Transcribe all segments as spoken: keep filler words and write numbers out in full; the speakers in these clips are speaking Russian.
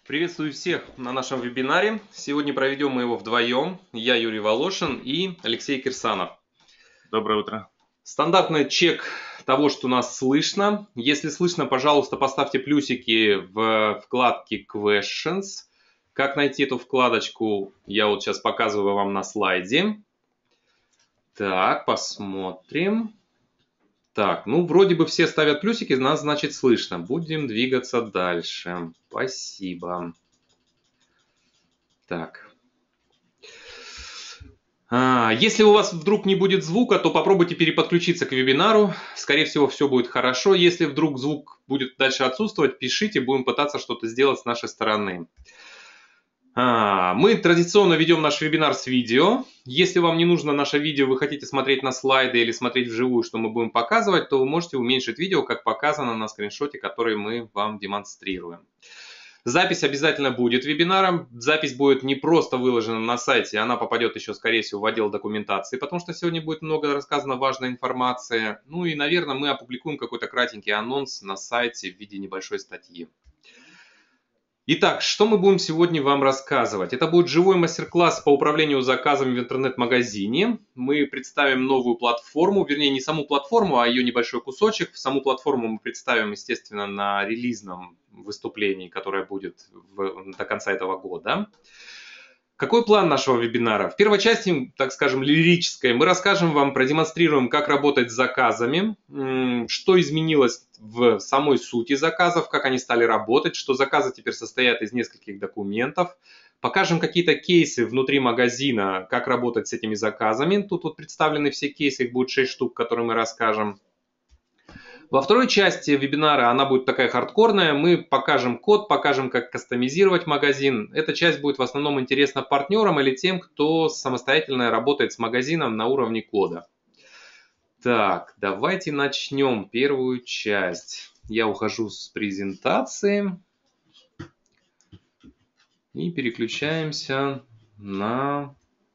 Приветствую всех на нашем вебинаре. Сегодня проведем мы его вдвоем. Я Юрий Волошин и Алексей Кирсанов. Доброе утро. Стандартный чек того, что нас слышно. Если слышно, пожалуйста, поставьте плюсики в вкладке Questions. Как найти эту вкладочку, я вот сейчас показываю вам на слайде. Так, посмотрим. Так, ну вроде бы все ставят плюсики, нас значит слышно. Будем двигаться дальше. Спасибо. Так. А, если у вас вдруг не будет звука, то попробуйте переподключиться к вебинару. Скорее всего, все будет хорошо. Если вдруг звук будет дальше отсутствовать, пишите, будем пытаться что-то сделать с нашей стороны. А, мы традиционно ведем наш вебинар с видео. Если вам не нужно наше видео, вы хотите смотреть на слайды или смотреть вживую, что мы будем показывать, то вы можете уменьшить видео, как показано на скриншоте, который мы вам демонстрируем. Запись обязательно будет вебинаром. Запись будет не просто выложена на сайте, она попадет еще, скорее всего, в отдел документации, потому что сегодня будет много рассказано важной информации. Ну и, наверное, мы опубликуем какой-то кратенький анонс на сайте в виде небольшой статьи. Итак, что мы будем сегодня вам рассказывать? Это будет живой мастер-класс по управлению заказами в интернет-магазине. Мы представим новую платформу, вернее, не саму платформу, а ее небольшой кусочек. Саму платформу мы представим, естественно, на релизном выступлении, которое будет в, до конца этого года. Какой план нашего вебинара? В первой части, так скажем, лирической, мы расскажем вам, продемонстрируем, как работать с заказами, что изменилось в самой сути заказов, как они стали работать, что заказы теперь состоят из нескольких документов. Покажем какие-то кейсы внутри магазина, как работать с этими заказами. Тут вот представлены все кейсы, их будет шесть штук, которые мы расскажем. Во второй части вебинара, она будет такая хардкорная, мы покажем код, покажем, как кастомизировать магазин. Эта часть будет в основном интересна партнерам или тем, кто самостоятельно работает с магазином на уровне кода. Так, давайте начнем первую часть. Я ухожу с презентации и переключаемся на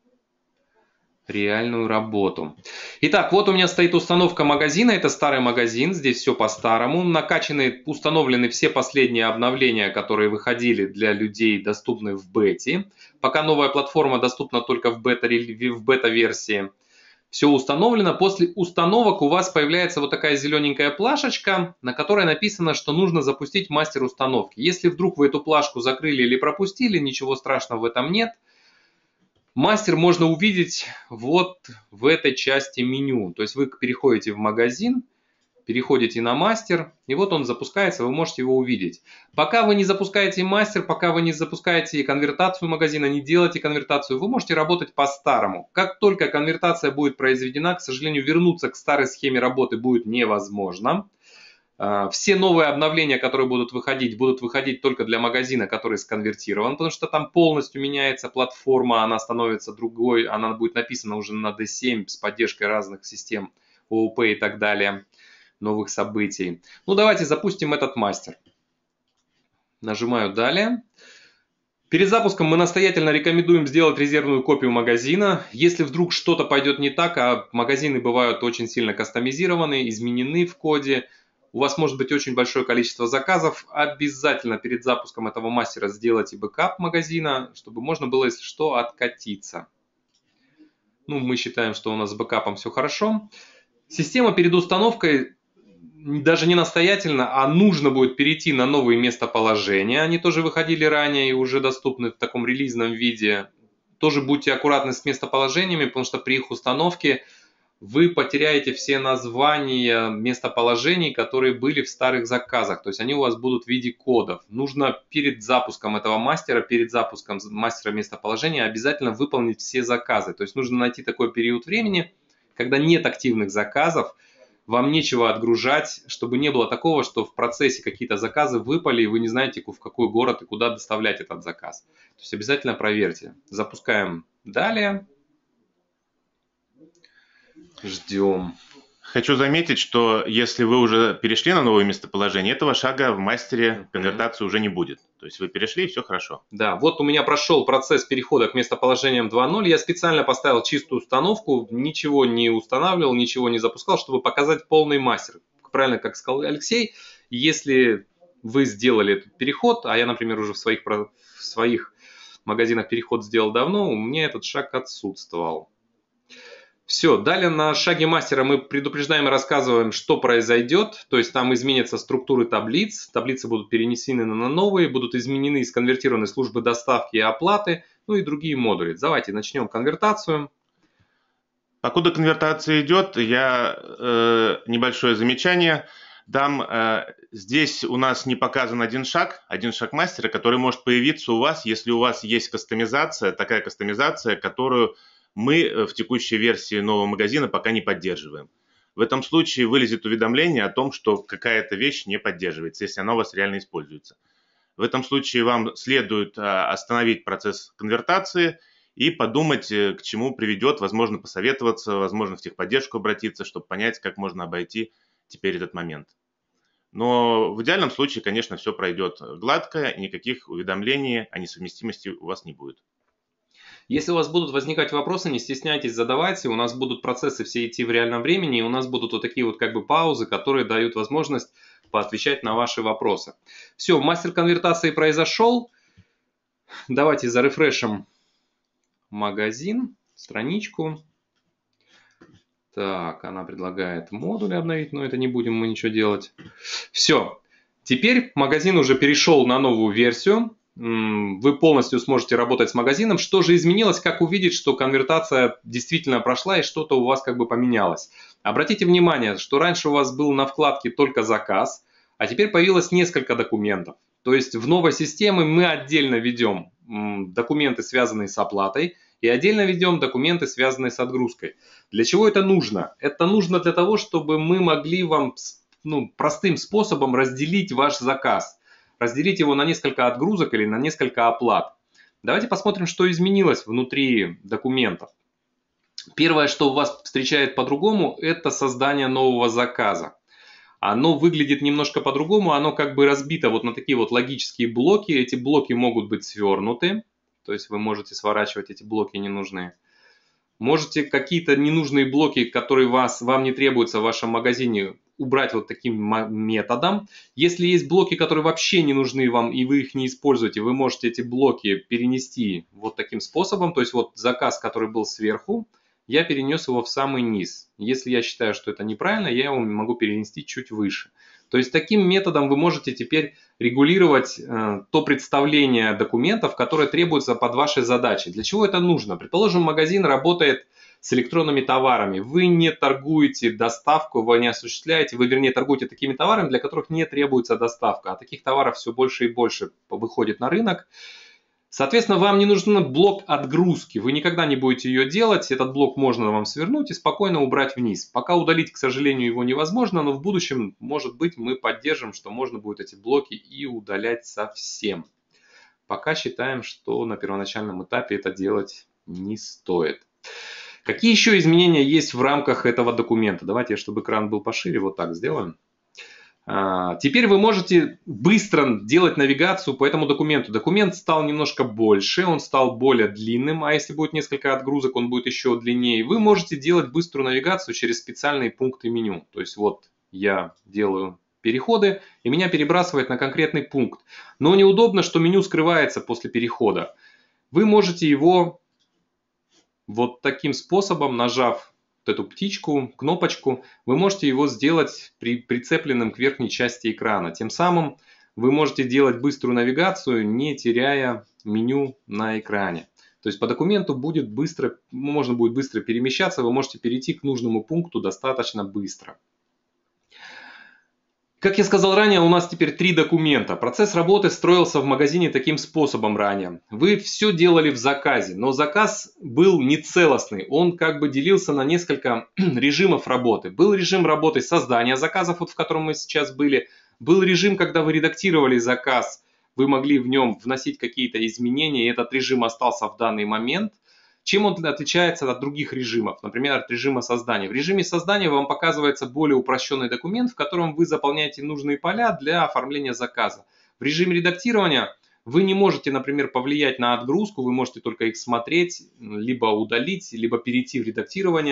реальную работу. Итак, вот у меня стоит установка магазина. Это старый магазин. Здесь все по-старому. Накачаны, установлены все последние обновления, которые выходили для людей, доступны в бете. Пока новая платформа доступна только в бета-версии. Все установлено. После установок у вас появляется вот такая зелененькая плашечка, на которой написано, что нужно запустить мастер установки. Если вдруг вы эту плашку закрыли или пропустили, ничего страшного в этом нет. Мастер можно увидеть вот в этой части меню. То есть вы переходите в магазин, переходите на мастер, и вот он запускается, вы можете его увидеть. Пока вы не запускаете мастер, пока вы не запускаете конвертацию магазина, не делаете конвертацию, вы можете работать по-старому. Как только конвертация будет произведена, к сожалению, вернуться к старой схеме работы будет невозможно. Все новые обновления, которые будут выходить, будут выходить только для магазина, который сконвертирован, потому что там полностью меняется платформа, она становится другой, она будет написана уже на ди семь с поддержкой разных систем о о пи и так далее, новых событий. Ну давайте запустим этот мастер. Нажимаю «Далее». Перед запуском мы настоятельно рекомендуем сделать резервную копию магазина. Если вдруг что-то пойдет не так, а магазины бывают очень сильно кастомизированы, изменены в коде, у вас может быть очень большое количество заказов, обязательно перед запуском этого мастера сделайте бэкап магазина, чтобы можно было, если что, откатиться. Ну, мы считаем, что у нас с бэкапом все хорошо. Система перед установкой даже не настоятельно, а нужно будет перейти на новые местоположения. Они тоже выходили ранее и уже доступны в таком релизном виде. Тоже будьте аккуратны с местоположениями, потому что при их установке вы потеряете все названия местоположений, которые были в старых заказах. То есть они у вас будут в виде кодов. Нужно перед запуском этого мастера, перед запуском мастера местоположения обязательно выполнить все заказы. То есть нужно найти такой период времени, когда нет активных заказов, вам нечего отгружать, чтобы не было такого, что в процессе какие-то заказы выпали, и вы не знаете, в какой город и куда доставлять этот заказ. То есть обязательно проверьте. Запускаем «Далее». Ждем. Хочу заметить, что если вы уже перешли на новое местоположение, этого шага в мастере конвертации уже не будет. То есть вы перешли, и все хорошо. Да, вот у меня прошел процесс перехода к местоположениям два ноль. Я специально поставил чистую установку, ничего не устанавливал, ничего не запускал, чтобы показать полный мастер. Правильно, как сказал Алексей, если вы сделали этот переход, а я, например, уже в своих, в своих магазинах переход сделал давно, у меня этот шаг отсутствовал. Все, далее на шаге мастера мы предупреждаем и рассказываем, что произойдет. То есть там изменятся структуры таблиц, таблицы будут перенесены на новые, будут изменены и сконвертированы службы доставки и оплаты, ну и другие модули. Давайте начнем конвертацию. Покуда конвертация идет, я э, небольшое замечание дам. Э, здесь у нас не показан один шаг, один шаг мастера, который может появиться у вас, если у вас есть кастомизация, такая кастомизация, которую мы в текущей версии нового магазина пока не поддерживаем. В этом случае вылезет уведомление о том, что какая-то вещь не поддерживается, если она у вас реально используется. В этом случае вам следует остановить процесс конвертации и подумать, к чему приведет, возможно, посоветоваться, возможно, в техподдержку обратиться, чтобы понять, как можно обойти теперь этот момент. Но в идеальном случае, конечно, все пройдет гладко, и никаких уведомлений о несовместимости у вас не будет. Если у вас будут возникать вопросы, не стесняйтесь, задавайте. У нас будут процессы все идти в реальном времени, и у нас будут вот такие вот как бы паузы, которые дают возможность поотвечать на ваши вопросы. Все, мастер конвертации произошел. Давайте зарефрешим магазин, страничку. Так, она предлагает модули обновить, но это не будем мы ничего делать. Все, теперь магазин уже перешел на новую версию. Вы полностью сможете работать с магазином. Что же изменилось? Как увидеть, что конвертация действительно прошла и что-то у вас как бы поменялось? Обратите внимание, что раньше у вас был на вкладке только заказ, а теперь появилось несколько документов. То есть в новой системе мы отдельно ведем документы, связанные с оплатой, и отдельно ведем документы, связанные с отгрузкой. Для чего это нужно? Это нужно для того, чтобы мы могли вам ну, простым способом разделить ваш заказ. Разделить его на несколько отгрузок или на несколько оплат. Давайте посмотрим, что изменилось внутри документов. Первое, что у вас встречает по-другому, это создание нового заказа. Оно выглядит немножко по-другому, оно как бы разбито вот на такие вот логические блоки. Эти блоки могут быть свернуты, то есть вы можете сворачивать эти блоки ненужные. Можете какие-то ненужные блоки, которые вас, вам не требуются в вашем магазине, убрать вот таким методом. Если есть блоки, которые вообще не нужны вам и вы их не используете, вы можете эти блоки перенести вот таким способом. То есть вот заказ, который был сверху, я перенес его в самый низ. Если я считаю, что это неправильно, я его могу перенести чуть выше. То есть таким методом вы можете теперь регулировать э, то представление документов, которые требуются под ваши задачи. Для чего это нужно? Предположим, магазин работает с электронными товарами. Вы не торгуете доставку, вы не осуществляете, вы вернее торгуете такими товарами, для которых не требуется доставка. А таких товаров все больше и больше выходит на рынок. Соответственно, вам не нужен блок отгрузки. Вы никогда не будете ее делать. Этот блок можно вам свернуть и спокойно убрать вниз. Пока удалить, к сожалению, его невозможно, но в будущем, может быть, мы поддержим, что можно будет эти блоки и удалять совсем. Пока считаем, что на первоначальном этапе это делать не стоит. Какие еще изменения есть в рамках этого документа? Давайте, чтобы экран был пошире, вот так сделаем. Теперь вы можете быстро делать навигацию по этому документу. Документ стал немножко больше, он стал более длинным, а если будет несколько отгрузок, он будет еще длиннее. Вы можете делать быструю навигацию через специальные пункты меню. То есть вот я делаю переходы, и меня перебрасывает на конкретный пункт. Но неудобно, что меню скрывается после перехода. Вы можете его вот таким способом, нажав эту птичку, кнопочку, вы можете его сделать при, прицепленным к верхней части экрана. Тем самым вы можете делать быструю навигацию, не теряя меню на экране. То есть по документу будет быстро, можно будет быстро перемещаться, вы можете перейти к нужному пункту достаточно быстро. Как я сказал ранее, у нас теперь три документа. Процесс работы строился в магазине таким способом ранее. Вы все делали в заказе, но заказ был нецелостный. Он как бы делился на несколько режимов работы. Был режим работы создания заказов, вот в котором мы сейчас были. Был режим, когда вы редактировали заказ, вы могли в нем вносить какие-то изменения, и этот режим остался в данный момент. Чем он отличается от других режимов, например, от режима создания? В режиме создания вам показывается более упрощенный документ, в котором вы заполняете нужные поля для оформления заказа. В режиме редактирования вы не можете, например, повлиять на отгрузку, вы можете только их смотреть, либо удалить, либо перейти в редактирование,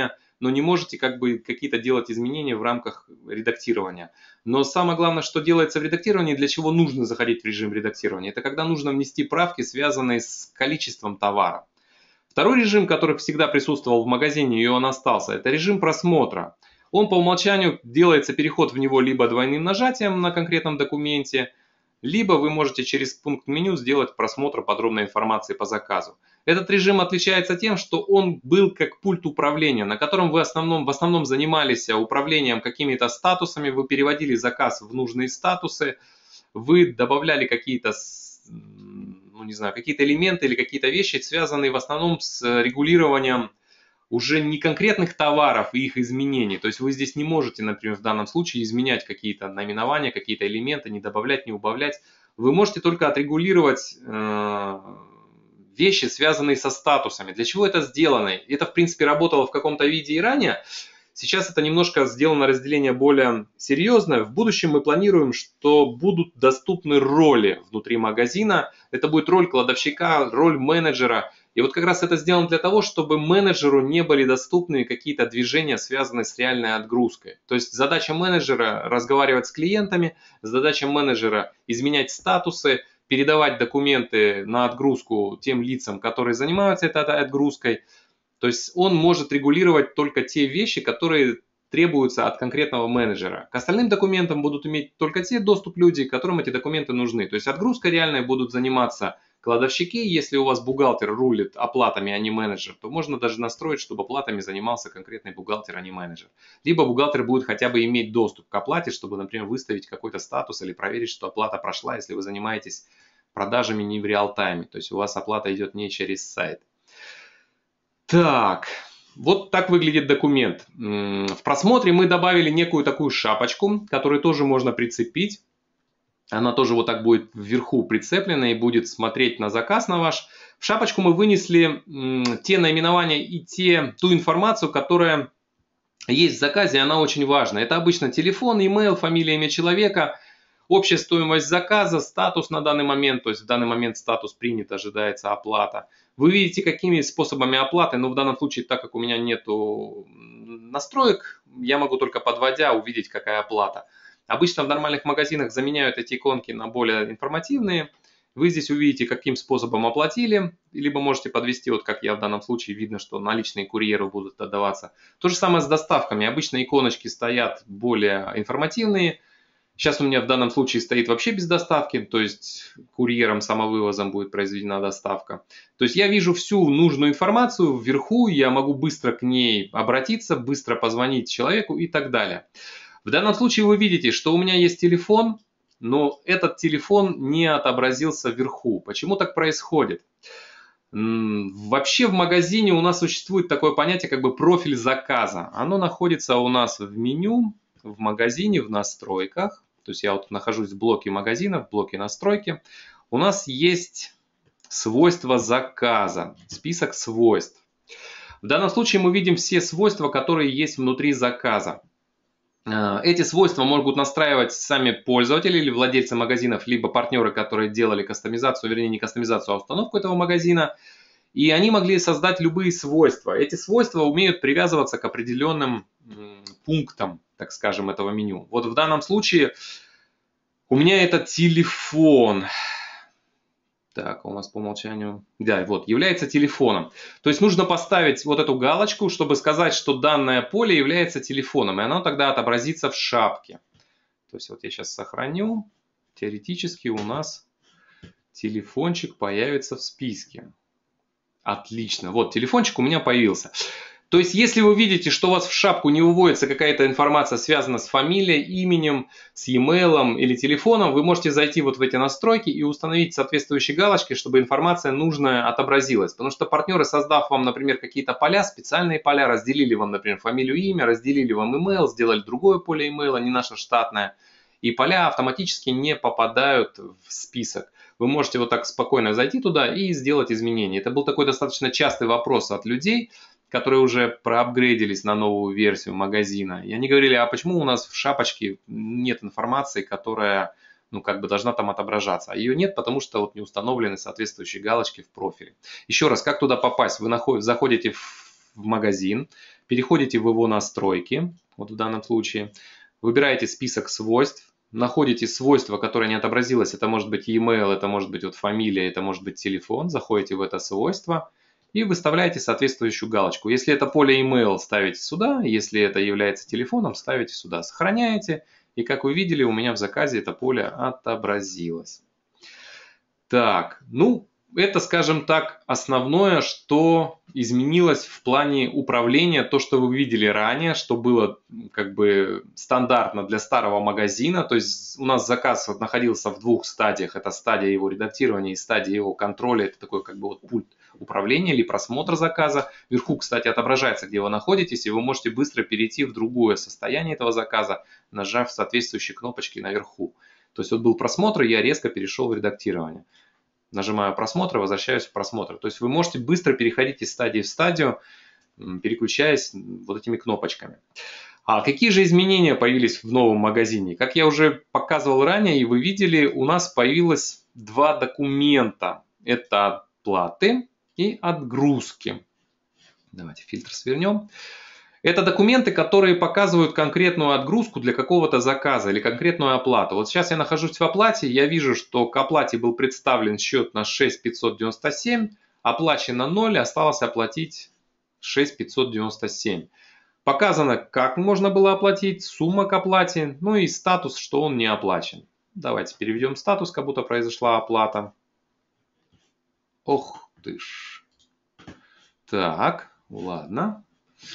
но не можете как бы какие-то делать изменения в рамках редактирования. Но самое главное, что делается в редактировании, для чего нужно заходить в режим редактирования, это когда нужно внести правки, связанные с количеством товара. Второй режим, который всегда присутствовал в магазине и он остался, это режим просмотра. Он по умолчанию делается переход в него либо двойным нажатием на конкретном документе, либо вы можете через пункт меню сделать просмотр подробной информации по заказу. Этот режим отличается тем, что он был как пульт управления, на котором вы в основном, в основном занимались управлением какими-то статусами, вы переводили заказ в нужные статусы, вы добавляли какие-то, ну не знаю, какие-то элементы или какие-то вещи, связанные в основном с регулированием уже не конкретных товаров и их изменений. То есть вы здесь не можете, например, в данном случае изменять какие-то наименования, какие-то элементы, не добавлять, не убавлять. Вы можете только отрегулировать э, вещи, связанные со статусами. Для чего это сделано? Это, в принципе, работало в каком-то виде и ранее. Сейчас это немножко сделано разделение более серьезное. В будущем мы планируем, что будут доступны роли внутри магазина. Это будет роль кладовщика, роль менеджера. И вот как раз это сделано для того, чтобы менеджеру не были доступны какие-то движения, связанные с реальной отгрузкой. То есть задача менеджера разговаривать с клиентами, задача менеджера изменять статусы, передавать документы на отгрузку тем лицам, которые занимаются этой отгрузкой. То есть он может регулировать только те вещи, которые требуются от конкретного менеджера. К остальным документам будут иметь только те доступ люди, которым эти документы нужны. То есть отгрузкой реальной будут заниматься кладовщики. Если у вас бухгалтер рулит оплатами, а не менеджер, то можно даже настроить, чтобы оплатами занимался конкретный бухгалтер, а не менеджер. Либо бухгалтер будет хотя бы иметь доступ к оплате, чтобы, например, выставить какой-то статус или проверить, что оплата прошла, если вы занимаетесь продажами не в реал-тайме. То есть у вас оплата идет не через сайт. Так, вот так выглядит документ. В просмотре мы добавили некую такую шапочку, которую тоже можно прицепить. Она тоже вот так будет вверху прицеплена и будет смотреть на заказ на ваш. В шапочку мы вынесли те наименования и те, ту информацию, которая есть в заказе, она очень важна. Это обычно телефон, имейл, фамилия, имя человека, общая стоимость заказа, статус на данный момент, то есть в данный момент статус принят, ожидается оплата. Вы видите, какими способами оплаты, но в данном случае, так как у меня нету настроек, я могу только подводя увидеть, какая оплата. Обычно в нормальных магазинах заменяют эти иконки на более информативные. Вы здесь увидите, каким способом оплатили, либо можете подвести, вот как я в данном случае, видно, что наличные курьеру будут отдаваться. То же самое с доставками. Обычно иконочки стоят более информативные. Сейчас у меня в данном случае стоит вообще без доставки, то есть курьером самовывозом будет произведена доставка. То есть я вижу всю нужную информацию вверху, я могу быстро к ней обратиться, быстро позвонить человеку и так далее. В данном случае вы видите, что у меня есть телефон, но этот телефон не отобразился вверху. Почему так происходит? Вообще в магазине у нас существует такое понятие, как бы профиль заказа. Оно находится у нас в меню, в магазине, в настройках. То есть я вот нахожусь в блоке магазина, в блоке настройки. У нас есть свойства заказа, список свойств. В данном случае мы видим все свойства, которые есть внутри заказа. Эти свойства могут настраивать сами пользователи или владельцы магазинов, либо партнеры, которые делали кастомизацию, вернее не кастомизацию, а установку этого магазина. И они могли создать любые свойства. Эти свойства умеют привязываться к определенным пунктам, так скажем, этого меню. Вот в данном случае у меня это телефон. Так, у нас по умолчанию, да, вот, является телефоном. То есть нужно поставить вот эту галочку, чтобы сказать, что данное поле является телефоном, и оно тогда отобразится в шапке. То есть вот я сейчас сохраню, теоретически у нас телефончик появится в списке. Отлично, вот телефончик у меня появился. То есть, если вы видите, что у вас в шапку не выводится какая-то информация, связанная с фамилией, именем, с e-mail или телефоном, вы можете зайти вот в эти настройки и установить соответствующие галочки, чтобы информация нужная отобразилась. Потому что партнеры, создав вам, например, какие-то поля, специальные поля, разделили вам, например, фамилию, имя, разделили вам email, сделали другое поле email, не наше штатное, и поля автоматически не попадают в список. Вы можете вот так спокойно зайти туда и сделать изменения. Это был такой достаточно частый вопрос от людей, которые уже проапгрейдились на новую версию магазина. И они говорили, а почему у нас в шапочке нет информации, которая, ну, как бы должна там отображаться? А ее нет, потому что вот не установлены соответствующие галочки в профиле. Еще раз, как туда попасть? Вы находите, заходите в магазин, переходите в его настройки, вот в данном случае, выбираете список свойств, находите свойство, которое не отобразилось, это может быть e-mail, это может быть вот фамилия, это может быть телефон, заходите в это свойство и выставляете соответствующую галочку. Если это поле email, ставите сюда, если это является телефоном, ставите сюда, сохраняете, и как вы видели, у меня в заказе это поле отобразилось. Так, ну, это, скажем так, основное, что изменилось в плане управления, то, что вы видели ранее, что было как бы стандартно для старого магазина. То есть у нас заказ находился в двух стадиях. Это стадия его редактирования и стадия его контроля. Это такой как бы вот пульт управления или просмотра заказа. Вверху, кстати, отображается, где вы находитесь, и вы можете быстро перейти в другое состояние этого заказа, нажав соответствующие кнопочки наверху. То есть вот был просмотр, и я резко перешел в редактирование. Нажимаю просмотр, возвращаюсь в просмотр. То есть вы можете быстро переходить из стадии в стадию, переключаясь вот этими кнопочками. А какие же изменения появились в новом магазине? Как я уже показывал ранее, и вы видели, у нас появилось два документа. Это отплаты и отгрузки. Давайте фильтр свернем. Это документы, которые показывают конкретную отгрузку для какого-то заказа или конкретную оплату. Вот сейчас я нахожусь в оплате, я вижу, что к оплате был представлен счет на шесть тысяч пятьсот девяносто семь, оплачено ноль, осталось оплатить шесть тысяч пятьсот девяносто семь. Показано, как можно было оплатить, сумма к оплате, ну и статус, что он не оплачен. Давайте переведем статус, как будто произошла оплата. Ох ты ж. Так, ладно.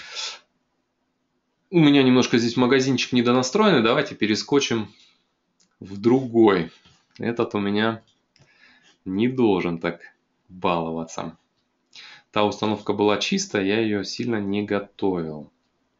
У меня немножко здесь магазинчик недонастроенный. Давайте перескочим в другой. Этот у меня не должен так баловаться. Та установка была чистая, я ее сильно не готовил.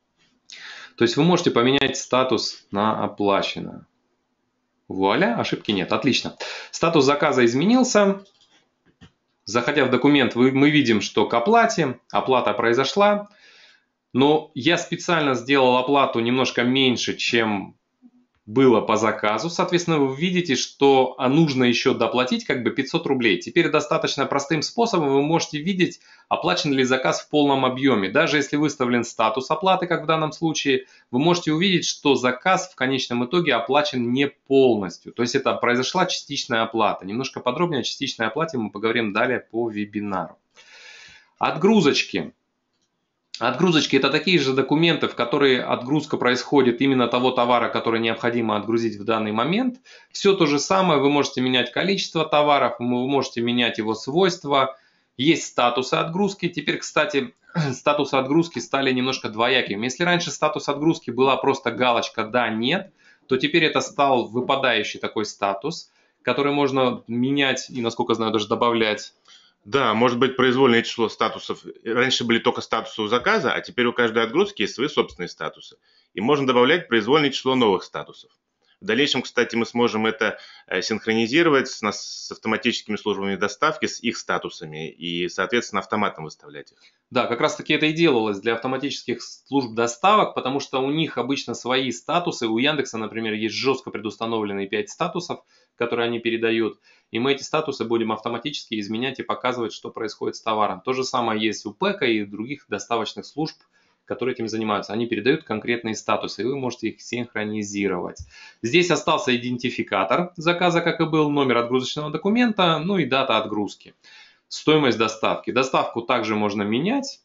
То есть вы можете поменять статус на оплачено. Вуаля, ошибки нет. Отлично. Статус заказа изменился. Заходя в документ, мы видим, что к оплате. Оплата произошла. Но я специально сделал оплату немножко меньше, чем было по заказу. Соответственно, вы видите, что нужно еще доплатить как бы пятьсот рублей. Теперь достаточно простым способом вы можете видеть, оплачен ли заказ в полном объеме. Даже если выставлен статус оплаты, как в данном случае, вы можете увидеть, что заказ в конечном итоге оплачен не полностью. То есть это произошла частичная оплата. Немножко подробнее о частичной оплате мы поговорим далее по вебинару. Отгрузочки. Отгрузочки – это такие же документы, в которые отгрузка происходит именно того товара, который необходимо отгрузить в данный момент. Все то же самое, вы можете менять количество товаров, вы можете менять его свойства. Есть статусы отгрузки. Теперь, кстати, статусы отгрузки стали немножко двоякими. Если раньше статус отгрузки была просто галочка «да», «нет», то теперь это стал выпадающий такой статус, который можно менять и, насколько знаю, даже добавлять. Да, может быть произвольное число статусов. Раньше были только статусы у заказа, а теперь у каждой отгрузки есть свои собственные статусы. И можно добавлять произвольное число новых статусов. В дальнейшем, кстати, мы сможем это синхронизировать с, с автоматическими службами доставки, с их статусами и, соответственно, автоматом выставлять их. Да, как раз таки это и делалось для автоматических служб доставок, потому что у них обычно свои статусы. У Яндекса, например, есть жестко предустановленные пять статусов, которые они передают. И мы эти статусы будем автоматически изменять и показывать, что происходит с товаром. То же самое есть у Пэка и других доставочных служб, которые этим занимаются. Они передают конкретные статусы, и вы можете их синхронизировать. Здесь остался идентификатор заказа, как и был, номер отгрузочного документа, ну и дата отгрузки. Стоимость доставки. Доставку также можно менять.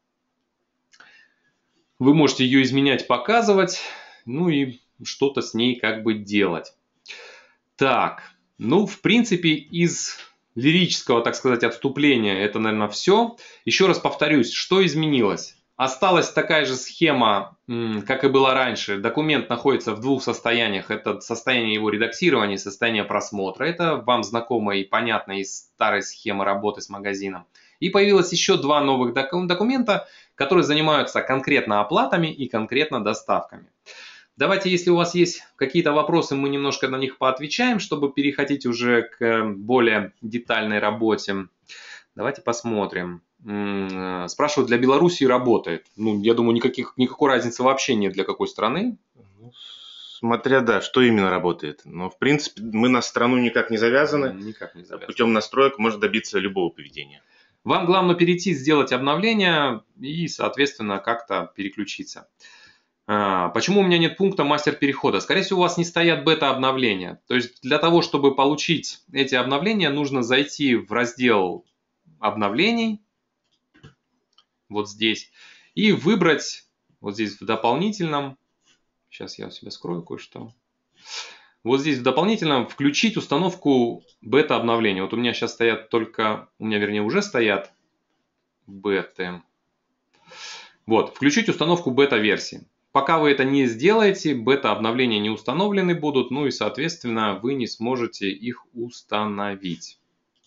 Вы можете ее изменять, показывать, ну и что-то с ней как бы делать. Так, ну в принципе из лирического, так сказать, отступления это, наверное, все. Еще раз повторюсь, что изменилось? Осталась такая же схема, как и была раньше. Документ находится в двух состояниях. Это состояние его редактирования и состояние просмотра. Это вам знакомо и понятно из старой схемы работы с магазином. И появилось еще два новых документа, которые занимаются конкретно оплатами и конкретно доставками. Давайте, если у вас есть какие-то вопросы, мы немножко на них поотвечаем, чтобы переходить уже к более детальной работе. Давайте посмотрим. Спрашивают, для Белоруссии работает. Ну, я думаю, никаких, никакой разницы вообще нет для какой страны. Смотря, да, что именно работает. Но, в принципе, мы на страну никак не завязаны. Никак не завязаны. Путем настроек можно добиться любого поведения. Вам главное перейти, сделать обновление и, соответственно, как-то переключиться. Почему у меня нет пункта мастер перехода? Скорее всего, у вас не стоят бета-обновления. То есть для того, чтобы получить эти обновления, нужно зайти в раздел обновлений, вот здесь, и выбрать вот здесь в дополнительном, сейчас я у себя скрою кое-что, вот здесь в дополнительном включить установку бета-обновления. Вот у меня сейчас стоят только, у меня вернее уже стоят беты. Вот, включить установку бета-версии. Пока вы это не сделаете, бета-обновления не установлены будут, ну и, соответственно, вы не сможете их установить.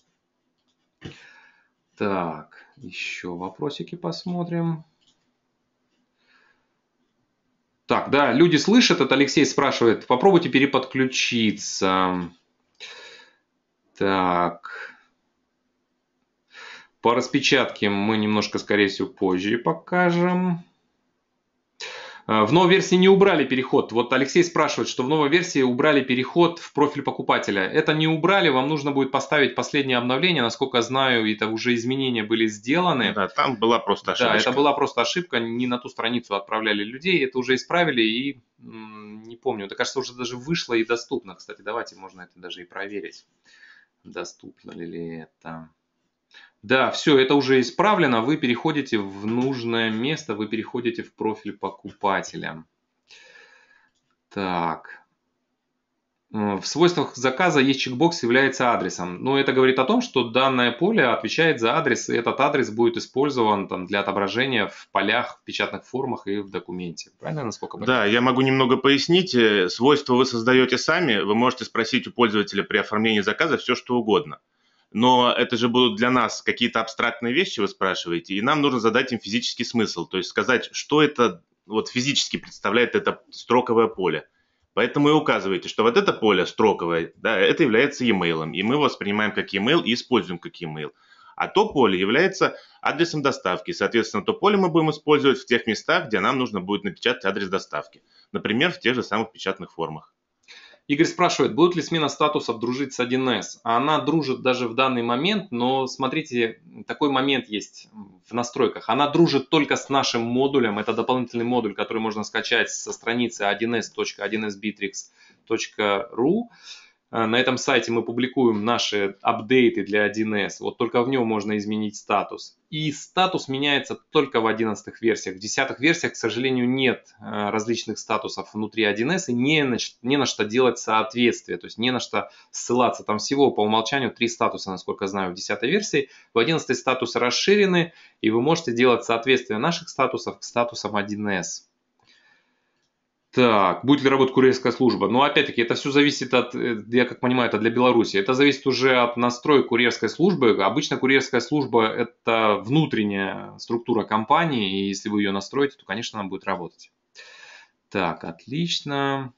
Так, еще вопросики посмотрим. Так, да, люди слышат, это Алексей спрашивает, попробуйте переподключиться. Так, по распечатке мы немножко, скорее всего, позже покажем. В новой версии не убрали переход. Вот Алексей спрашивает, что в новой версии убрали переход в профиль покупателя. Это не убрали, вам нужно будет поставить последнее обновление. Насколько знаю, это уже изменения были сделаны. Да, там была просто ошибка. Да, это была просто ошибка, не на ту страницу отправляли людей. Это уже исправили и, не помню, это, кажется, уже даже вышло и доступно. Кстати, давайте, можно это даже и проверить. Доступно ли это... Да, все, это уже исправлено. Вы переходите в нужное место, вы переходите в профиль покупателя. Так. В свойствах заказа есть чекбокс «Является адресом». Но это говорит о том, что данное поле отвечает за адрес, и этот адрес будет использован там, для отображения в полях, в печатных формах и в документе. Правильно, насколько понимаю? Да, я могу немного пояснить. Свойства вы создаете сами. Вы можете спросить у пользователя при оформлении заказа все, что угодно. Но это же будут для нас какие-то абстрактные вещи, вы спрашиваете, и нам нужно задать им физический смысл, то есть сказать, что это вот физически представляет это строковое поле. Поэтому и указываете, что вот это поле строковое, да, это является e-mail, и мы его воспринимаем как e-mail и используем как e-mail. А то поле является адресом доставки, соответственно, то поле мы будем использовать в тех местах, где нам нужно будет напечатать адрес доставки, например, в тех же самых печатных формах. Игорь спрашивает, будет ли смена статусов дружить с один эс? Она дружит даже в данный момент, но смотрите, такой момент есть в настройках. Она дружит только с нашим модулем. Это дополнительный модуль, который можно скачать со страницы один эс точка один эс битрикс точка ру. На этом сайте мы публикуем наши апдейты для один эс. Вот только в нем можно изменить статус. И статус меняется только в одиннадцатых версиях. В десятых версиях, к сожалению, нет различных статусов внутри один эс и не на, не на что делать соответствие. То есть не на что ссылаться. Там всего по умолчанию три статуса, насколько знаю, в десятой версии. В одиннадцатой статусы расширены, и вы можете делать соответствие наших статусов к статусам один эс. Так, будет ли работать курьерская служба? Ну, опять-таки, это все зависит от, я как понимаю, это для Беларуси. Это зависит уже от настроек курьерской службы. Обычно курьерская служба – это внутренняя структура компании, и если вы ее настроите, то, конечно, она будет работать. Так, отлично.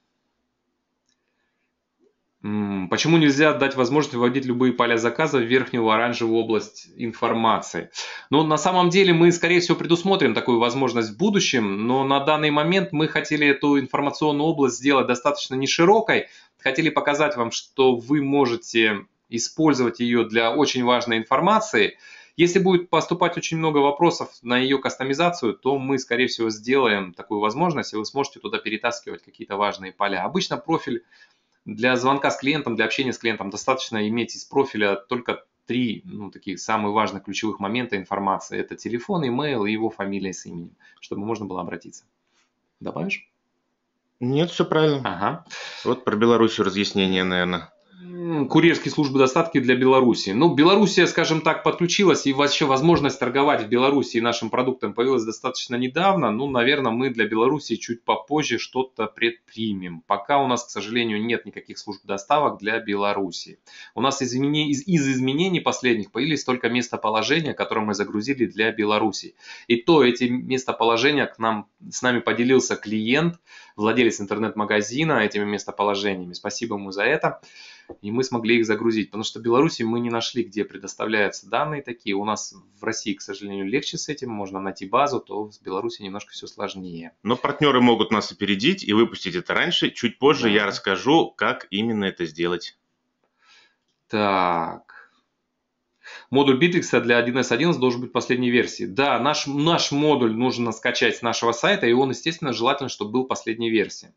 Почему нельзя дать возможность вводить любые поля заказа в верхнюю оранжевую область информации? Ну, на самом деле мы, скорее всего, предусмотрим такую возможность в будущем, но на данный момент мы хотели эту информационную область сделать достаточно не широкой. Хотели показать вам, что вы можете использовать ее для очень важной информации. Если будет поступать очень много вопросов на ее кастомизацию, то мы, скорее всего, сделаем такую возможность, и вы сможете туда перетаскивать какие-то важные поля. Обычно профиль для звонка с клиентом, для общения с клиентом достаточно иметь из профиля только три, ну, таких самых важных ключевых момента информации. Это телефон, имейл и его фамилия с именем, чтобы можно было обратиться. Добавишь? Нет, все правильно. Ага. Вот про Белоруссию разъяснение, наверное. Курьерские службы доставки для Беларуси. Ну, Белоруссия, скажем так, подключилась, и вообще возможность торговать в Беларуси нашим продуктом появилась достаточно недавно. Ну, наверное, мы для Беларуси чуть попозже что-то предпримем. Пока у нас, к сожалению, нет никаких служб доставок для Беларуси. У нас из, из, из изменений последних появились только местоположения, которые мы загрузили для Беларуси. И то эти местоположения к нам, с нами поделился клиент, владелец интернет-магазина этими местоположениями. Спасибо ему за это. И мы смогли их загрузить, потому что в Беларуси мы не нашли, где предоставляются данные такие. У нас в России, к сожалению, легче с этим, можно найти базу, то в Беларуси немножко все сложнее. Но партнеры могут нас опередить и выпустить это раньше. Чуть позже да. я расскажу, как именно это сделать. Так. Модуль Bittrex для один эс одиннадцать должен быть последней версии. Да, наш, наш модуль нужно скачать с нашего сайта, и он, естественно, желательно, чтобы был последней версии.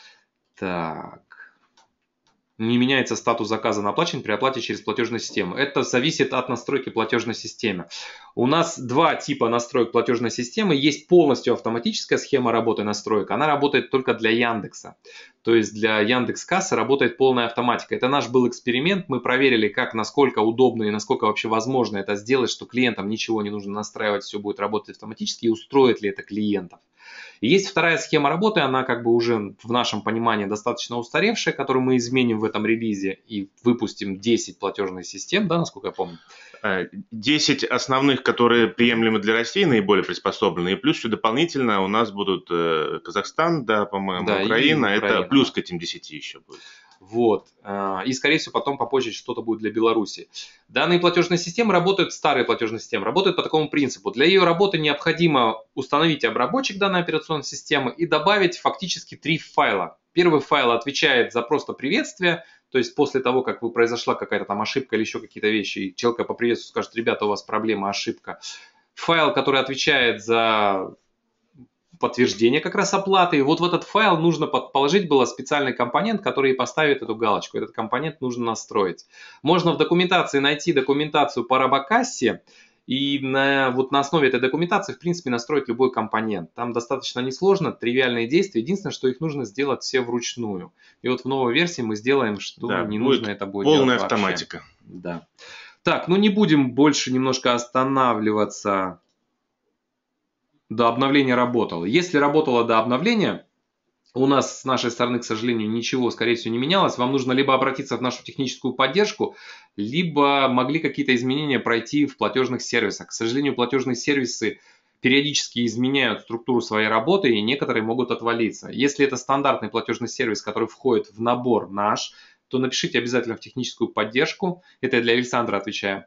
Так. Не меняется статус заказа на оплачен при оплате через платежную систему. Это зависит от настройки платежной системы. У нас два типа настроек платежной системы. Есть полностью автоматическая схема работы настроек. Она работает только для Яндекса. То есть для Яндекс.Кассы работает полная автоматика. Это наш был эксперимент. Мы проверили, как, насколько удобно и насколько вообще возможно это сделать, что клиентам ничего не нужно настраивать, все будет работать автоматически, и устроит ли это клиентов. И есть вторая схема работы, она как бы уже в нашем понимании достаточно устаревшая, которую мы изменим в этом релизе и выпустим десять платежных систем, да, насколько я помню? десять основных, которые приемлемы для России, наиболее приспособлены, и плюс еще дополнительно у нас будут Казахстан, да, по-моему, да, Украина, это Украина. Плюс к этим десяти еще будет. Вот. И, скорее всего, потом попозже что-то будет для Беларуси. Данные платежные системы работают, старые платежные системы, работают по такому принципу. Для ее работы необходимо установить обработчик данной операционной системы и добавить фактически три файла. Первый файл отвечает за просто приветствие, то есть после того, как вы произошла какая-то там ошибка или еще какие-то вещи, и человека по приветствию скажет: ребята, у вас проблема, ошибка. Файл, который отвечает за подтверждение как раз оплаты. И вот в этот файл нужно положить было специальный компонент, который поставит эту галочку. Этот компонент нужно настроить. Можно в документации найти документацию по робокассе и на, вот на основе этой документации, в принципе, настроить любой компонент. Там достаточно несложно, тривиальные действия. Единственное, что их нужно сделать все вручную. И вот в новой версии мы сделаем, что да, не нужно это будет полная делать автоматика. Вообще. Да. Так, ну не будем больше немножко останавливаться. До обновления работало. Если работало до обновления, у нас с нашей стороны, к сожалению, ничего, скорее всего, не менялось. Вам нужно либо обратиться в нашу техническую поддержку, либо могли какие-то изменения пройти в платежных сервисах. К сожалению, платежные сервисы периодически изменяют структуру своей работы, и некоторые могут отвалиться. Если это стандартный платежный сервис, который входит в набор наш, то напишите обязательно в техническую поддержку. Это я для Александра отвечаю.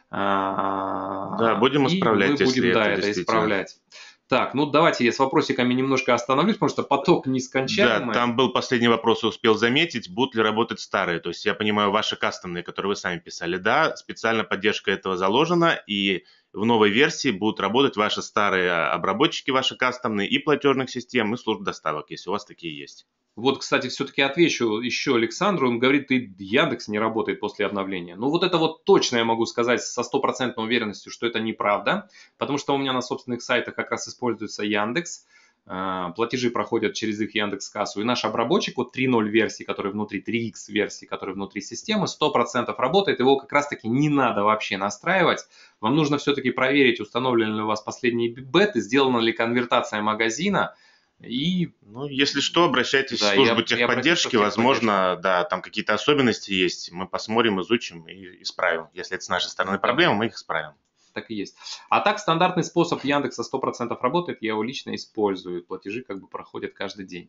Да, будем исправлять, и мы будем, если да, это, это исправлять. Так, ну давайте я с вопросиками немножко остановлюсь, потому что поток нескончаемый. Да, там был последний вопрос, успел заметить, будут ли работать старые. То есть я понимаю, ваши кастомные, которые вы сами писали, да, специально поддержка этого заложена, и в новой версии будут работать ваши старые обработчики, ваши кастомные, и платежных систем, и служб доставок, если у вас такие есть. Вот, кстати, все-таки отвечу еще Александру. Он говорит, и Яндекс не работает после обновления. Ну, вот это вот точно я могу сказать со стопроцентной уверенностью, что это неправда. Потому что у меня на собственных сайтах как раз используется Яндекс. Платежи проходят через их Яндекс.Кассу. И наш обработчик, вот три ноль версии, который внутри, три икс версии, который внутри системы, сто процентов работает. Его как раз-таки не надо вообще настраивать. Вам нужно все-таки проверить, установлены ли у вас последние беты, сделана ли конвертация магазина. И, ну, если что, обращайтесь да, в службу я, техподдержки, я возможно, да, там какие-то особенности есть, мы посмотрим, изучим и исправим. Если это с нашей стороны проблемы, мы их исправим. Так и есть. А так стандартный способ Яндекса сто процентов работает, я его лично использую, платежи как бы проходят каждый день.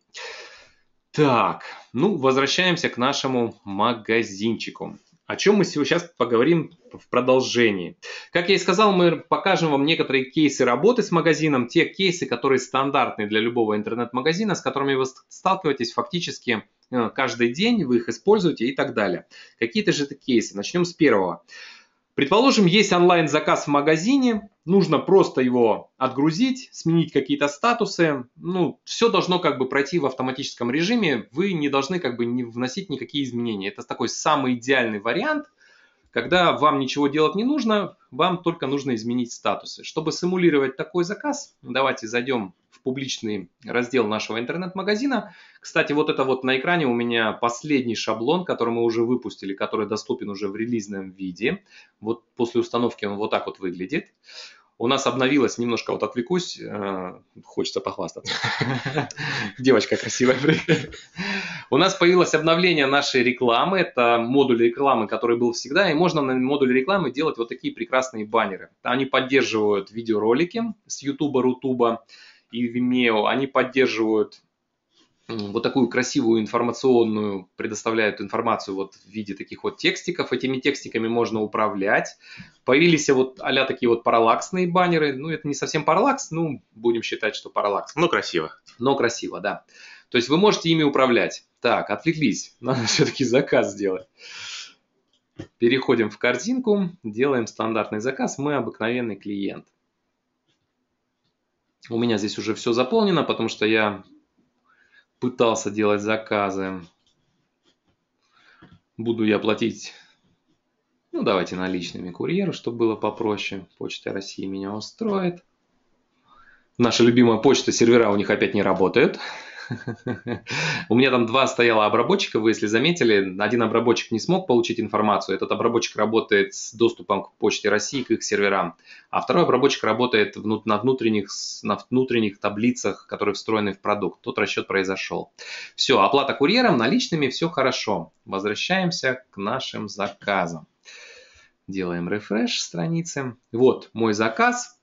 Так, ну возвращаемся к нашему магазинчику. О чем мы сейчас поговорим в продолжении. Как я и сказал, мы покажем вам некоторые кейсы работы с магазином, те кейсы, которые стандартны для любого интернет-магазина, с которыми вы сталкиваетесь фактически каждый день, вы их используете и так далее. Какие-то же это кейсы. Начнем с первого. Предположим, есть онлайн-заказ в магазине, нужно просто его отгрузить, сменить какие-то статусы. Ну, все должно как бы пройти в автоматическом режиме, вы не должны как бы не вносить никакие изменения. Это такой самый идеальный вариант, когда вам ничего делать не нужно, вам только нужно изменить статусы. Чтобы симулировать такой заказ, давайте зайдем в публичный раздел нашего интернет-магазина. Кстати, вот это вот на экране у меня последний шаблон, который мы уже выпустили, который доступен уже в релизном виде. Вот после установки он вот так вот выглядит. У нас обновилось, немножко вот отвлекусь, хочется похвастаться. Девочка красивая. У нас появилось обновление нашей рекламы. Это модуль рекламы, который был всегда. И можно на модуле рекламы делать вот такие прекрасные баннеры. Они поддерживают видеоролики с YouTube, Рутуба и Vimeo. Они поддерживают вот такую красивую информационную, предоставляют информацию вот в виде таких вот текстиков. Этими текстиками можно управлять. Появились вот а-ля такие вот параллаксные баннеры. Ну, это не совсем параллакс, ну, будем считать, что параллакс. Но красиво. Но красиво, да. То есть вы можете ими управлять. Так, отвлеклись. Надо все-таки заказ сделать. Переходим в корзинку, делаем стандартный заказ, мы обыкновенный клиент. У меня здесь уже все заполнено, потому что я пытался делать заказы. Буду я платить, ну давайте наличными курьеру, чтобы было попроще. Почта России меня устроит. Наша любимая почта, сервера у них опять не работают. У меня там два стояло обработчика, вы если заметили, один обработчик не смог получить информацию, этот обработчик работает с доступом к Почте России, к их серверам, а второй обработчик работает на внутренних, на внутренних таблицах, которые встроены в продукт. Тот расчет произошел. Все, оплата курьером, наличными, все хорошо. Возвращаемся к нашим заказам. Делаем рефреш страницы. Вот мой заказ.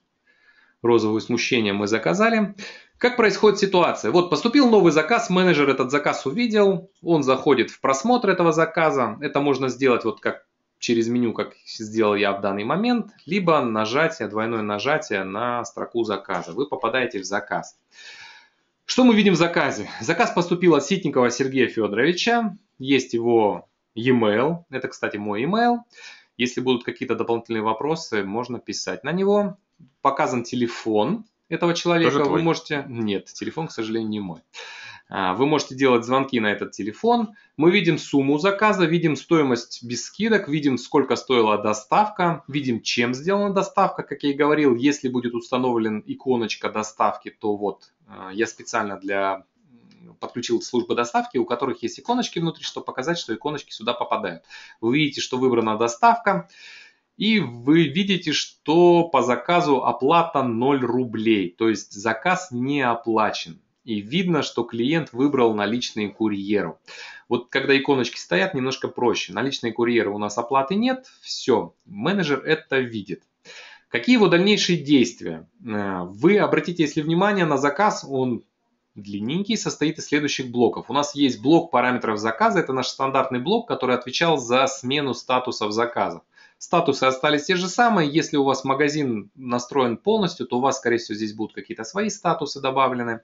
Розовое смущение мы заказали. Как происходит ситуация? Вот поступил новый заказ, менеджер этот заказ увидел, он заходит в просмотр этого заказа. Это можно сделать вот как через меню, как сделал я в данный момент, либо нажатие, двойное нажатие на строку заказа. Вы попадаете в заказ. Что мы видим в заказе? Заказ поступил от Ситникова Сергея Федоровича. Есть его e-mail. Это, кстати, мой e-mail. Если будут какие-то дополнительные вопросы, можно писать на него. Показан телефон этого человека. Вы можете... Нет, телефон, к сожалению, не мой. Вы можете делать звонки на этот телефон. Мы видим сумму заказа, видим стоимость без скидок, видим, сколько стоила доставка, видим, чем сделана доставка. Как я и говорил, если будет установлен иконочка доставки, то вот я специально для... подключил службы доставки, у которых есть иконочки внутри, чтобы показать, что иконочки сюда попадают. Вы видите, что выбрана доставка. И вы видите, что по заказу оплата ноль рублей, то есть заказ не оплачен. И видно, что клиент выбрал наличные курьеру. Вот когда иконочки стоят, немножко проще. Наличные курьеры у нас оплаты нет, все, менеджер это видит. Какие его дальнейшие действия? Вы обратите, если внимание, на заказ, он длинненький, состоит из следующих блоков. У нас есть блок параметров заказа, это наш стандартный блок, который отвечал за смену статусов заказа. Статусы остались те же самые. Если у вас магазин настроен полностью, то у вас, скорее всего, здесь будут какие-то свои статусы добавлены.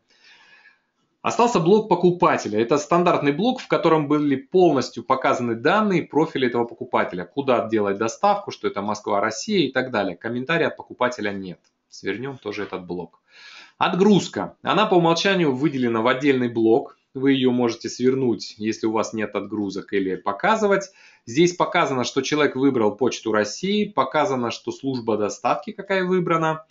Остался блок покупателя. Это стандартный блок, в котором были полностью показаны данные профиля этого покупателя. Куда делать доставку, что это Москва, Россия и так далее. Комментария от покупателя нет. Свернем тоже этот блок. Отгрузка. Она по умолчанию выделена в отдельный блок. Вы ее можете свернуть, если у вас нет отгрузок, или показывать. Здесь показано, что человек выбрал Почту России, показано, что служба доставки какая выбрана,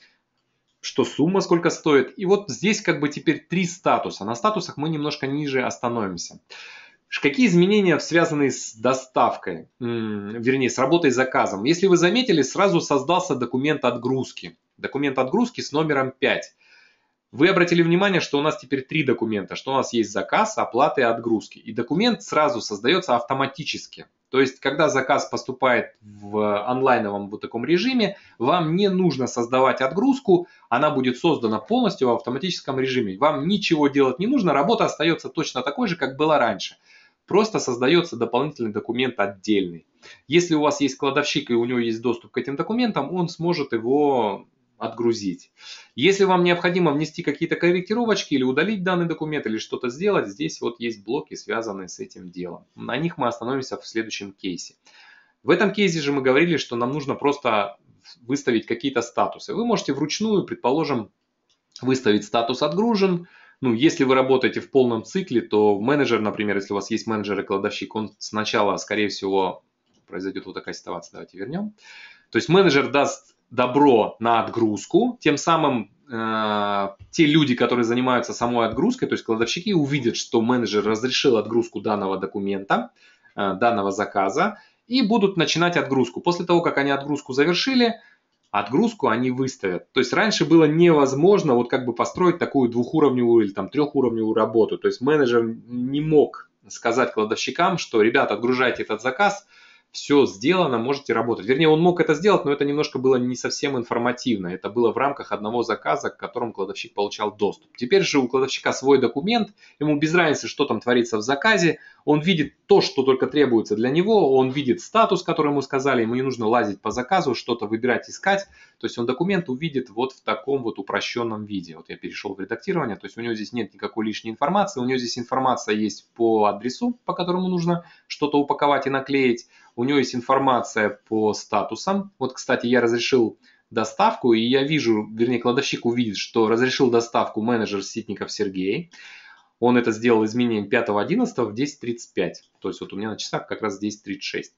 что сумма сколько стоит. И вот здесь как бы теперь три статуса. На статусах мы немножко ниже остановимся. Какие изменения связаны с доставкой, вернее с работой с заказом? Если вы заметили, сразу создался документ отгрузки. Документ отгрузки с номером пять. Вы обратили внимание, что у нас теперь три документа, что у нас есть заказ, оплата и отгрузки. И документ сразу создается автоматически. То есть, когда заказ поступает в онлайновом вот таком режиме, вам не нужно создавать отгрузку, она будет создана полностью в автоматическом режиме. Вам ничего делать не нужно, работа остается точно такой же, как была раньше. Просто создается дополнительный документ отдельный. Если у вас есть кладовщик и у него есть доступ к этим документам, он сможет его отгрузить. Если вам необходимо внести какие-то корректировочки или удалить данный документ, или что-то сделать, здесь вот есть блоки, связанные с этим делом. На них мы остановимся в следующем кейсе. В этом кейсе же мы говорили, что нам нужно просто выставить какие-то статусы. Вы можете вручную, предположим, выставить статус «отгружен». Ну, если вы работаете в полном цикле, то менеджер, например, если у вас есть менеджер и кладовщик, он сначала, скорее всего, произойдет вот такая ситуация. Давайте вернем. То есть менеджер даст добро на отгрузку, тем самым э, те люди, которые занимаются самой отгрузкой, то есть кладовщики, увидят, что менеджер разрешил отгрузку данного документа, э, данного заказа, и будут начинать отгрузку. После того, как они отгрузку завершили, отгрузку они выставят. То есть раньше было невозможно вот как бы построить такую двухуровневую или там трехуровневую работу. То есть менеджер не мог сказать кладовщикам, что, ребята, отгружайте этот заказ, все сделано, можете работать. Вернее, он мог это сделать, но это немножко было не совсем информативно. Это было в рамках одного заказа, к которому кладовщик получал доступ. Теперь же у кладовщика свой документ, ему без разницы, что там творится в заказе. Он видит то, что только требуется для него, он видит статус, который ему сказали, ему не нужно лазить по заказу, что-то выбирать, искать. То есть он документ увидит вот в таком вот упрощенном виде. Вот я перешел в редактирование, то есть у него здесь нет никакой лишней информации, у него здесь информация есть по адресу, по которому нужно что-то упаковать и наклеить. у него есть информация по статусам. Вот, кстати, я разрешил доставку, и я вижу, вернее, кладовщик увидит, что разрешил доставку менеджер Ситников Сергей. Он это сделал изменением пятого одиннадцатого в десять тридцать пять. То есть вот у меня на часах как раз десять тридцать шесть.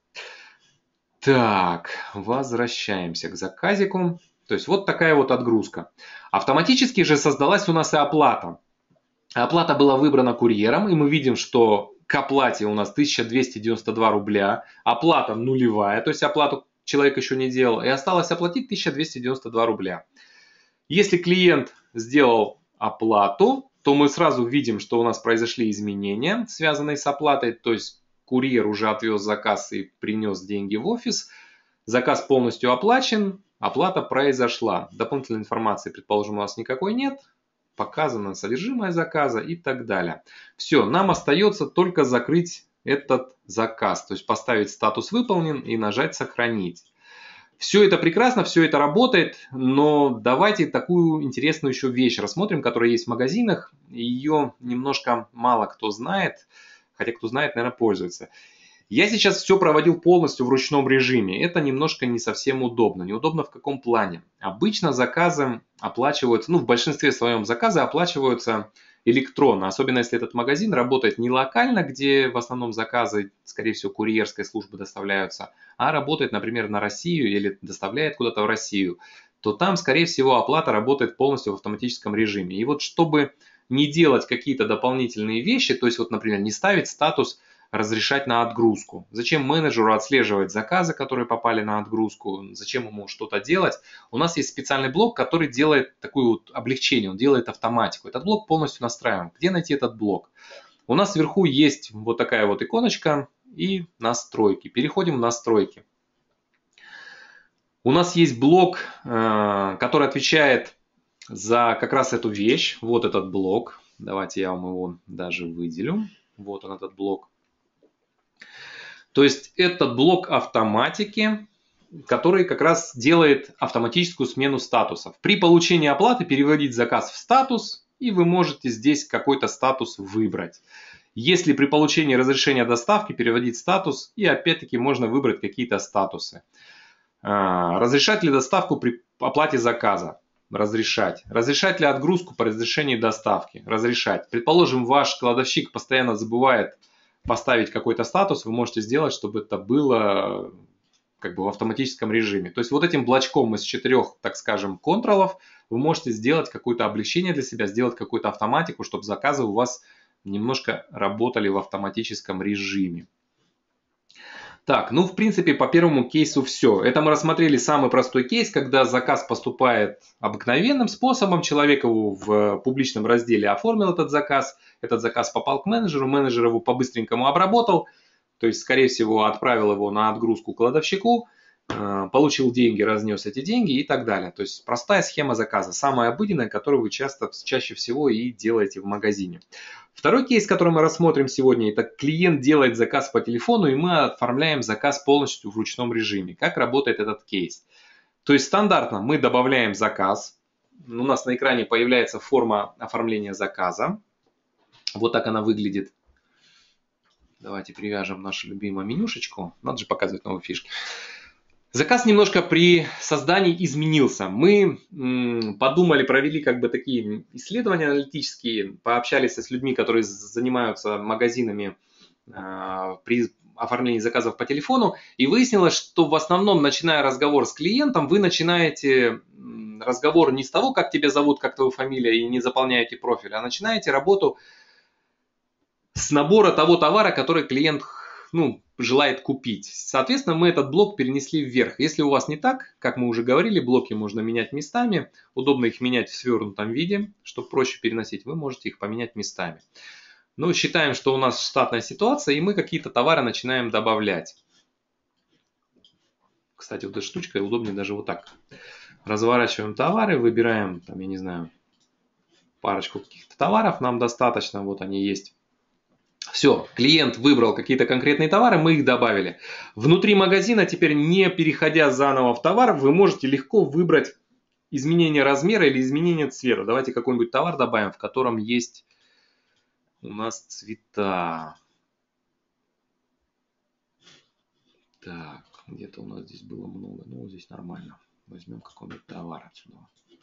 Так, возвращаемся к заказику. То есть вот такая вот отгрузка. Автоматически же создалась у нас и оплата. Оплата была выбрана курьером, и мы видим, что к оплате у нас тысяча двести девяносто два рубля. Оплата нулевая, то есть оплату человек еще не делал. И осталось оплатить тысяча двести девяносто два рубля. Если клиент сделал оплату, то мы сразу видим, что у нас произошли изменения, связанные с оплатой. То есть курьер уже отвез заказ и принес деньги в офис. Заказ полностью оплачен, оплата произошла. Дополнительной информации, предположим, у нас никакой нет. Показано содержимое заказа и так далее. Все, нам остается только закрыть этот заказ. То есть поставить статус выполнен и нажать сохранить. Все это прекрасно, все это работает, но давайте такую интересную еще вещь рассмотрим, которая есть в магазинах. Ее немножко мало кто знает, хотя кто знает, наверное, пользуется. Я сейчас все проводил полностью в ручном режиме. Это немножко не совсем удобно. Неудобно в каком плане? Обычно заказы оплачиваются, ну в большинстве своем заказы оплачиваются электронно. Особенно если этот магазин работает не локально, где в основном заказы, скорее всего, курьерской службы доставляются, а работает, например, на Россию или доставляет куда-то в Россию, то там, скорее всего, оплата работает полностью в автоматическом режиме. И вот чтобы не делать какие-то дополнительные вещи, то есть вот, например, не ставить статус разрешать на отгрузку. Зачем менеджеру отслеживать заказы, которые попали на отгрузку? Зачем ему что-то делать? У нас есть специальный блок, который делает такое вот облегчение, он делает автоматику. Этот блок полностью настраиваем. Где найти этот блок? У нас вверху есть вот такая вот иконочка и настройки. Переходим в настройки. У нас есть блок, который отвечает за как раз эту вещь. Вот этот блок. Давайте я вам его даже выделю. Вот он, этот блок. То есть это блок автоматики, который как раз делает автоматическую смену статусов. При получении оплаты переводить заказ в статус, и вы можете здесь какой-то статус выбрать. Если при получении разрешения доставки переводить статус, и опять-таки можно выбрать какие-то статусы. Разрешать ли доставку при оплате заказа? Разрешать. Разрешать ли отгрузку по разрешении доставки? Разрешать. Предположим, ваш кладовщик постоянно забывает поставить какой-то статус, вы можете сделать, чтобы это было как бы в автоматическом режиме. То есть вот этим блочком из четырех, так скажем, контролов вы можете сделать какое-то облегчение для себя, сделать какую-то автоматику, чтобы заказы у вас немножко работали в автоматическом режиме. Так, ну в принципе по первому кейсу все. Это мы рассмотрели самый простой кейс, когда заказ поступает обыкновенным способом. Человек его в публичном разделе оформил этот заказ. Этот заказ попал к менеджеру. Менеджер его по-быстренькому обработал. То есть, скорее всего, отправил его на отгрузку кладовщику. Получил деньги, разнес эти деньги и так далее. То есть простая схема заказа. Самая обыденная, которую вы часто, чаще всего и делаете в магазине. Второй кейс, который мы рассмотрим сегодня, это клиент делает заказ по телефону, и мы оформляем заказ полностью в ручном режиме. Как работает этот кейс? То есть стандартно мы добавляем заказ. У нас на экране появляется форма оформления заказа. Вот так она выглядит. Давайте привяжем нашу любимую менюшечку. Надо же показывать новые фишки. Заказ немножко при создании изменился. Мы м, подумали, провели как бы такие исследования аналитические, пообщались с людьми, которые занимаются магазинами э, при оформлении заказов по телефону, и выяснилось, что в основном, начиная разговор с клиентом, вы начинаете разговор не с того, как тебя зовут, как твоя фамилия, и не заполняете профиль, а начинаете работу с набора того товара, который клиент ну, желает купить. Соответственно, мы этот блок перенесли вверх. Если у вас не так, как мы уже говорили, блоки можно менять местами. Удобно их менять в свернутом виде, чтобы проще переносить. Вы можете их поменять местами. Но считаем, что у нас штатная ситуация, и мы какие-то товары начинаем добавлять. Кстати, вот эта штучка удобнее даже вот так. Разворачиваем товары, выбираем, там, я не знаю, парочку каких-то товаров. Нам достаточно, вот они есть. Все, клиент выбрал какие-то конкретные товары, мы их добавили. Внутри магазина, теперь не переходя заново в товар, вы можете легко выбрать изменение размера или изменение цвета. Давайте какой-нибудь товар добавим, в котором есть у нас цвета. Так, где-то у нас здесь было много. Ну, здесь нормально. Возьмем какой-нибудь товар отсюда.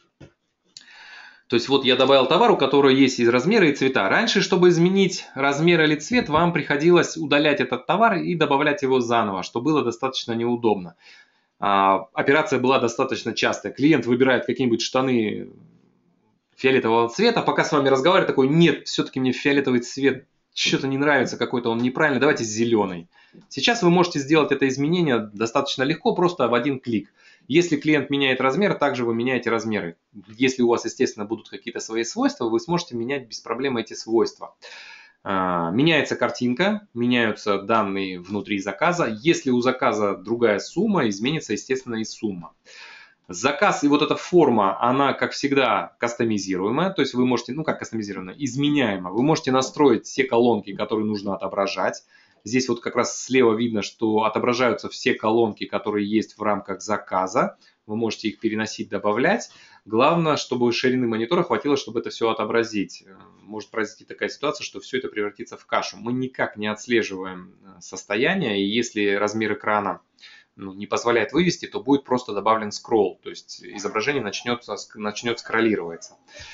То есть вот я добавил товар, у которого есть и размеры, и цвета. Раньше, чтобы изменить размер или цвет, вам приходилось удалять этот товар и добавлять его заново, что было достаточно неудобно. А, операция была достаточно частая. Клиент выбирает какие-нибудь штаны фиолетового цвета, пока с вами разговаривает, такой: нет, все-таки мне фиолетовый цвет что-то не нравится, какой-то он неправильный, давайте зеленый. Сейчас вы можете сделать это изменение достаточно легко, просто в один клик. Если клиент меняет размер, также вы меняете размеры. Если у вас, естественно, будут какие-то свои свойства, вы сможете менять без проблем эти свойства. Меняется картинка, меняются данные внутри заказа. Если у заказа другая сумма, изменится, естественно, и сумма. Заказ и вот эта форма, она, как всегда, кастомизируемая. То есть вы можете, ну как кастомизируемая, изменяемая. Вы можете настроить все колонки, которые нужно отображать. Здесь вот как раз слева видно, что отображаются все колонки, которые есть в рамках заказа. Вы можете их переносить, добавлять. Главное, чтобы ширины монитора хватило, чтобы это все отобразить. Может произойти такая ситуация, что все это превратится в кашу. Мы никак не отслеживаем состояние, и если размер экрана ну, не позволяет вывести, то будет просто добавлен скролл. То есть изображение начнет, начнет скроллироваться.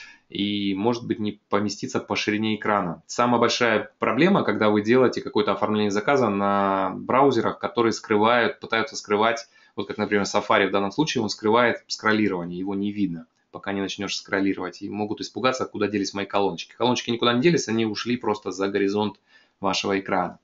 И может быть не поместиться по ширине экрана. Самая большая проблема, когда вы делаете какое-то оформление заказа на браузерах, которые скрывают, пытаются скрывать, вот как, например, Safari в данном случае, он скрывает скроллирование, его не видно, пока не начнешь скроллировать. И могут испугаться, куда делись мои колоночки. Колоночки никуда не делись, они ушли просто за горизонт вашего экрана.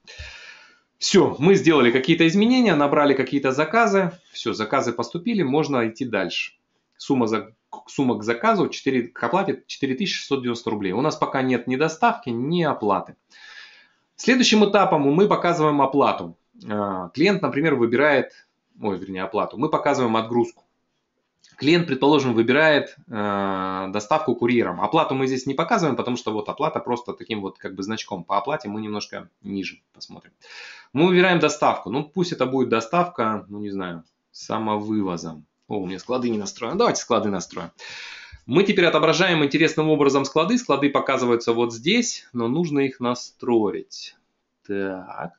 Все, мы сделали какие-то изменения, набрали какие-то заказы. Все, заказы поступили, можно идти дальше. Сумма, за, сумма к заказу четыре, к оплате четыре тысячи шестьсот девяносто рублей. У нас пока нет ни доставки, ни оплаты. Следующим этапом мы показываем оплату. Клиент, например, выбирает, ой, вернее, оплату. Мы показываем отгрузку. Клиент, предположим, выбирает э, доставку курьером. Оплату мы здесь не показываем, потому что вот оплата просто таким вот как бы значком. По оплате мы немножко ниже посмотрим. Мы выбираем доставку. Ну, пусть это будет доставка, ну, не знаю, самовывозом. О, у меня склады не настроены. Давайте склады настроим. Мы теперь отображаем интересным образом склады. Склады показываются вот здесь, но нужно их настроить. Так.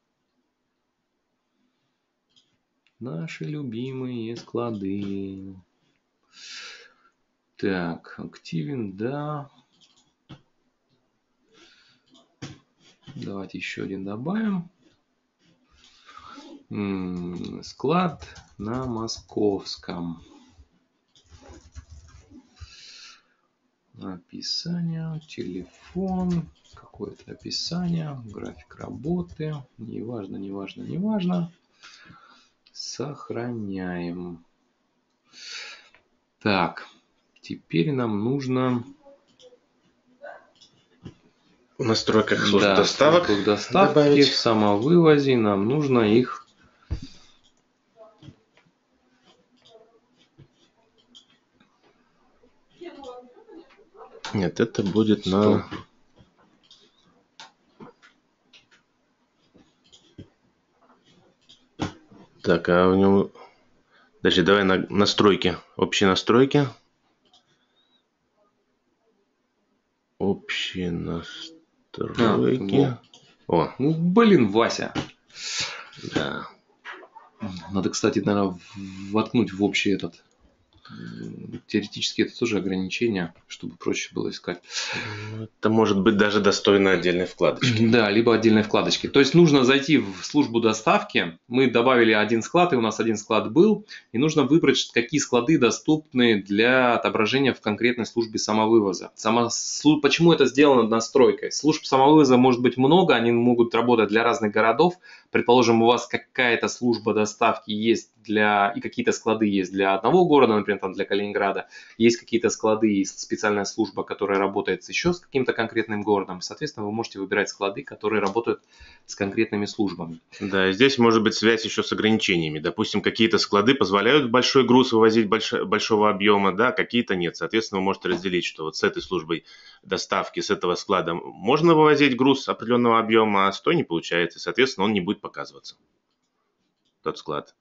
Наши любимые склады. Так, активен, да. Давайте еще один добавим. М-м, склад на Московском. Описание, телефон, какое-то описание, график работы. Неважно, неважно, неважно. Сохраняем. Так, теперь нам нужно... В настройках службы да, доставок доставки, добавить. В самовывозе нам нужно их... Нет, это будет на... Так, а у него... Подожди, давай на настройки. Общие настройки. Общие настройки. А, О. Ну, блин, Вася. Да. Надо, кстати, наверное, воткнуть в общий этот. Теоретически это тоже ограничение, чтобы проще было искать. Это может быть даже достойно отдельной вкладочки. Да, либо отдельной вкладочки. То есть нужно зайти в службу доставки. Мы добавили один склад, и у нас один склад был. И нужно выбрать, какие склады доступны для отображения в конкретной службе самовывоза. Само... Почему это сделано настройкой? Служб самовывоза может быть много, они могут работать для разных городов. Предположим, у вас какая-то служба доставки есть для, и какие-то склады есть для одного города, например, там для Калининграда. Есть какие-то склады и специальная служба, которая работает еще с каким-то конкретным городом. Соответственно, вы можете выбирать склады, которые работают с конкретными службами. Да, и здесь может быть связь еще с ограничениями. Допустим, какие-то склады позволяют большой груз вывозить больш... большого объема, да, какие-то нет. Соответственно, вы можете разделить, что вот с этой службой доставки, с этого склада можно вывозить груз определенного объема, а с той не получается. Соответственно, он не будет показываться, тот склад.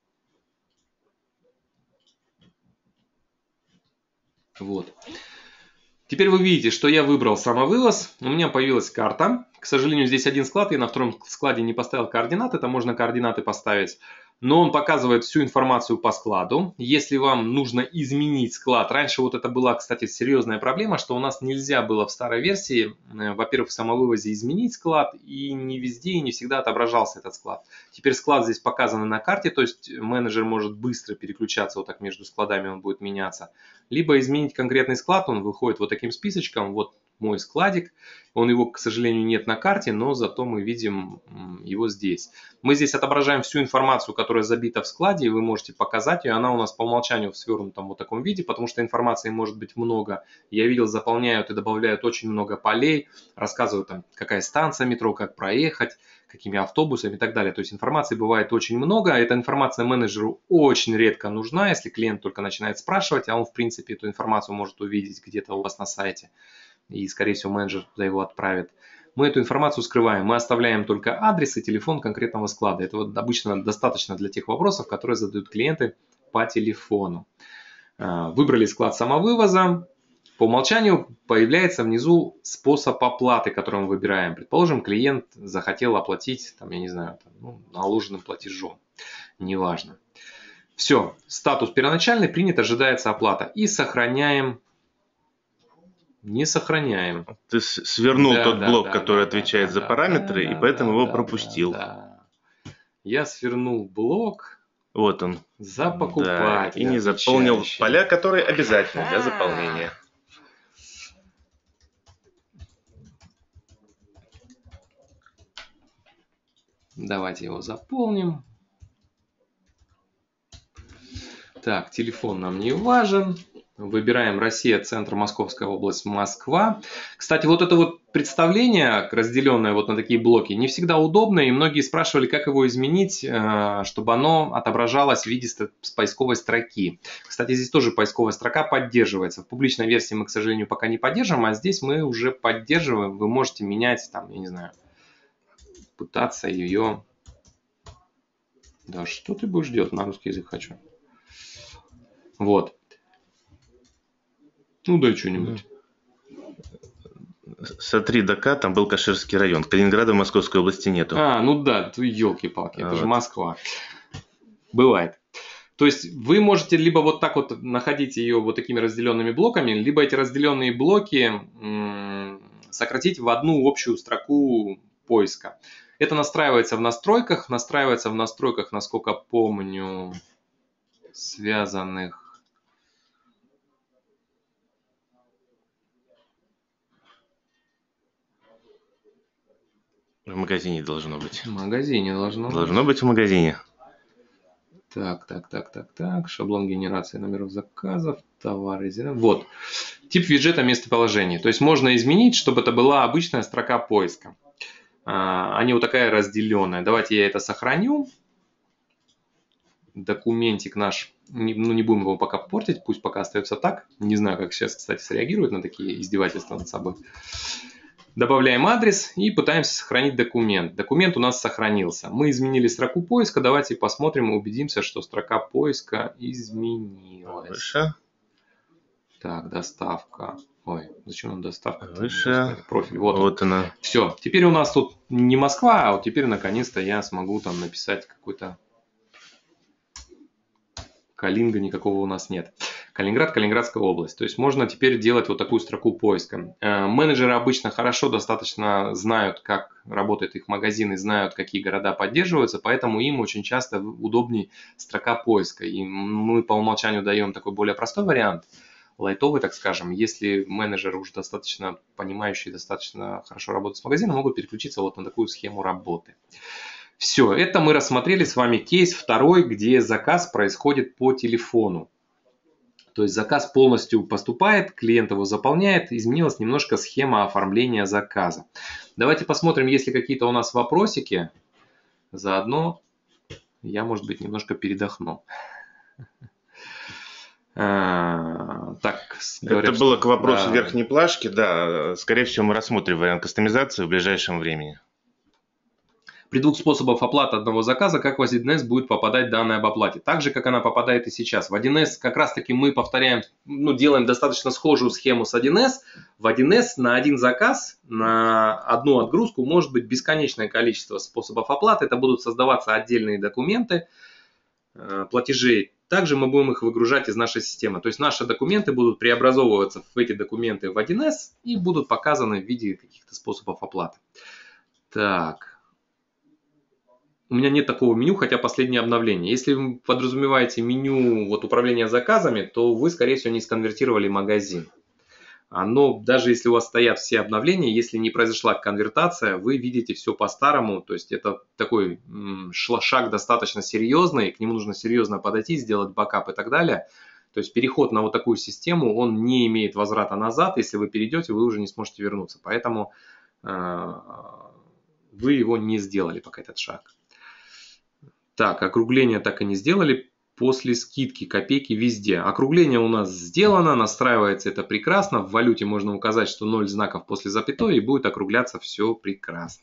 Вот. Теперь вы видите, что я выбрал самовывоз. У меня появилась карта. К сожалению, здесь один склад. Я на втором складе не поставил координаты. Там можно координаты поставить. но он показывает всю информацию по складу. Если вам нужно изменить склад, раньше вот это была, кстати, серьезная проблема, что у нас нельзя было в старой версии, во-первых, в самовывозе изменить склад, и не везде и не всегда отображался этот склад. Теперь склад здесь показан на карте, то есть менеджер может быстро переключаться вот так между складами, он будет меняться. Либо изменить конкретный склад, он выходит вот таким списочком, вот мой складик, он его, к сожалению, нет на карте, но зато мы видим его здесь. Мы здесь отображаем всю информацию, которая забита в складе, и вы можете показать ее, она у нас по умолчанию в свернутом вот таком виде, потому что информации может быть много. Я видел, заполняют и добавляют очень много полей, рассказывают там, какая станция метро, как проехать, какими автобусами и так далее. То есть информации бывает очень много, эта информация менеджеру очень редко нужна, если клиент только начинает спрашивать, а он в принципе эту информацию может увидеть где-то у вас на сайте. И, скорее всего, менеджер туда его отправит. Мы эту информацию скрываем. Мы оставляем только адрес и телефон конкретного склада. Это вот обычно достаточно для тех вопросов, которые задают клиенты по телефону. Выбрали склад самовывоза. По умолчанию появляется внизу способ оплаты, который мы выбираем. Предположим, клиент захотел оплатить, там, я не знаю, там, ну, наложенным платежом. Неважно. Все, статус первоначальный, принят, ожидается оплата. И сохраняем. Не сохраняем. Ты свернул да, тот да, блок, да, который да, отвечает да, за да, параметры, да, и поэтому да, его да, пропустил. Да, да. Я свернул блок. Вот он. За покупателя. Да, и не заполнил поля, которые обязательны для заполнения. Давайте его заполним. Так, телефон нам не важен. Выбираем Россия, центр, Московская область, Москва. Кстати, вот это вот представление, разделенное вот на такие блоки, не всегда удобно. И многие спрашивали, как его изменить, чтобы оно отображалось в виде поисковой строки. Кстати, здесь тоже поисковая строка поддерживается. В публичной версии мы, к сожалению, пока не поддерживаем, а здесь мы уже поддерживаем. Вы можете менять, там, я не знаю, пытаться ее... Да что ты будешь делать? На русский язык хочу. Вот. Ну, дай что-нибудь. Сотри ДК, там был Каширский район. Калининграда в Московской области нету. А, ну да, елки-палки, это а же вот. Москва. Бывает. То есть вы можете либо вот так вот находить ее вот такими разделенными блоками, либо эти разделенные блоки м- сократить в одну общую строку поиска. Это настраивается в настройках. Настраивается в настройках, насколько помню, связанных... В магазине должно быть. В магазине должно быть. Должно быть в магазине. Так, так, так, так, так. Шаблон генерации номеров заказов, товары. Вот. Тип виджета местоположения. То есть можно изменить, чтобы это была обычная строка поиска, а не вот такая разделенная. Давайте я это сохраню. Документик наш. Ну, не будем его пока портить. Пусть пока остается так. Не знаю, как сейчас, кстати, среагируют на такие издевательства над собой. Добавляем адрес и пытаемся сохранить документ. Документ у нас сохранился. Мы изменили строку поиска. Давайте посмотрим и убедимся, что строка поиска изменилась. Выше. Так, доставка. Ой, зачем нам доставка? Выше. Профиль. Вот, вот он. она. Все. Теперь у нас тут не Москва, а вот теперь наконец-то я смогу там написать какой-то... Калинга никакого у нас нет. Калининград, Калининградская область. То есть можно теперь делать вот такую строку поиска. Менеджеры обычно хорошо достаточно знают, как работает их магазин и знают, какие города поддерживаются, поэтому им очень часто удобней строка поиска. И мы по умолчанию даем такой более простой вариант, лайтовый, так скажем. Если менеджеры уже достаточно понимающие, достаточно хорошо работают с магазином, могут переключиться вот на такую схему работы. Все, это мы рассмотрели с вами кейс второй, где заказ происходит по телефону. То есть заказ полностью поступает, клиент его заполняет, изменилась немножко схема оформления заказа. Давайте посмотрим, есть ли какие-то у нас вопросики. Заодно я, может быть, немножко передохну. Так, говорят, это было к вопросу да. верхней плашки. Да, скорее всего, мы рассмотрим вариант кастомизации в ближайшем времени. При двух способах оплаты одного заказа, как в один эс будет попадать данные об оплате. Так же, как она попадает и сейчас. В один эс как раз таки мы повторяем, ну, делаем достаточно схожую схему с один эс. В один эс на один заказ, на одну отгрузку может быть бесконечное количество способов оплаты. Это будут создаваться отдельные документы. платежей, также мы будем их выгружать из нашей системы. То есть наши документы будут преобразовываться в эти документы в один эс и будут показаны в виде каких-то способов оплаты. Так. У меня нет такого меню, хотя последнее обновление. Если вы подразумеваете меню вот, управления заказами, то вы, скорее всего, не сконвертировали магазин. Но даже если у вас стоят все обновления, если не произошла конвертация, вы видите все по-старому. То есть это такой шаг достаточно серьезный, к нему нужно серьезно подойти, сделать бэкап и так далее. То есть переход на вот такую систему, он не имеет возврата назад. Если вы перейдете, вы уже не сможете вернуться. Поэтому э, вы его не сделали пока этот шаг. Так, округление так и не сделали. После скидки копейки везде. Округление у нас сделано, настраивается это прекрасно. В валюте можно указать, что ноль знаков после запятой, и будет округляться все прекрасно.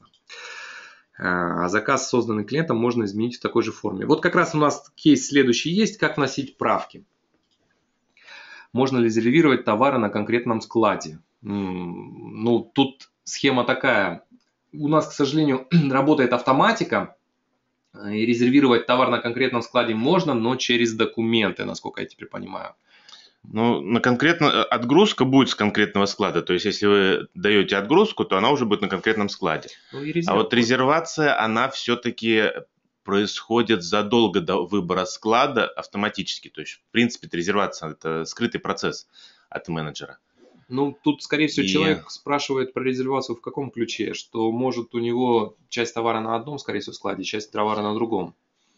А заказ, созданный клиентом, можно изменить в такой же форме. Вот как раз у нас кейс следующий есть, как вносить правки. Можно ли резервировать товары на конкретном складе? Ну, тут схема такая. У нас, к сожалению, работает автоматика. И резервировать товар на конкретном складе можно, но через документы, насколько я теперь понимаю. Ну, на конкретно отгрузка будет с конкретного склада. То есть, если вы даете отгрузку, то она уже будет на конкретном складе. Ну, а вот резервация, она все-таки происходит задолго до выбора склада автоматически. То есть, в принципе, резервация – это скрытый процесс от менеджера. Ну, тут, скорее всего, и... человек спрашивает про резервацию в каком ключе, что может у него часть товара на одном, скорее всего, складе, часть товара на другом.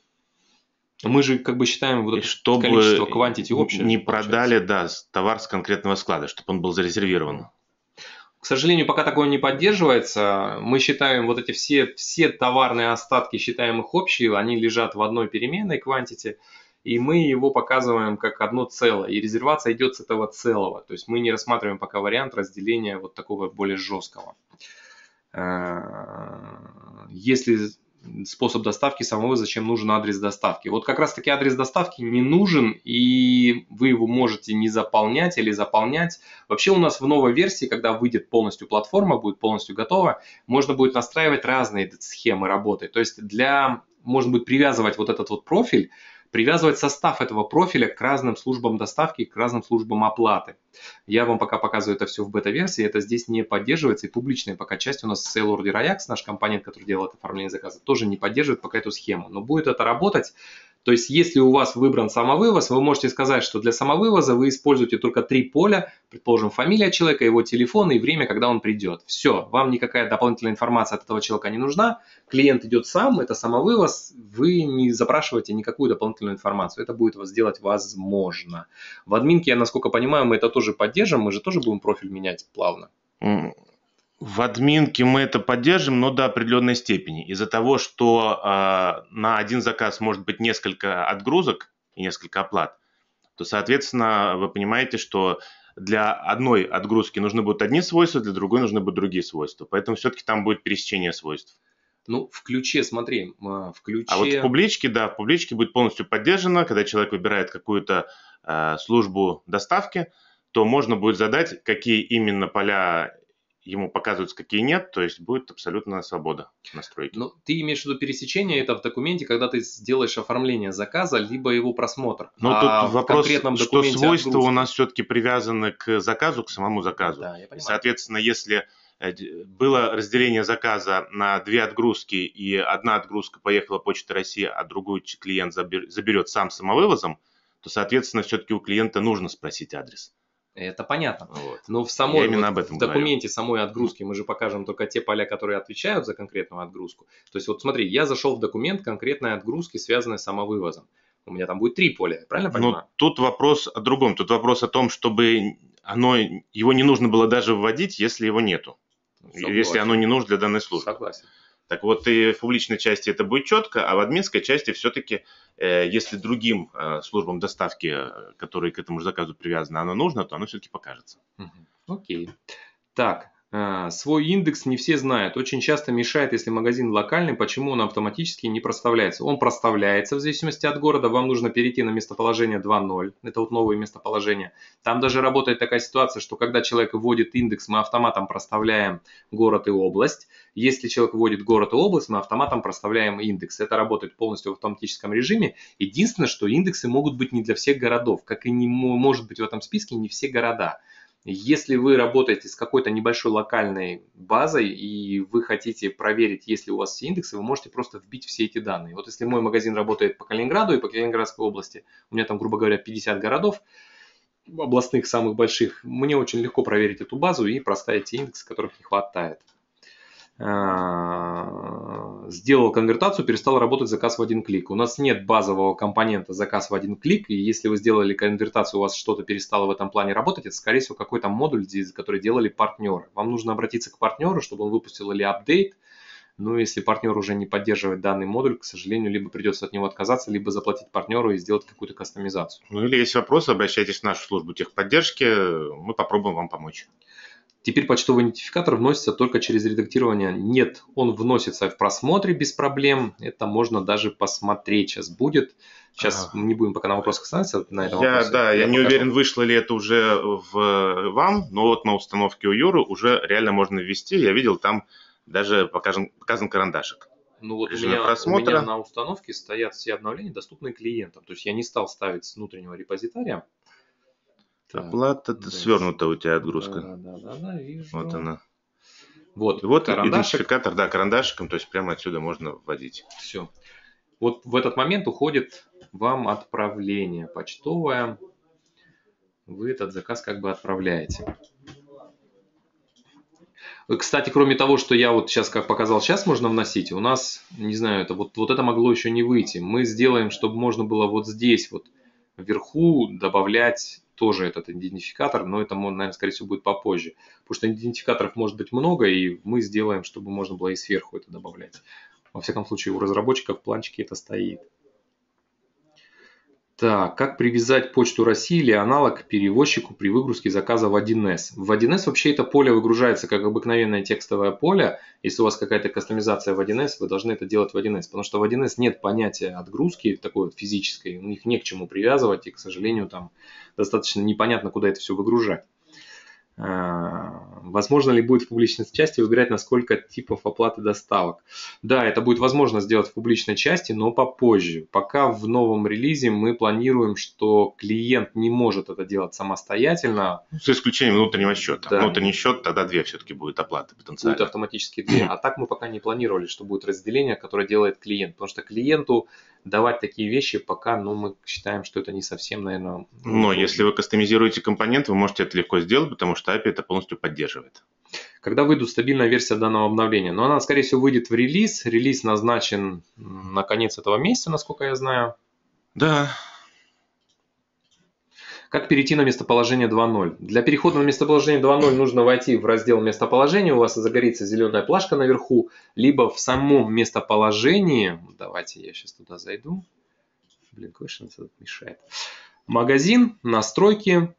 Мы же как бы считаем вот это чтобы количество quantity общее. Не продали, да, товар с конкретного склада, чтобы он был зарезервирован. К сожалению, пока такое не поддерживается. Мы считаем вот эти все, все товарные остатки, считаем их общие, они лежат в одной переменной quantity. И мы его показываем как одно целое. И резервация идет с этого целого. То есть мы не рассматриваем пока вариант разделения вот такого более жесткого. Если способ доставки самого, зачем нужен адрес доставки? Вот как раз таки адрес доставки не нужен, и вы его можете не заполнять или заполнять. Вообще у нас в новой версии, когда выйдет полностью платформа, будет полностью готова, можно будет настраивать разные схемы работы. То есть для, можно будет привязывать вот этот вот профиль, привязывать состав этого профиля к разным службам доставки, к разным службам оплаты. Я вам пока показываю это все в бета-версии, это здесь не поддерживается, и публичная пока часть у нас Sale Order Ajax, наш компонент, который делает оформление заказа, тоже не поддерживает пока эту схему. Но будет это работать. То есть, если у вас выбран самовывоз, вы можете сказать, что для самовывоза вы используете только три поля, предположим, фамилия человека, его телефон и время, когда он придет. Все, вам никакая дополнительная информация от этого человека не нужна. Клиент идет сам, это самовывоз, вы не запрашиваете никакую дополнительную информацию. Это будет сделать возможно. В админке, я насколько понимаю, мы это тоже поддержим, мы же тоже будем профиль менять плавно. В админке мы это поддержим, но до определенной степени. Из-за того, что э, на один заказ может быть несколько отгрузок и несколько оплат, то, соответственно, вы понимаете, что для одной отгрузки нужны будут одни свойства, для другой нужны будут другие свойства. Поэтому все-таки там будет пересечение свойств. Ну, в ключе, смотри, в ключе... А вот в публичке, да, в публичке будет полностью поддержано. Когда человек выбирает какую-то э, службу доставки, то можно будет задать, какие именно поля ему показываются, какие нет, то есть будет абсолютная свобода настройки. Ну, ты имеешь в виду пересечение, это в документе, когда ты сделаешь оформление заказа, либо его просмотр. Ну, а тут вопрос, что свойства отгрузки у нас все-таки привязаны к заказу, к самому заказу. Да, я понимаю. Соответственно, если было разделение заказа на две отгрузки, и одна отгрузка поехала Почтой России, а другую клиент заберет сам самовывозом, то, соответственно, все-таки у клиента нужно спросить адрес. Это понятно. Вот. Но в самой вот, об этом в документе говорю. Самой отгрузки мы же покажем только те поля, которые отвечают за конкретную отгрузку. То есть вот смотри, я зашел в документ конкретной отгрузки, связанной с самовывозом. У меня там будет три поля, правильно понимаю? Но тут вопрос о другом. Тут вопрос о том, чтобы оно, его не нужно было даже вводить, если его нету. Согласен. Если оно не нужно для данной службы. Согласен. Так вот, и в публичной части это будет четко, а в админской части все-таки, э, если другим э, службам доставки, которые к этому же заказу привязаны, оно нужно, то оно все-таки покажется. Окей. Так, А, Свой индекс не все знают. Очень часто мешает, если магазин локальный, почему он автоматически не проставляется. Он проставляется в зависимости от города. Вам нужно перейти на местоположение два ноль. Это вот новое местоположение. Там даже работает такая ситуация, что когда человек вводит индекс, мы автоматом проставляем город и область. Если человек вводит город и область, мы автоматом проставляем индекс. Это работает полностью в автоматическом режиме. Единственное, что индексы могут быть не для всех городов, как и не может быть в этом списке не все города. Если вы работаете с какой-то небольшой локальной базой и вы хотите проверить, есть ли у вас все индексы, вы можете просто вбить все эти данные. Вот если мой магазин работает по Калининграду и по Калининградской области, у меня там, грубо говоря, пятьдесят городов, областных самых больших, мне очень легко проверить эту базу и проставить те индексы, которых не хватает. Сделал конвертацию, перестал работать заказ в один клик. У нас нет базового компонента заказ в один клик, и если вы сделали конвертацию, у вас что-то перестало в этом плане работать, это, скорее всего, какой-то модуль, который делали партнеры. Вам нужно обратиться к партнеру, чтобы он выпустил или апдейт. Но если партнер уже не поддерживает данный модуль, к сожалению, либо придется от него отказаться, либо заплатить партнеру и сделать какую-то кастомизацию. Ну или есть вопросы, обращайтесь в нашу службу техподдержки, мы попробуем вам помочь. Теперь почтовый идентификатор вносится только через редактирование. Нет, он вносится в просмотре без проблем. Это можно даже посмотреть сейчас будет. Сейчас ага. не будем пока на вопросах остановиться. На этом я, вопросе. Да, я, я не покажу. Уверен, вышло ли это уже в вам, но вот на установке у Юры уже реально можно ввести. Я видел, там даже показан, показан карандашик. Ну вот у меня, у меня на установке стоят все обновления, доступные клиентам. То есть я не стал ставить с внутреннего репозитария. Оплата да, свернута у тебя отгрузка. Да, да, да, да, вижу. Вот она. Вот, вот идентификатор, да, карандашиком, то есть прямо отсюда можно вводить. Все. Вот в этот момент уходит вам отправление почтовое. Вы этот заказ как бы отправляете. Кстати, кроме того, что я вот сейчас, как показал, сейчас можно вносить, у нас, не знаю, это вот, вот это могло еще не выйти. Мы сделаем, чтобы можно было вот здесь вот вверху добавлять тоже этот идентификатор, но это, наверное, скорее всего, будет попозже. Потому что идентификаторов может быть много, и мы сделаем, чтобы можно было и сверху это добавлять. Во всяком случае, у разработчиков в планчике это стоит. Так, как привязать Почту России или аналог к перевозчику при выгрузке заказа в один эс? В один эс вообще это поле выгружается как обыкновенное текстовое поле. Если у вас какая-то кастомизация в один эс, вы должны это делать в один эс. Потому что в один эс нет понятия отгрузки такой вот физической. У них не к чему привязывать. И, к сожалению, там достаточно непонятно, куда это все выгружать. Возможно ли будет в публичной части выбирать, на сколько типов оплаты доставок? Да, это будет возможно сделать в публичной части, но попозже. Пока в новом релизе мы планируем, что клиент не может это делать самостоятельно. С исключением внутреннего счета. Да. Внутренний счет, тогда две все-таки будет оплаты потенциально. Будет автоматически две. А так мы пока не планировали, что будет разделение, которое делает клиент. Потому что клиенту давать такие вещи пока, ну, мы считаем, что это не совсем, наверное... Но если вы кастомизируете компонент, вы можете это легко сделать, потому что эй пи ай это полностью поддерживает. Когда выйдет стабильная версия данного обновления? Но она, скорее всего, выйдет в релиз. Релиз назначен на конец этого месяца, насколько я знаю. Да. Как перейти на местоположение два ноль? Для перехода на местоположение два ноль нужно войти в раздел местоположения, у вас загорится зеленая плашка наверху, либо в самом местоположении, давайте я сейчас туда зайду, блин, конечно, это мешает, магазин, настройки,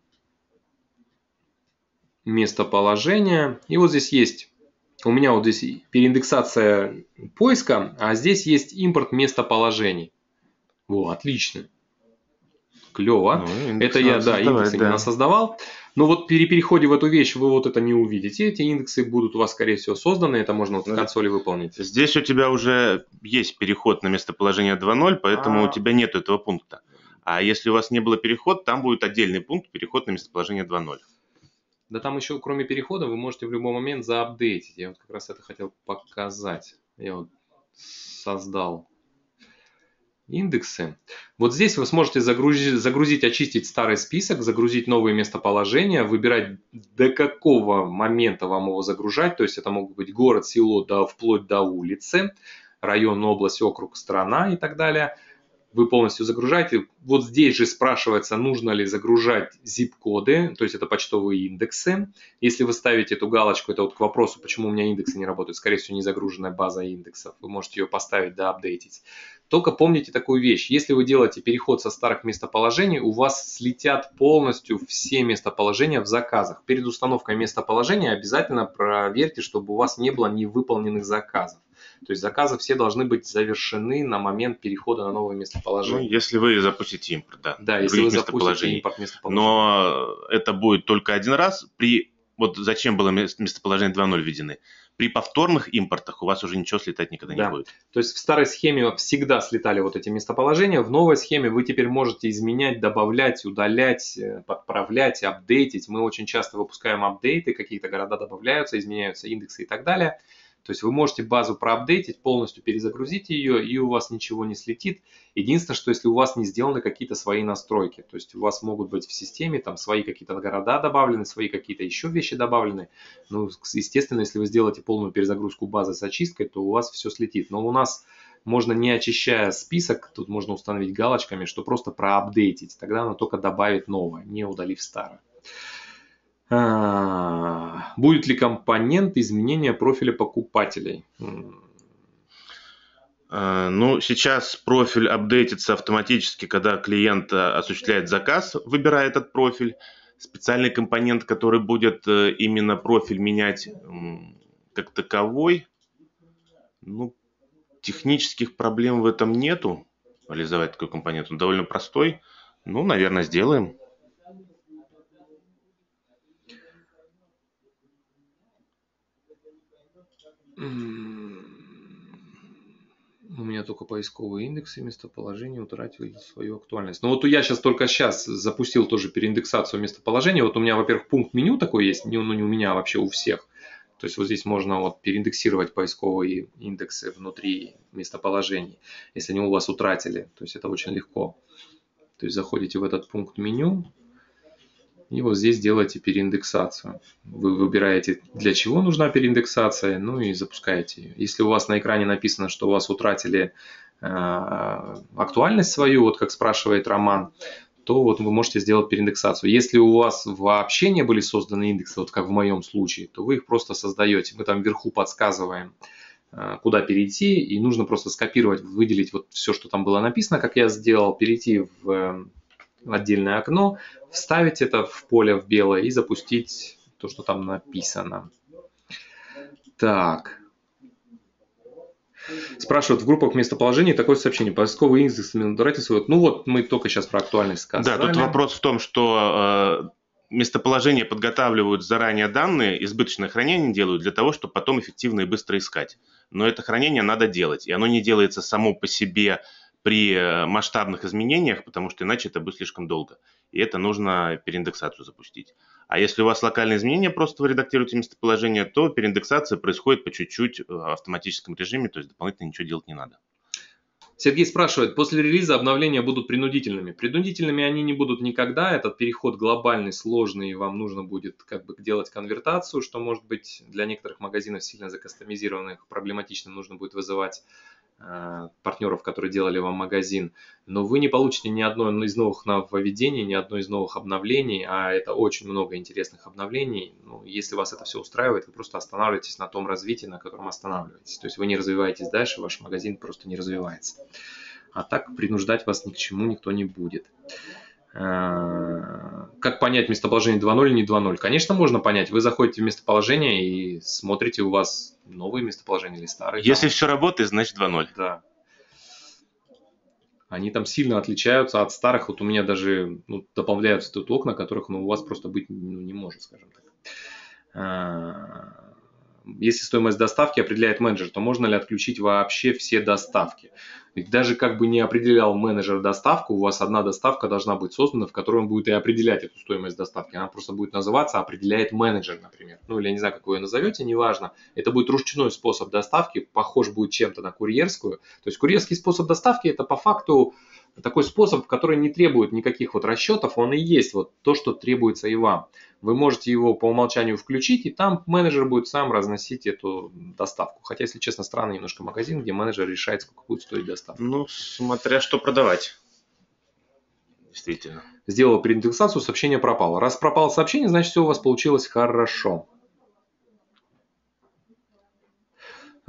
местоположение, и вот здесь есть, у меня вот здесь переиндексация поиска, а здесь есть импорт местоположений. Во, отлично. Клево. Ну, это я, да, индексы да. создавал. Но вот при переходе в эту вещь вы вот это не увидите. Эти индексы будут у вас, скорее всего, созданы. Это можно вот в консоли выполнить. Здесь у тебя уже есть переход на местоположение два ноль, поэтому А-а-а. у тебя нет этого пункта. А если у вас не было перехода, там будет отдельный пункт переход на местоположение два ноль. Да там еще, кроме перехода, вы можете в любой момент заапдейтить. Я вот как раз это хотел показать. Я вот создал индексы. Вот здесь вы сможете загрузить, загрузить, очистить старый список, загрузить новые местоположения, выбирать до какого момента вам его загружать. То есть это могут быть город, село, да, вплоть до улицы, район, область, округ, страна и так далее. Вы полностью загружаете. Вот здесь же спрашивается, нужно ли загружать zip-коды, то есть это почтовые индексы. Если вы ставите эту галочку, это вот к вопросу, почему у меня индексы не работают, скорее всего, не загруженная база индексов. Вы можете ее поставить, да, апдейтить. Только помните такую вещь. Если вы делаете переход со старых местоположений, у вас слетят полностью все местоположения в заказах. Перед установкой местоположения обязательно проверьте, чтобы у вас не было невыполненных заказов. То есть заказы все должны быть завершены на момент перехода на новое местоположение. Ну, если вы запустите импорт, да. Да, если вы запустите импорт местоположения. Но это будет только один раз. При... Вот зачем было местоположение два ноль введены? При повторных импортах у вас уже ничего слетать никогда да. не будет. То есть в старой схеме всегда слетали вот эти местоположения. В новой схеме вы теперь можете изменять, добавлять, удалять, подправлять, апдейтить. Мы очень часто выпускаем апдейты, какие-то города добавляются, изменяются индексы и так далее. То есть вы можете базу проапдейтить, полностью перезагрузить ее, и у вас ничего не слетит. Единственное, что если у вас не сделаны какие-то свои настройки, то есть у вас могут быть в системе там свои какие-то города добавлены, свои какие-то еще вещи добавлены. Ну, естественно, если вы сделаете полную перезагрузку базы с очисткой, то у вас все слетит. Но у нас можно, не очищая список, тут можно установить галочками, что просто проапдейтить. Тогда оно только добавит новое, не удалив старое. А, будет ли компонент изменения профиля покупателей? Ну, сейчас профиль апдейтится автоматически, когда клиент осуществляет заказ, выбирая этот профиль. Специальный компонент, который будет именно профиль менять как таковой, ну, технических проблем в этом нету. Реализовать такой компонент, он довольно простой. Ну, наверное, сделаем. У меня только поисковые индексы местоположения утратили свою актуальность. Но вот я сейчас только сейчас запустил тоже переиндексацию местоположения. Вот у меня, во-первых, пункт меню такой есть, не, ну, не у меня, а вообще у всех. То есть вот здесь можно вот переиндексировать поисковые индексы внутри местоположений, если они у вас утратили. То есть это очень легко. То есть заходите в этот пункт меню. И вот здесь делаете переиндексацию. Вы выбираете, для чего нужна переиндексация, ну и запускаете ее. Если у вас на экране написано, что у вас утратили э, актуальность свою, вот как спрашивает Роман, то вот вы можете сделать переиндексацию. Если у вас вообще не были созданы индексы, вот как в моем случае, то вы их просто создаете. Мы там вверху подсказываем, э, куда перейти, и нужно просто скопировать, выделить вот все, что там было написано, как я сделал, перейти в... Э, в отдельное окно, вставить это в поле в белое и запустить то, что там написано. Так. Спрашивают в группах местоположений такое сообщение. Поисковый индекс утратил свой. Ну вот мы только сейчас про актуальность сказали. Да, тут вопрос в том, что э, местоположение подготавливают заранее данные, избыточное хранение делают для того, чтобы потом эффективно и быстро искать. Но это хранение надо делать, и оно не делается само по себе при масштабных изменениях, потому что иначе это будет слишком долго. И это нужно переиндексацию запустить. А если у вас локальные изменения, просто вы редактируете местоположение, то переиндексация происходит по чуть-чуть в автоматическом режиме, то есть дополнительно ничего делать не надо. Сергей спрашивает, после релиза обновления будут принудительными? Принудительными они не будут никогда, этот переход глобальный, сложный, и вам нужно будет как бы делать конвертацию, что может быть для некоторых магазинов сильно закастомизированных, проблематично, нужно будет вызывать партнеров, которые делали вам магазин, но вы не получите ни одно из новых нововведений, ни одно из новых обновлений, а это очень много интересных обновлений. Ну, если вас это все устраивает, вы просто останавливаетесь на том развитии, на котором останавливаетесь. То есть вы не развиваетесь дальше, ваш магазин просто не развивается. А так принуждать вас ни к чему никто не будет. Как понять местоположение два ноль или не два ноль? Конечно, можно понять. Вы заходите в местоположение и смотрите, у вас новые местоположения или старые. Если там все работает, значит два ноль. Да. Они там сильно отличаются от старых. Вот у меня даже ну, добавляются тут окна, которых ну, у вас просто быть ну, не может, скажем так. Если стоимость доставки определяет менеджер, то можно ли отключить вообще все доставки? Ведь даже как бы не определял менеджер доставку, у вас одна доставка должна быть создана, в которой он будет и определять эту стоимость доставки. Она просто будет называться «определяет менеджер», например. Ну или я не знаю, как вы ее назовете, неважно. Это будет ручной способ доставки, похож будет чем-то на курьерскую. То есть курьерский способ доставки – это по факту такой способ, который не требует никаких вот расчетов, он и есть вот то, что требуется и вам. Вы можете его по умолчанию включить, и там менеджер будет сам разносить эту доставку. Хотя, если честно, странный немножко магазин, где менеджер решает, сколько будет стоить доставка. Ну, смотря что продавать. Действительно. Сделал переиндексацию, сообщение пропало. Раз пропало сообщение, значит, все у вас получилось хорошо.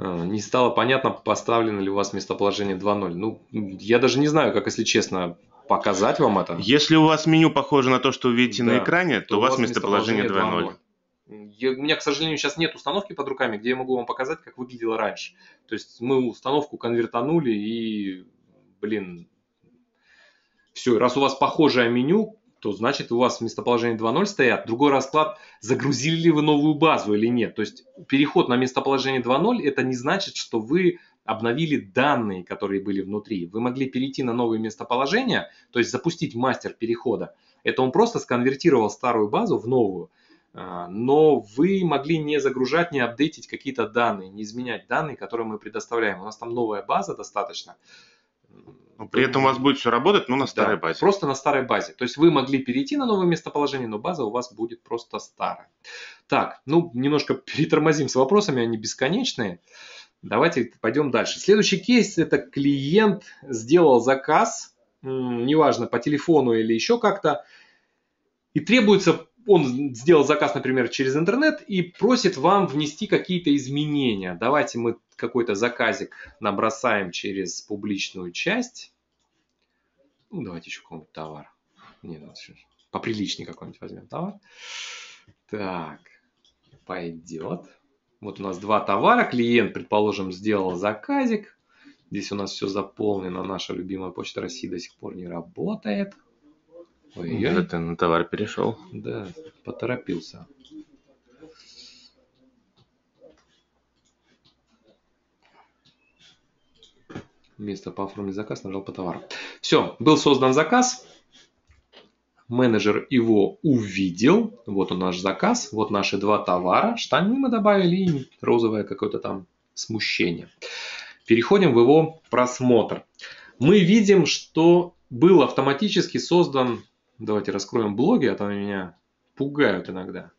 Не стало понятно, поставлено ли у вас местоположение два ноль. Ну, я даже не знаю, как, если честно, показать вам это. Если у вас меню похоже на то, что вы видите Да, на экране, то, то у вас местоположение два ноль. Я, у меня, к сожалению, сейчас нет установки под руками, где я могу вам показать, как выглядело раньше. То есть мы установку конвертанули и, блин, все, раз у вас похожее меню, то значит у вас местоположение два ноль стоят. Другой расклад, загрузили ли вы новую базу или нет. То есть переход на местоположение два ноль, это не значит, что вы обновили данные, которые были внутри. Вы могли перейти на новое местоположение, то есть запустить мастер перехода. Это он просто сконвертировал старую базу в новую. Но вы могли не загружать, не апдейтить какие-то данные, не изменять данные, которые мы предоставляем. У нас там новая база достаточно. Но при этом у вас будет все работать, но на старой да, базе. Просто на старой базе. То есть вы могли перейти на новое местоположение, но база у вас будет просто старая. Так, ну немножко перетормозим с вопросами, они бесконечные. Давайте пойдем дальше. Следующий кейс – это клиент сделал заказ, неважно, по телефону или еще как-то, и требуется, он сделал заказ, например, через интернет и просит вам внести какие-то изменения. Давайте мы какой-то заказик набросаем через публичную часть. Ну, давайте еще какой-нибудь товар. Нет, поприличнее какой-нибудь возьмем товар. Так, пойдет. Вот у нас два товара. Клиент, предположим, сделал заказик. Здесь у нас все заполнено. Наша любимая почта России до сих пор не работает. Ой-ой. Да, ты на товар перешел. Да, поторопился. Место по оформить заказ, нажал по товару. Все, был создан заказ. Менеджер его увидел. Вот он наш заказ. Вот наши два товара. Штаны мы добавили и розовое какое-то там смущение. Переходим в его просмотр. Мы видим, что был автоматически создан... Давайте раскроем блоги, а то меня пугают иногда.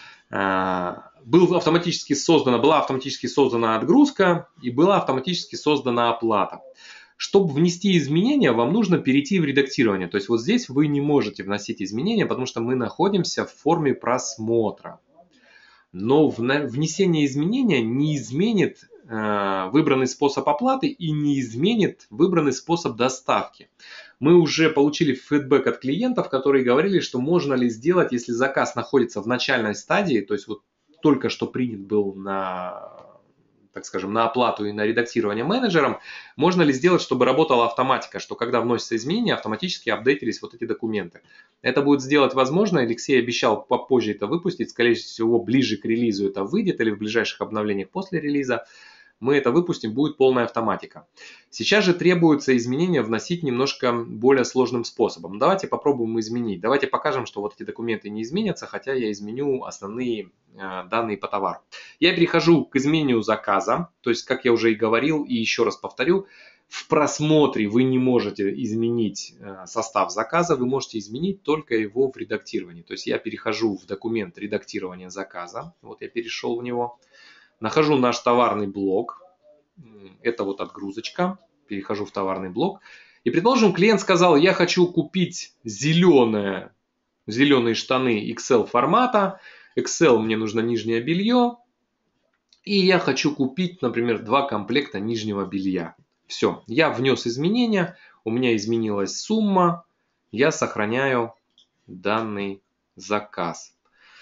Был автоматически создана, была автоматически создана отгрузка и была автоматически создана оплата. Чтобы внести изменения, вам нужно перейти в редактирование. То есть вот здесь вы не можете вносить изменения, потому что мы находимся в форме просмотра. Но внесение изменения не изменит выбранный способ оплаты и не изменит выбранный способ доставки. Мы уже получили фидбэк от клиентов, которые говорили, что можно ли сделать, если заказ находится в начальной стадии, то есть вот только что принят был на, так скажем, на оплату и на редактирование менеджером, можно ли сделать, чтобы работала автоматика, что когда вносятся изменения, автоматически апдейтились вот эти документы. Это будет сделать возможно, Алексей обещал попозже это выпустить, скорее всего ближе к релизу это выйдет или в ближайших обновлениях после релиза. Мы это выпустим, будет полная автоматика. Сейчас же требуется изменения вносить немножко более сложным способом. Давайте попробуем изменить. Давайте покажем, что вот эти документы не изменятся, хотя я изменю основные э, данные по товару. Я перехожу к изменению заказа. То есть, как я уже и говорил, и еще раз повторю, в просмотре вы не можете изменить э, состав заказа, вы можете изменить только его в редактировании. То есть, я перехожу в документ редактирования заказа. Вот я перешел в него. Нахожу наш товарный блок, это вот отгрузочка, перехожу в товарный блок. И, предположим, клиент сказал, я хочу купить зеленые, зеленые штаны икс эл формата, икс эл мне нужно нижнее белье, и я хочу купить, например, два комплекта нижнего белья. Все, я внес изменения, у меня изменилась сумма, я сохраняю данный заказ.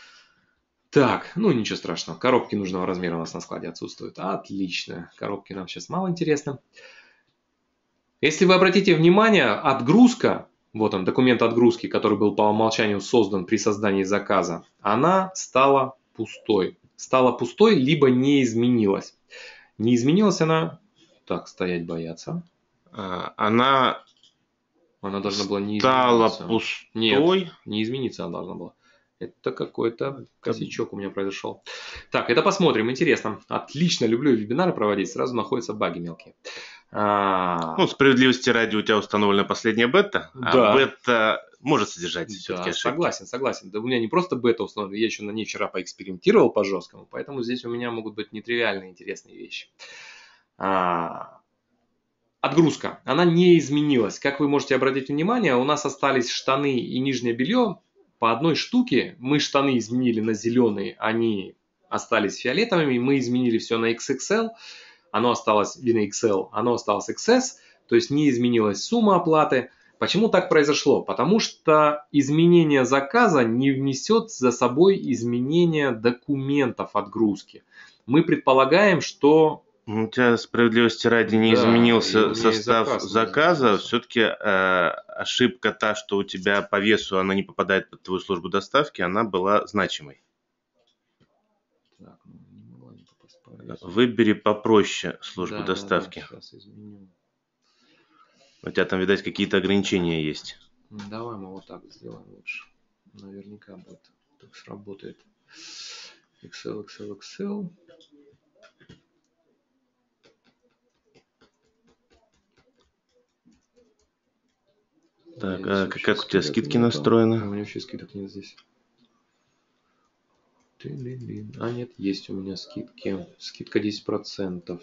Так, ну ничего страшного. Коробки нужного размера у нас на складе отсутствуют. Отлично. Коробки нам сейчас мало интересны. Если вы обратите внимание, отгрузка, вот он, документ отгрузки, который был по умолчанию создан при создании заказа, она стала пустой. Стала пустой, либо не изменилась. Не изменилась она... Так, стоять бояться. Она... Она должна была не стала измениться. пустой? Нет, не измениться она должна была. Это какой-то косячок у меня произошел. Так, это посмотрим, интересно. Отлично, люблю вебинары проводить, сразу находятся баги мелкие. А... Ну, справедливости ради, у тебя установлена последняя бета, да. А бета может содержать все-таки да, ошибки. Согласен, согласен. Да у меня не просто бета установлена, я еще на ней вчера поэкспериментировал по-жесткому, поэтому здесь у меня могут быть нетривиальные интересные вещи. А... Отгрузка, она не изменилась. Как вы можете обратить внимание, у нас остались штаны и нижнее белье. По одной штуке мы штаны изменили на зеленые, они остались фиолетовыми, мы изменили все на икс икс эл. оно осталось, вернее, икс эл, оно осталось икс эс, то есть не изменилась сумма оплаты. Почему так произошло? Потому что изменение заказа не внесет за собой изменение документов отгрузки. Мы предполагаем, что... У тебя, справедливости ради, не Да, и у изменился меня и состав заказ не заказа. изменился. Все-таки э, ошибка та, что у тебя по весу она не попадает под твою службу доставки, она была значимой. Так, ну, не могла не попасть по весу. Выбери попроще службу Да, доставки. Да, да, сейчас изменю. У тебя там, видать, какие-то ограничения есть. Давай мы вот так сделаем лучше. Наверняка будет. Так сработает. икс эл, икс эл, икс эл. Так, а как у тебя скидки настроены? У меня вообще скидок нет здесь. А нет, есть у меня скидки. Скидка десять процентов.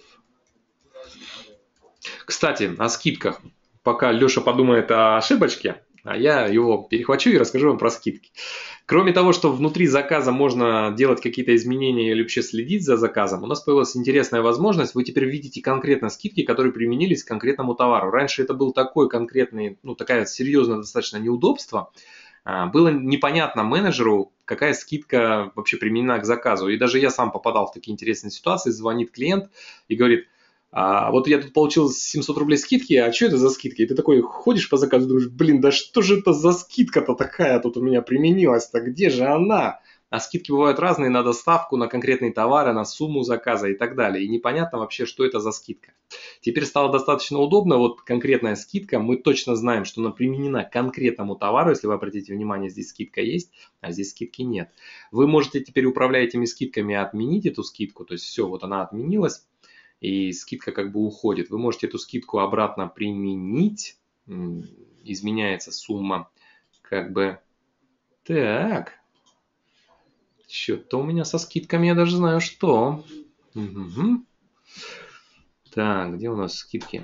Кстати, о скидках. Пока Леша подумает о ошибочке, а я его перехвачу и расскажу вам про скидки. Кроме того, что внутри заказа можно делать какие-то изменения или вообще следить за заказом, у нас появилась интересная возможность. Вы теперь видите конкретно скидки, которые применились к конкретному товару. Раньше это был такой конкретный, ну такая серьезное достаточно неудобство. Было непонятно менеджеру, какая скидка вообще применена к заказу. И даже я сам попадал в такие интересные ситуации. Звонит клиент и говорит: а вот я тут получил семьсот рублей скидки, а что это за скидки? И ты такой ходишь по заказу, думаешь: блин, да что же это за скидка-то такая тут у меня применилась-то, где же она? А скидки бывают разные на доставку, на конкретные товары, на сумму заказа и так далее. И непонятно вообще, что это за скидка. Теперь стало достаточно удобно. Вот конкретная скидка, мы точно знаем, что она применена к конкретному товару. Если вы обратите внимание, здесь скидка есть, а здесь скидки нет. Вы можете теперь, управляя этими скидками, отменить эту скидку. То есть все, вот она отменилась. И скидка как бы уходит. Вы можете эту скидку обратно применить. Изменяется сумма. Как бы так. Что-то у меня со скидками, я даже знаю что. Угу. Так, где у нас скидки?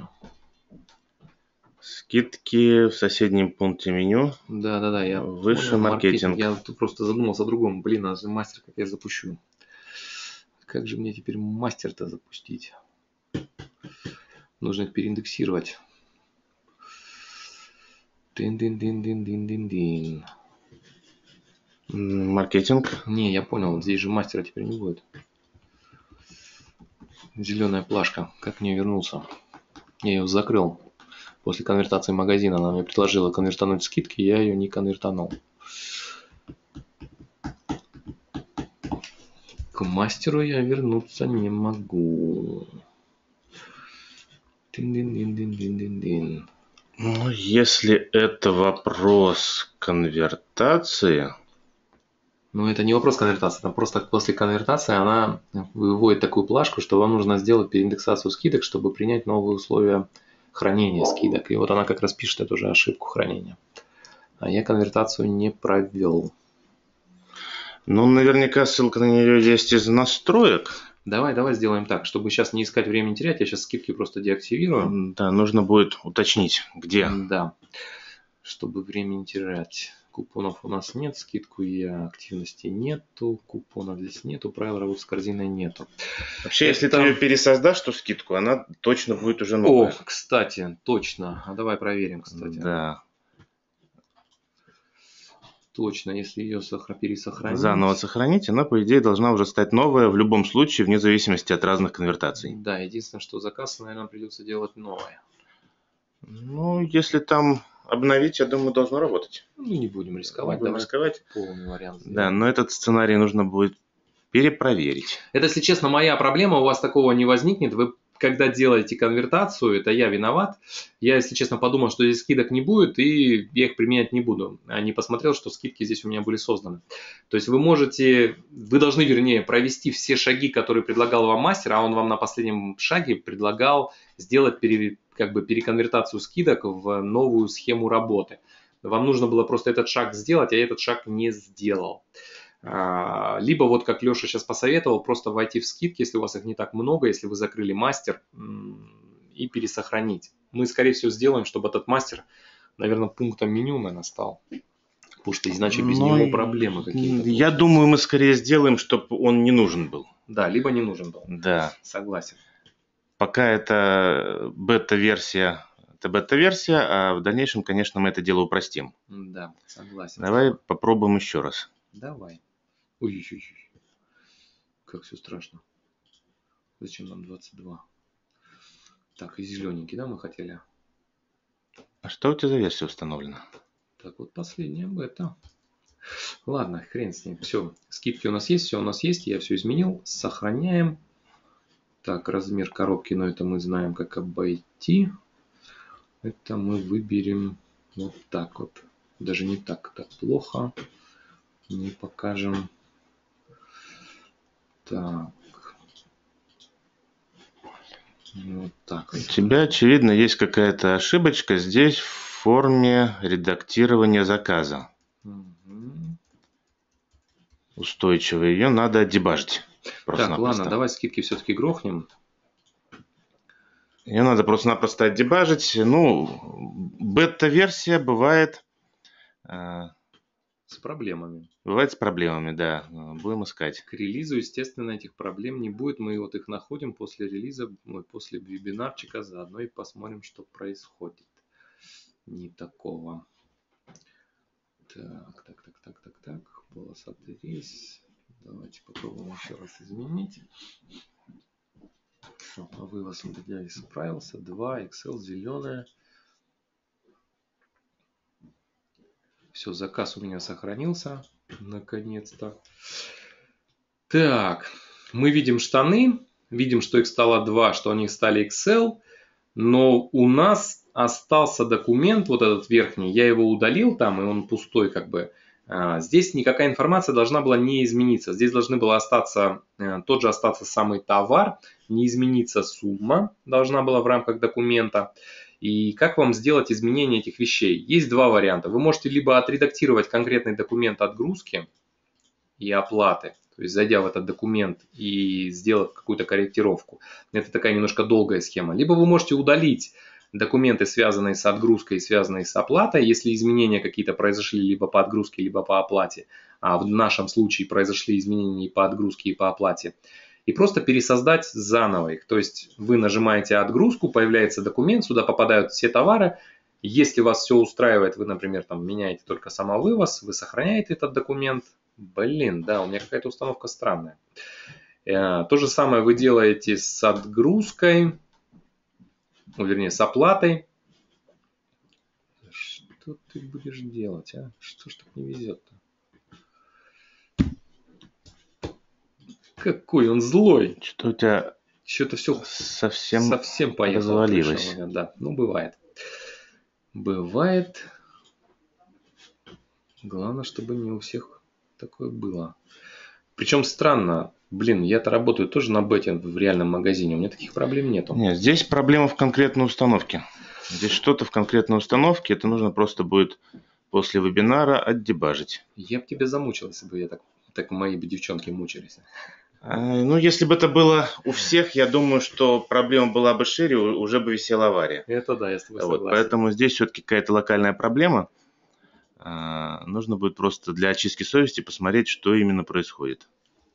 Скидки в соседнем пункте меню. Да, да, да. Я выше понял, маркетинг. Я тут просто задумался о другом. Блин, а мастер как я запущу? Как же мне теперь мастер-то запустить? Нужно их переиндексировать. Дин-дин-дин-дин-дин-дин-дин. Маркетинг. Не, я понял, здесь же мастера теперь не будет. Зеленая плашка. Как мне вернулся? Я ее закрыл. После конвертации магазина она мне предложила конвертануть скидки, я ее не конвертанул. К мастеру я вернуться не могу. Дин-дин-дин-дин-дин-дин. Ну, если это вопрос конвертации... Ну, это не вопрос конвертации, там просто после конвертации она выводит такую плашку, что вам нужно сделать переиндексацию скидок, чтобы принять новые условия хранения скидок. И вот она как раз пишет эту же ошибку хранения. А я конвертацию не провел. Ну, наверняка ссылка на нее есть из настроек. Давай, давай сделаем так, чтобы сейчас не искать времени терять, я сейчас скидки просто деактивирую. Да, нужно будет уточнить, где. Да, чтобы время не терять. Купонов у нас нет, скидку я, активности нету, купонов здесь нету, правил работы с корзиной нету. Вообще, это... если ты ее пересоздашь, то скидку, она точно будет уже новая. О, кстати, точно. А давай проверим, кстати. Да. Точно, если ее пересохранить. Заново сохранить, она, по идее, должна уже стать новая в любом случае, вне зависимости от разных конвертаций. Да, единственное, что заказ, наверное, придется делать новое. Ну, если там обновить, я думаю, должно работать. Ну, не будем рисковать. Не будем рисковать. Полный вариант сделаем. Да, но этот сценарий нужно будет перепроверить. Это, если честно, моя проблема. У вас такого не возникнет. Вы, когда делаете конвертацию, это я виноват. Я, если честно, подумал, что здесь скидок не будет, и я их применять не буду. А не посмотрел, что скидки здесь у меня были созданы. То есть вы можете, вы должны, вернее, провести все шаги, которые предлагал вам мастер, а он вам на последнем шаге предлагал сделать пере, как бы переконвертацию скидок в новую схему работы. Вам нужно было просто этот шаг сделать, а я этот шаг не сделал. Либо вот как Леша сейчас посоветовал, просто войти в скидки, если у вас их не так много, если вы закрыли мастер, и пересохранить. Мы, скорее всего, сделаем, чтобы этот мастер, наверное, пунктом меню, наверное, стал. Потому что иначе без Но него проблемы какие-то. Я будут. думаю, мы скорее сделаем, чтобы он не нужен был. Да, либо не нужен был. Да. Согласен. пока это бета-версия, это бета-версия, а в дальнейшем, конечно, мы это дело упростим. Да, согласен. Давай попробуем еще раз. Давай. Ой-ой-ой. Как все страшно. Зачем нам двадцать два? Так, и зелененький, да, мы хотели? А что у тебя за версия установлена? Так, вот последняя бета. Ладно, хрен с ним. Все, скидки у нас есть, все у нас есть. Я все изменил. Сохраняем. Так, размер коробки, но это мы знаем, как обойти. Это мы выберем вот так вот. Даже не так, так плохо. Не покажем. Так. Вот так. У тебя, очевидно, есть какая-то ошибочка здесь в форме редактирования заказа. Угу. Устойчивая. Ее надо отдебажить. Так, ладно, давай скидки все-таки грохнем. Ее надо просто-напросто отдебажить. Ну, бета-версия бывает... Э, с проблемами. Бывает с проблемами, да. Будем искать. К релизу, естественно, этих проблем не будет. Мы вот их находим после релиза, ну, после вебинарчика. Заодно и посмотрим, что происходит. Не такого. Так, так, так, так, так, так. Полосатый рейс. Давайте попробуем еще раз изменить. Все, вывоз я исправился. два, Excel зеленая. Все, заказ у меня сохранился. Наконец-то. Так, мы видим штаны. Видим, что их стало два, что они стали икс эл. Но у нас остался документ, вот этот верхний. Я его удалил там, и он пустой как бы. Здесь никакая информация должна была не измениться. Здесь должны было остаться, тот же остаться самый товар, не измениться сумма должна была в рамках документа. И как вам сделать изменение этих вещей? Есть два варианта. Вы можете либо отредактировать конкретный документ отгрузки и оплаты, то есть зайдя в этот документ и сделав какую-то корректировку. Это такая немножко долгая схема. Либо вы можете удалить документы, связанные с отгрузкой и связанные с оплатой, если изменения какие-то произошли либо по отгрузке, либо по оплате. А в нашем случае произошли изменения и по отгрузке, и по оплате. И просто пересоздать заново их. То есть вы нажимаете отгрузку, появляется документ, сюда попадают все товары. Если вас все устраивает, вы, например, там, меняете только самовывоз, вы сохраняете этот документ. Блин, да, у меня какая-то установка странная. То же самое вы делаете с отгрузкой. Ну, вернее, с оплатой. Что ты будешь делать, а? Что ж так не везет-то? Какой он злой. Что у тебя что-то все совсем, совсем поехало. развалилось. Крыша, да, ну бывает. Бывает. Главное, чтобы не у всех такое было. Причем странно. Блин, я-то работаю тоже на бете в реальном магазине. У меня таких проблем нету. Нет, здесь проблема в конкретной установке. Здесь что-то в конкретной установке. Это нужно просто будет после вебинара отдебажить. Я бы тебя замучил, если бы я так, так мои бы девчонки мучились. А, ну, если бы это было у всех, я думаю, что проблема была бы шире, уже бы висела авария. Это да, я с тобой вот, согласен. Поэтому здесь все-таки какая-то локальная проблема. А, нужно будет просто для очистки совести посмотреть, что именно происходит.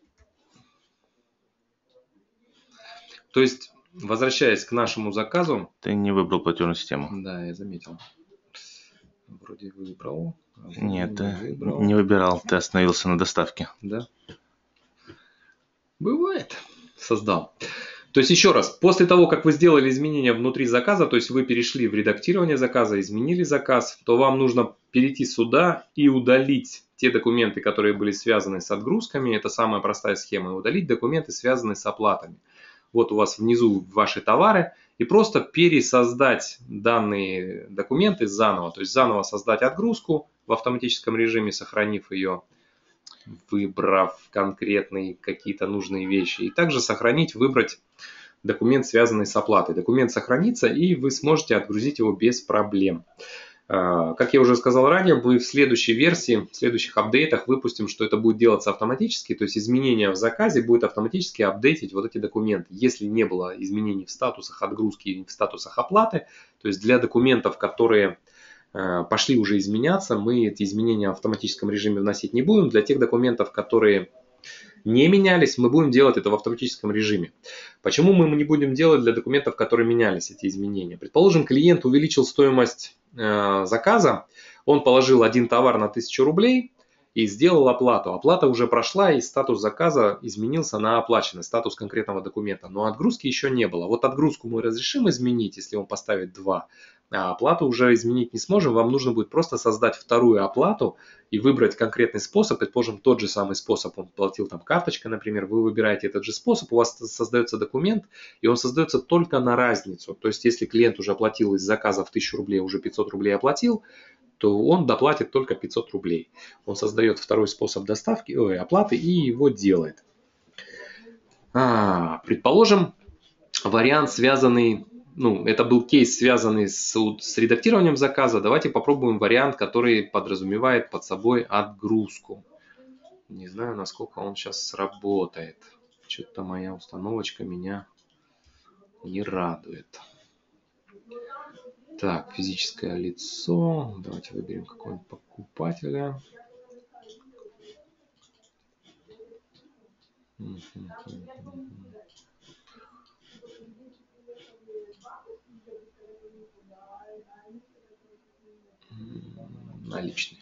То есть, возвращаясь к нашему заказу... Ты не выбрал платежную систему. Да, я заметил. Вроде выбрал. А вроде Нет, не ты выбрал. не выбирал, ты остановился на доставке. Да. Бывает. Создал. То есть, еще раз, после того, как вы сделали изменения внутри заказа, то есть вы перешли в редактирование заказа, изменили заказ, то вам нужно перейти сюда и удалить те документы, которые были связаны с отгрузками. Это самая простая схема. Удалить документы, связанные с оплатами. Вот у вас внизу ваши товары. И просто пересоздать данные документы заново. То есть заново создать отгрузку в автоматическом режиме, сохранив ее, выбрав конкретные какие-то нужные вещи. И также сохранить, выбрать документ, связанный с оплатой. Документ сохранится, и вы сможете отгрузить его без проблем. Как я уже сказал ранее, мы в следующей версии, в следующих апдейтах выпустим, что это будет делаться автоматически. То есть изменения в заказе будет автоматически апдейтить вот эти документы. Если не было изменений в статусах отгрузки и в статусах оплаты, то есть для документов, которые пошли уже изменяться, мы эти изменения в автоматическом режиме вносить не будем. Для тех документов, которые не менялись, мы будем делать это в автоматическом режиме. Почему мы не будем делать для документов, которые менялись, эти изменения? Предположим, клиент увеличил стоимость э, заказа, он положил один товар на тысячу рублей и сделал оплату. Оплата уже прошла, и статус заказа изменился на оплаченный, статус конкретного документа. Но отгрузки еще не было. Вот отгрузку мы разрешим изменить, если он поставит два. А оплату уже изменить не сможем. Вам нужно будет просто создать вторую оплату и выбрать конкретный способ. Предположим, тот же самый способ. Он платил там карточкой, например. Вы выбираете этот же способ, у вас создается документ, и он создается только на разницу. То есть, если клиент уже оплатил из заказа в тысячу рублей, уже пятьсот рублей оплатил, то он доплатит только пятьсот рублей. Он создает второй способ доставки, ой, оплаты и его делает. А, предположим, вариант связанный, ну, это был кейс, связанный с, с редактированием заказа. Давайте попробуем вариант, который подразумевает под собой отгрузку. Не знаю, насколько он сейчас сработает. Что-то моя установочка меня не радует. Так, физическое лицо. Давайте выберем какого-нибудь покупателя. Наличные.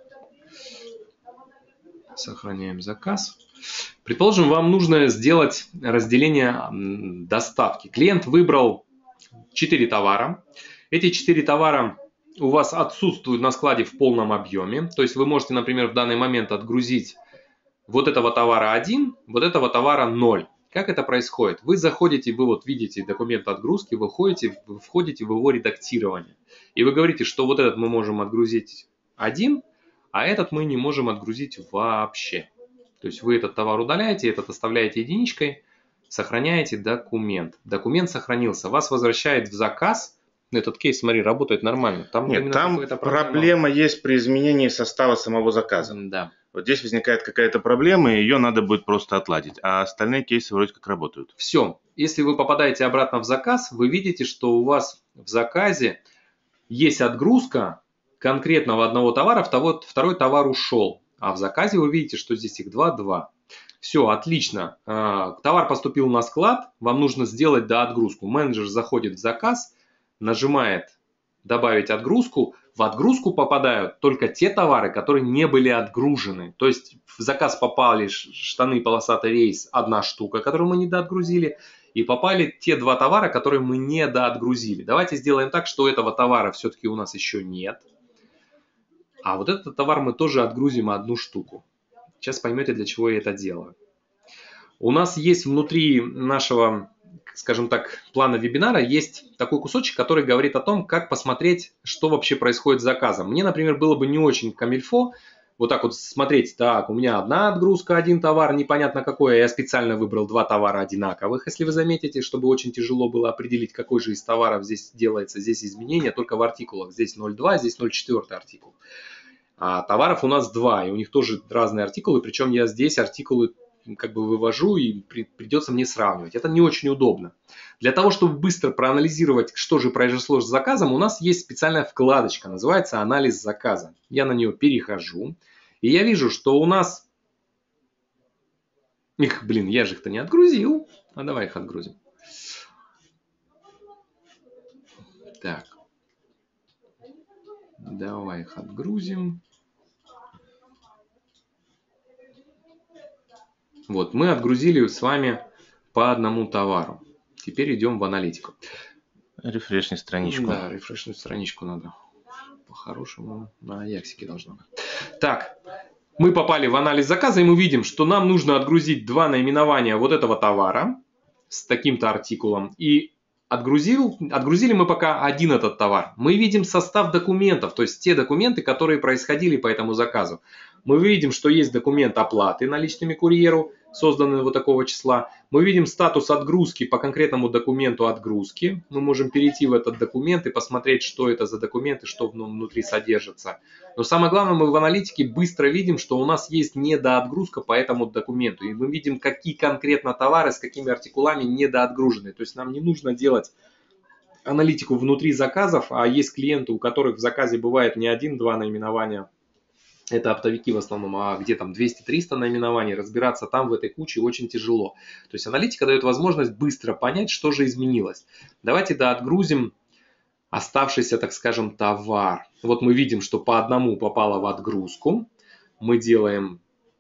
Сохраняем заказ. Предположим, вам нужно сделать разделение доставки. Клиент выбрал четыре товара. Эти четыре товара у вас отсутствуют на складе в полном объеме. То есть вы можете, например, в данный момент отгрузить вот этого товара один, вот этого товара ноль. Как это происходит? Вы заходите, вы вот видите документ отгрузки, вы входите, вы входите в его редактирование. И вы говорите, что вот этот мы можем отгрузить один, а этот мы не можем отгрузить вообще. То есть вы этот товар удаляете, этот оставляете единичкой, сохраняете документ. Документ сохранился, вас возвращает в заказ. Этот кейс, смотри, работает нормально. Там Нет, там проблема. проблема есть при изменении состава самого заказа. Да. Вот здесь возникает какая-то проблема, и ее надо будет просто отладить. А остальные кейсы вроде как работают. Все. Если вы попадаете обратно в заказ, вы видите, что у вас в заказе есть отгрузка конкретного одного товара, второй товар ушел. А в заказе вы видите, что здесь их два, два. Все, отлично. Товар поступил на склад, вам нужно сделать доотгрузку. Менеджер заходит в заказ, нажимает «Добавить отгрузку». В отгрузку попадают только те товары, которые не были отгружены. То есть в заказ попали штаны полосатый рейс, одна штука, которую мы не доотгрузили. И попали те два товара, которые мы не доотгрузили. Давайте сделаем так, что этого товара все-таки у нас еще нет. А вот этот товар мы тоже отгрузим одну штуку. Сейчас поймете, для чего я это делаю. У нас есть внутри нашего, скажем так, плана вебинара есть такой кусочек, который говорит о том, как посмотреть, что вообще происходит с заказом. Мне, например, было бы не очень камильфо вот так вот смотреть, так, у меня одна отгрузка, один товар, непонятно какой, я специально выбрал два товара одинаковых, если вы заметите, чтобы очень тяжело было определить, какой же из товаров здесь делается, здесь изменения, только в артикулах, здесь ноль два, здесь ноль четыре артикул. А товаров у нас два, и у них тоже разные артикулы, причем я здесь артикулы как бы вывожу и при, придется мне сравнивать. Это не очень удобно. Для того, чтобы быстро проанализировать, что же произошло с заказом, у нас есть специальная вкладочка, называется «Анализ заказа». Я на нее перехожу, и я вижу, что у нас... Их, блин, я же их-то не отгрузил. А давай их отгрузим. Так. Давай их отгрузим. Вот, мы отгрузили с вами по одному товару. Теперь идем в аналитику. Рефрешни страничку. Да, рефрешнуть страничку надо. По-хорошему на Аяксике должно быть. Так, мы попали в анализ заказа, и мы видим, что нам нужно отгрузить два наименования вот этого товара с таким-то артикулом. И отгрузил, отгрузили мы пока один этот товар. Мы видим состав документов, то есть те документы, которые происходили по этому заказу. Мы видим, что есть документ оплаты наличными курьеру, созданный вот такого числа. Мы видим статус отгрузки по конкретному документу отгрузки. Мы можем перейти в этот документ и посмотреть, что это за документ и что внутри содержится. Но самое главное, мы в аналитике быстро видим, что у нас есть недоотгрузка по этому документу. И мы видим, какие конкретно товары с какими артикулами недоотгружены. То есть нам не нужно делать аналитику внутри заказов, а есть клиенты, у которых в заказе бывает не один-два наименования это оптовики в основном, а где там двести-триста наименований, разбираться там в этой куче очень тяжело. То есть аналитика дает возможность быстро понять, что же изменилось. Давайте да, отгрузим оставшийся, так скажем, товар. Вот мы видим, что по одному попало в отгрузку. Мы делаем,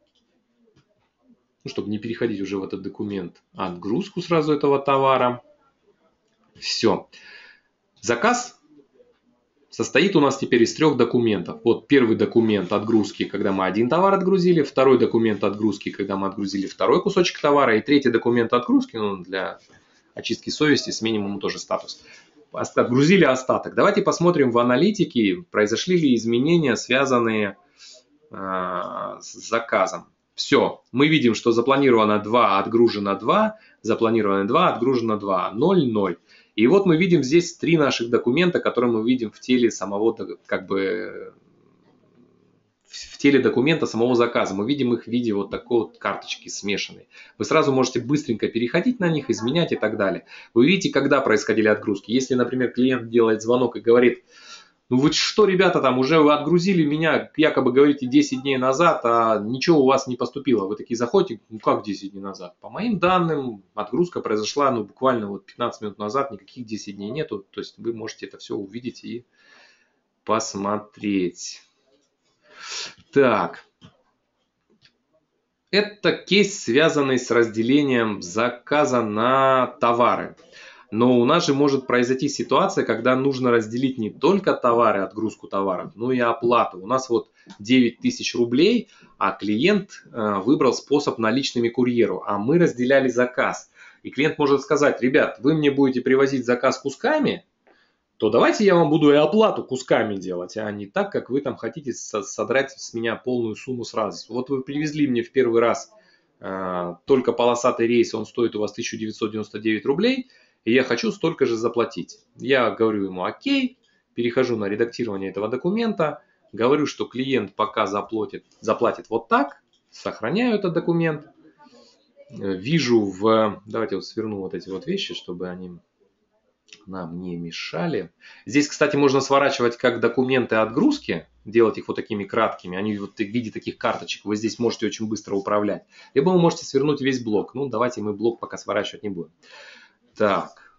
ну, чтобы не переходить уже в этот документ, отгрузку сразу этого товара. Все. Заказ состоит у нас теперь из трех документов. Вот первый документ отгрузки, когда мы один товар отгрузили, второй документ отгрузки, когда мы отгрузили второй кусочек товара, и третий документ отгрузки, ну, для очистки совести с минимумом тоже статус. Отгрузили остаток. Давайте посмотрим в аналитике, произошли ли изменения, связанные э, с заказом. Все, мы видим, что запланировано два, отгружено два, запланировано два, отгружено два, ноль, ноль. И вот мы видим здесь три наших документа, которые мы видим в теле самого, как бы, в теле документа самого заказа. Мы видим их в виде вот такой вот карточки смешанной. Вы сразу можете быстренько переходить на них, изменять и так далее. Вы видите, когда происходили отгрузки. Если, например, клиент делает звонок и говорит: ну вы что, ребята, там уже вы отгрузили меня, якобы говорите, десять дней назад, а ничего у вас не поступило. Вы такие заходите: ну как десять дней назад? По моим данным, отгрузка произошла ну буквально вот пятнадцать минут назад, никаких десять дней нету. То есть вы можете это все увидеть и посмотреть. Так. Это кейс, связанный с разделением заказа на товары. Но у нас же может произойти ситуация, когда нужно разделить не только товары, отгрузку товаров, но и оплату. У нас вот девять тысяч рублей, а клиент выбрал способ наличными курьеру, а мы разделяли заказ. И клиент может сказать: ребят, вы мне будете привозить заказ кусками, то давайте я вам буду и оплату кусками делать, а не так, как вы там хотите содрать с меня полную сумму сразу. Вот вы привезли мне в первый раз э, только полосатый рейс, он стоит у вас тысяча девятьсот девяносто девять рублей, и я хочу столько же заплатить. Я говорю ему окей, перехожу на редактирование этого документа, говорю, что клиент пока заплатит, заплатит вот так, сохраняю этот документ, вижу в... Давайте вот сверну вот эти вот вещи, чтобы они нам не мешали. Здесь, кстати, можно сворачивать как документы отгрузки, делать их вот такими краткими, они вот в виде таких карточек, вы здесь можете очень быстро управлять. Либо вы можете свернуть весь блок. Ну, давайте мы блок пока сворачивать не будем. Так.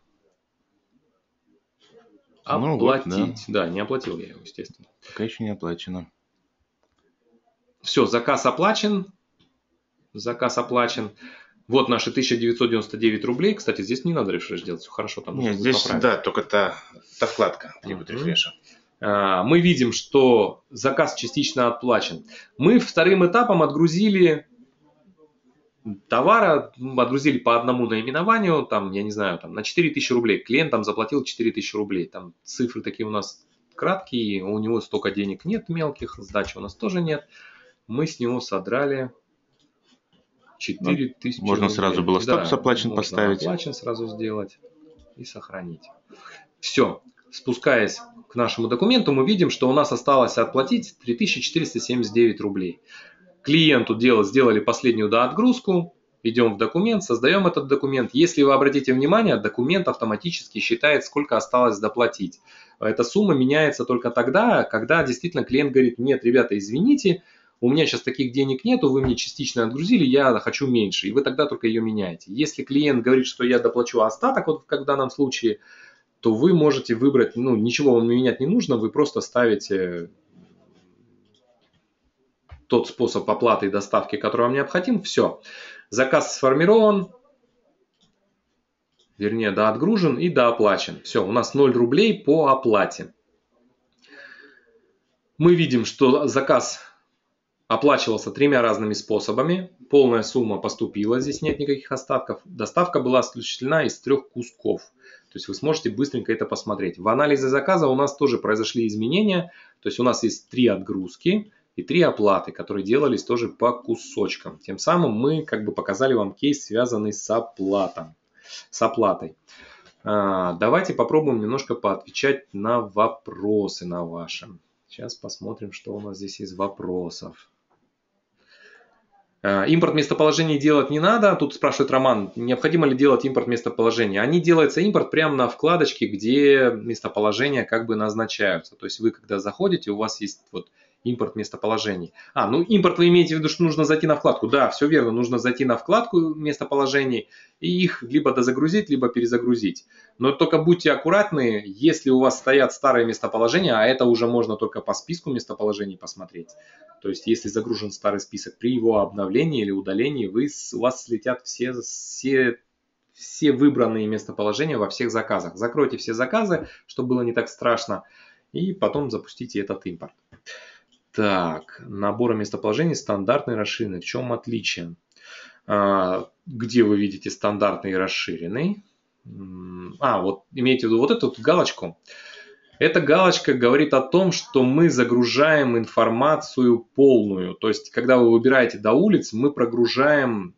Оплатить. Ну вот, да. да, не оплатил я его, естественно. Пока еще не оплачено. Все, заказ оплачен. Заказ оплачен. Вот наши тысяча девятьсот девяносто девять рублей. Кстати, здесь не надо рефреш делать, все хорошо. Там Нет, здесь, поправить. Да, только та, та вкладка требует mm-hmm. рефреша. Мы видим, что заказ частично оплачен. Мы вторым этапом отгрузили товара, отгрузили по одному наименованию, там, я не знаю, там, на четыре тысячи рублей. Клиент там заплатил четыре тысячи рублей. Там цифры такие у нас краткие, у него столько денег нет мелких, сдачи у нас тоже нет. Мы с него содрали четыре тысячи. Можно рублей. Сразу было статус да, оплачен можно поставить. Оплачен сразу сделать и сохранить. Все. Спускаясь к нашему документу, мы видим, что у нас осталось отплатить три тысячи четыреста семьдесят девять рублей. Клиенту дело, сделали последнюю доотгрузку. Идем в документ, создаем этот документ. Если вы обратите внимание, документ автоматически считает, сколько осталось доплатить. Эта сумма меняется только тогда, когда действительно клиент говорит: нет, ребята, извините, у меня сейчас таких денег нету, вы мне частично отгрузили, я хочу меньше. И вы тогда только ее меняете. Если клиент говорит, что я доплачу остаток, вот как в данном случае, то вы можете выбрать, ну ничего вам менять не нужно, вы просто ставите тот способ оплаты и доставки, который вам необходим. Все. Заказ сформирован, вернее, доотгружен и дооплачен. Все, у нас ноль рублей по оплате. Мы видим, что заказ оплачивался тремя разными способами. Полная сумма поступила, здесь нет никаких остатков. Доставка была осуществлена из трех кусков. То есть вы сможете быстренько это посмотреть. В анализе заказа у нас тоже произошли изменения. То есть у нас есть три отгрузки и три оплаты, которые делались тоже по кусочкам. Тем самым мы как бы показали вам кейс, связанный с оплатом, с оплатой. А, давайте попробуем немножко поотвечать на вопросы на ваши. Сейчас посмотрим, что у нас здесь из вопросов. Импорт местоположений делать не надо. Тут спрашивает Роман, необходимо ли делать импорт местоположения. Они делается импорт прямо на вкладочке, где местоположения как бы назначаются. То есть вы когда заходите, у вас есть вот Импорт местоположений. А, ну импорт вы имеете в виду, что нужно зайти на вкладку. Да, все верно, нужно зайти на вкладку местоположений и их либо дозагрузить, либо перезагрузить. Но только будьте аккуратны, если у вас стоят старые местоположения, а это уже можно только по списку местоположений посмотреть. То есть если загружен старый список, при его обновлении или удалении вы, у вас слетят все, все, все выбранные местоположения во всех заказах. Закройте все заказы, чтобы было не так страшно, и потом запустите этот импорт. Так, набор местоположений стандартный и расширенный. В чем отличие? А, где вы видите стандартный и расширенный? А, вот имеете в виду вот эту вот галочку. Эта галочка говорит о том, что мы загружаем информацию полную. То есть, когда вы выбираете до улиц, мы прогружаем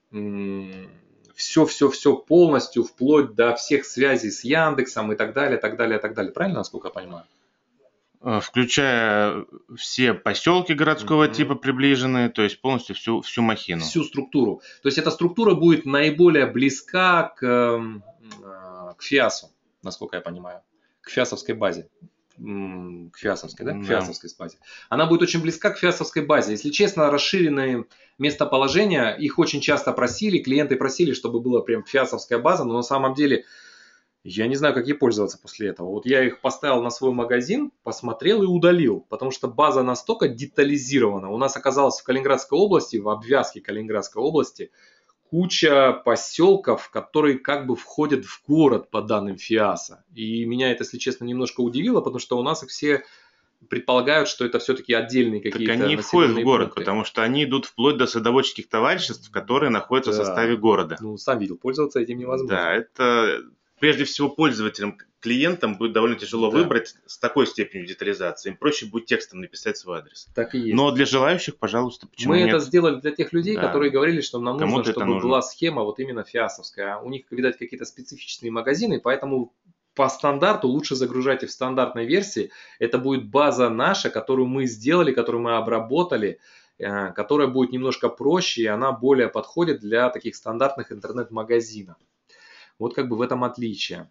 все-все-все полностью, вплоть до всех связей с Яндексом и так далее, так далее, так далее. Правильно, насколько я понимаю? Включая все поселки городского mm-hmm. типа приближенные, то есть полностью всю, всю махину. Всю структуру. То есть эта структура будет наиболее близка к, к фиасу, насколько я понимаю, к фиасовской базе. К фиасовской, да? К фиасовской базе. Она будет очень близка к фиасовской базе. Если честно, расширенные местоположения, их очень часто просили, клиенты просили, чтобы была прям фиасовская база, но на самом деле... Я не знаю, как ей пользоваться после этого. Вот я их поставил на свой магазин, посмотрел и удалил, потому что база настолько детализирована. У нас оказалось в Калининградской области, в обвязке Калининградской области, куча поселков, которые как бы входят в город по данным ФИАСа. И меня это, если честно, немножко удивило, потому что у нас их все предполагают, что это все-таки отдельные какие-то населенные пункты. Так они входят в город, пункты. Потому что они идут вплоть до садоводческих товариществ, которые находятся да. в составе города. Ну, сам видел, пользоваться этим невозможно. Да, это... Прежде всего, пользователям, клиентам будет довольно тяжело да. выбрать с такой степенью детализации. Им проще будет текстом написать свой адрес. Так и есть. Но для желающих, пожалуйста, почему Мы нет? это сделали для тех людей, да. которые говорили, что нам нужно, Кому-то чтобы нужно. была схема вот именно фиасовская. У них, видать, какие-то специфичные магазины, поэтому по стандарту лучше загружайте в стандартной версии. Это будет база наша, которую мы сделали, которую мы обработали, которая будет немножко проще, и она более подходит для таких стандартных интернет-магазинов. Вот как бы в этом отличие.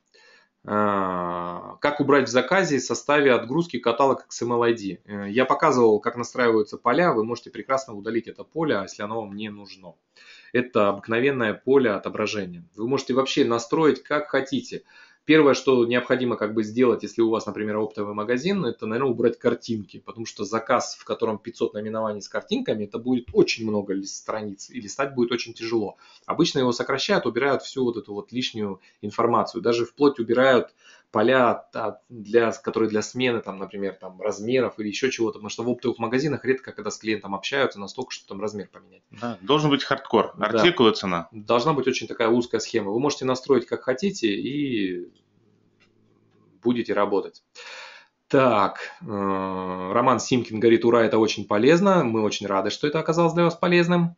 Как убрать в заказе в составе отгрузки каталог икс эм эл ай ди. Я показывал, как настраиваются поля. Вы можете прекрасно удалить это поле, если оно вам не нужно. Это обыкновенное поле отображения. Вы можете вообще настроить как хотите. Первое, что необходимо как бы сделать, если у вас, например, оптовый магазин, это, наверное, убрать картинки. Потому что заказ, в котором пятьсот наименований с картинками, это будет очень много страниц. И листать будет очень тяжело. Обычно его сокращают, убирают всю вот эту вот лишнюю информацию. Даже вплоть убирают поля, для, которые для смены, там, например, там, размеров или еще чего-то. Потому что в оптовых магазинах редко, когда с клиентом общаются, настолько, что там размер поменять. Да, должен быть хардкор. Артикул и да. цена. Должна быть очень такая узкая схема. Вы можете настроить как хотите и будете работать. Так, Роман Симкин говорит, ура, это очень полезно. Мы очень рады, что это оказалось для вас полезным.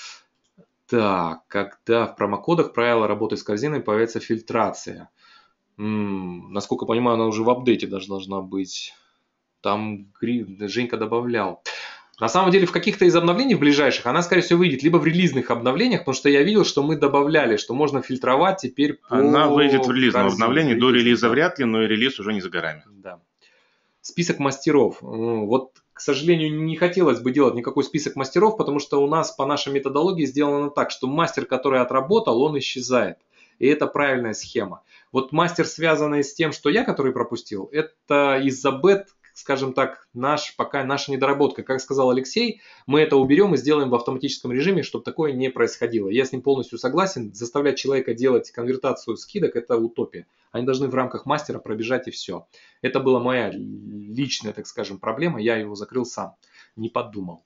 Так, когда в промокодах правила работы с корзиной появится фильтрация. М-м, насколько понимаю, она уже в апдейте даже должна быть. Там Женька добавлял. На самом деле в каких-то из обновлений в ближайших она, скорее всего, выйдет либо в релизных обновлениях, потому что я видел, что мы добавляли, что можно фильтровать теперь по Она выйдет в релизном обновлении, до релиза вряд ли, но и релиз уже не за горами. Да. Список мастеров. Вот, к сожалению, не хотелось бы делать никакой список мастеров, потому что у нас по нашей методологии сделано так, что мастер, который отработал, он исчезает. И это правильная схема. Вот мастер, связанный с тем, что я, который пропустил, это из-за бет, скажем так, наш, пока наша недоработка. Как сказал Алексей, мы это уберем и сделаем в автоматическом режиме, чтобы такое не происходило. Я с ним полностью согласен. Заставлять человека делать конвертацию скидок – это утопия. Они должны в рамках мастера пробежать и все. Это была моя личная, так скажем, проблема. Я его закрыл сам, не подумал.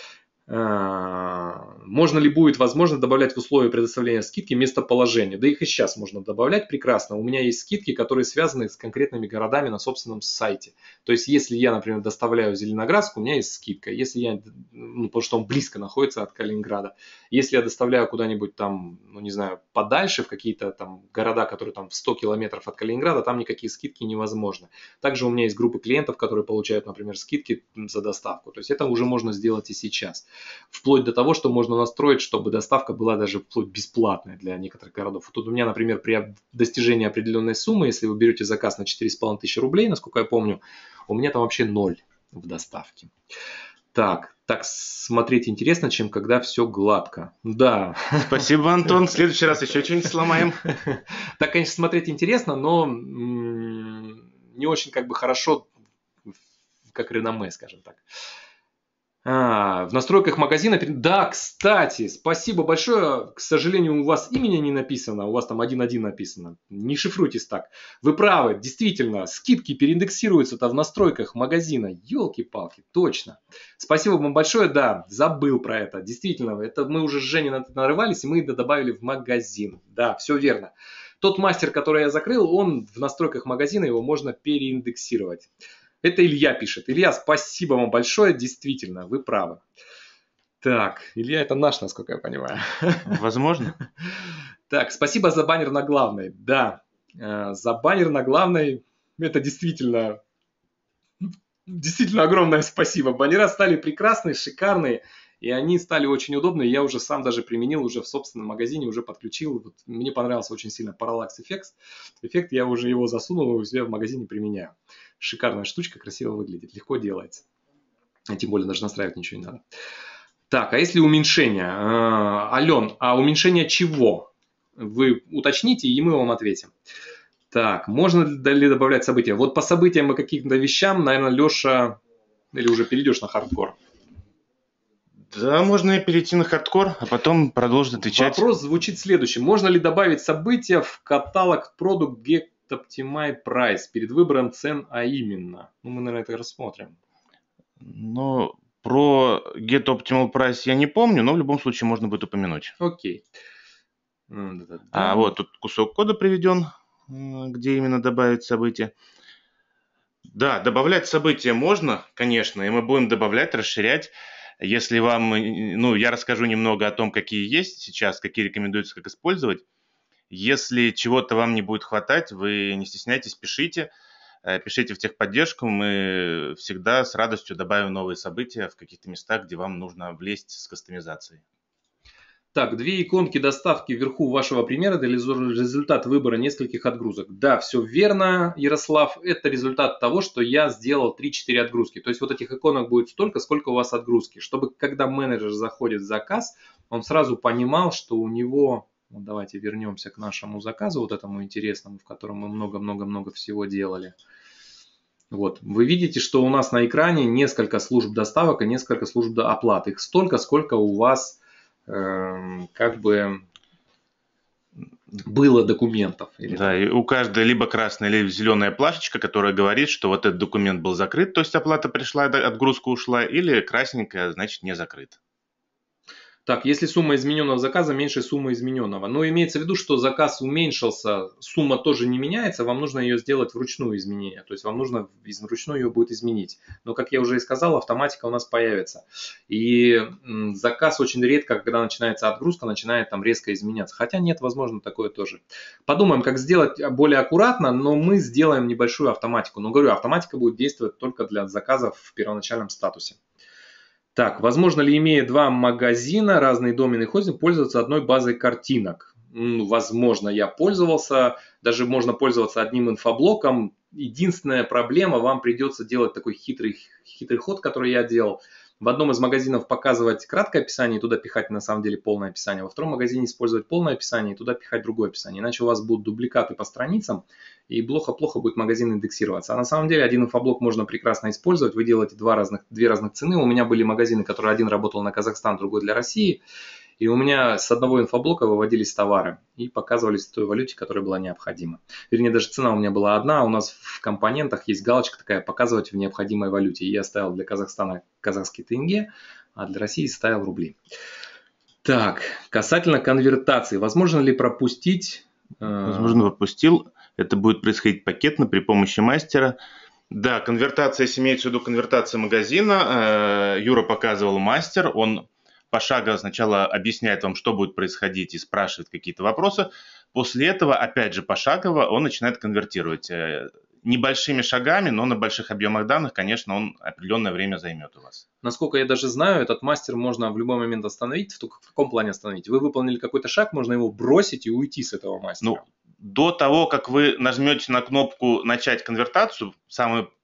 Можно ли будет, возможно, добавлять в условия предоставления скидки местоположение? Да их и сейчас можно добавлять прекрасно. У меня есть скидки, которые связаны с конкретными городами на собственном сайте. То есть, если я, например, доставляю в Зеленоградск, у меня есть скидка. Если я, ну, потому что он близко находится от Калининграда. Если я доставляю куда-нибудь там, ну, не знаю, подальше, в какие-то там города, которые там в сто километров от Калининграда, там никакие скидки невозможны. Также у меня есть группы клиентов, которые получают, например, скидки за доставку. То есть, это уже можно сделать и сейчас. Вплоть до того, что можно настроить, чтобы доставка была даже вплоть бесплатная для некоторых городов. Тут у меня, например, при достижении определенной суммы, если вы берете заказ на четыре с половиной тысячи рублей, насколько я помню, у меня там вообще ноль в доставке. Так, так смотреть интересно, чем когда все гладко. Да. Спасибо, Антон. В следующий раз еще что-нибудь сломаем. Так, конечно, смотреть интересно, но не очень как бы хорошо, как реноме, скажем так. А, в настройках магазина... Да, кстати, спасибо большое. К сожалению, у вас имени не написано, у вас там один один написано. Не шифруйтесь так. Вы правы, действительно, скидки переиндексируются-то в настройках магазина. Ёлки-палки, точно. Спасибо вам большое, да, забыл про это. Действительно, это мы уже с Женей нарывались, и мы это добавили в магазин. Да, все верно. Тот мастер, который я закрыл, он в настройках магазина, его можно переиндексировать. Это Илья пишет. Илья, спасибо вам большое, действительно, вы правы. Так, Илья это наш, насколько я понимаю. Возможно. Так, спасибо за баннер на главной. Да, за баннер на главной, это действительно, действительно огромное спасибо. Баннера стали прекрасные, шикарные, и они стали очень удобные. Я уже сам даже применил, уже в собственном магазине, уже подключил. Вот мне понравился очень сильно Parallax эффект. Эффект, я уже его засунул, у себя в магазине применяю. Шикарная штучка, красиво выглядит, легко делается. А тем более даже настраивать ничего не надо. Так, а если уменьшение? Ален, а уменьшение чего? Вы уточните, и мы вам ответим. Так, можно ли добавлять события? Вот по событиям и каким-то вещам, наверное, Леша, или уже перейдешь на хардкор? Да, можно и перейти на хардкор, а потом продолжить отвечать. Вопрос звучит следующим. Можно ли добавить события в каталог Product Get Optimize Price перед выбором цен, а именно? Ну, мы, наверное, это рассмотрим. Ну, про Get Optimal Price я не помню, но в любом случае можно будет упомянуть. Окей. Да-да-да. А вот тут кусок кода приведен, где именно добавить события. Да, добавлять события можно, конечно, и мы будем добавлять, расширять. Если вам, ну, я расскажу немного о том, какие есть сейчас, какие рекомендуется, как использовать. Если чего-то вам не будет хватать, вы не стесняйтесь, пишите. Пишите в техподдержку, мы всегда с радостью добавим новые события в каких-то местах, где вам нужно влезть с кастомизацией. Так, две иконки доставки вверху вашего примера – это результат выбора нескольких отгрузок. Да, все верно, Ярослав. Это результат того, что я сделал три-четыре отгрузки. То есть вот этих иконок будет столько, сколько у вас отгрузки. Чтобы когда менеджер заходит в заказ, он сразу понимал, что у него… Вот давайте вернемся к нашему заказу, вот этому интересному, в котором мы много-много-много всего делали. Вот, вы видите, что у нас на экране несколько служб доставок и несколько служб оплаты. Их столько, сколько у вас э, как бы было документов. Или да, и у каждой либо красная, либо зеленая плашечка, которая говорит, что вот этот документ был закрыт, то есть оплата пришла, отгрузка ушла, или красненькая, значит не закрыт. Так, если сумма измененного заказа меньше суммы измененного. Но имеется в виду, что заказ уменьшился, сумма тоже не меняется, вам нужно ее сделать вручную изменение. То есть вам нужно вручную ее будет изменить. Но, как я уже и сказал, автоматика у нас появится. И заказ очень редко, когда начинается отгрузка, начинает там резко изменяться. Хотя нет, возможно, такое тоже. Подумаем, как сделать более аккуратно, но мы сделаем небольшую автоматику. Но говорю, автоматика будет действовать только для заказов в первоначальном статусе. Так, возможно ли, имея два магазина, разные домены хостинг, пользоваться одной базой картинок? Возможно, я пользовался, даже можно пользоваться одним инфоблоком. Единственная проблема, вам придется делать такой хитрый, хитрый ход, который я делал. В одном из магазинов показывать краткое описание и туда пихать на самом деле полное описание. Во втором магазине использовать полное описание и туда пихать другое описание. Иначе у вас будут дубликаты по страницам и плохо-плохо будет магазин индексироваться. А на самом деле один инфоблок можно прекрасно использовать. Вы делаете два разных, две разных цены. У меня были магазины, которые один работал на Казахстан, другой для России. И у меня с одного инфоблока выводились товары и показывались в той валюте, которая была необходима. Вернее, даже цена у меня была одна, у нас в компонентах есть галочка такая «Показывать в необходимой валюте». И я ставил для Казахстана казахский тенге, а для России ставил рубли. Так, касательно конвертации. Возможно ли пропустить? Возможно, пропустил. Это будет происходить пакетно при помощи мастера. Да, конвертация, если имеется в виду конвертация магазина, Юра показывал мастер, он пошагово сначала объясняет вам, что будет происходить и спрашивает какие-то вопросы. После этого, опять же, пошагово он начинает конвертировать. Небольшими шагами, но на больших объемах данных, конечно, он определенное время займет у вас. Насколько я даже знаю, этот мастер можно в любой момент остановить. В каком плане остановить? Вы выполнили какой-то шаг, можно его бросить и уйти с этого мастера. Ну, до того, как вы нажмете на кнопку «Начать конвертацию», самый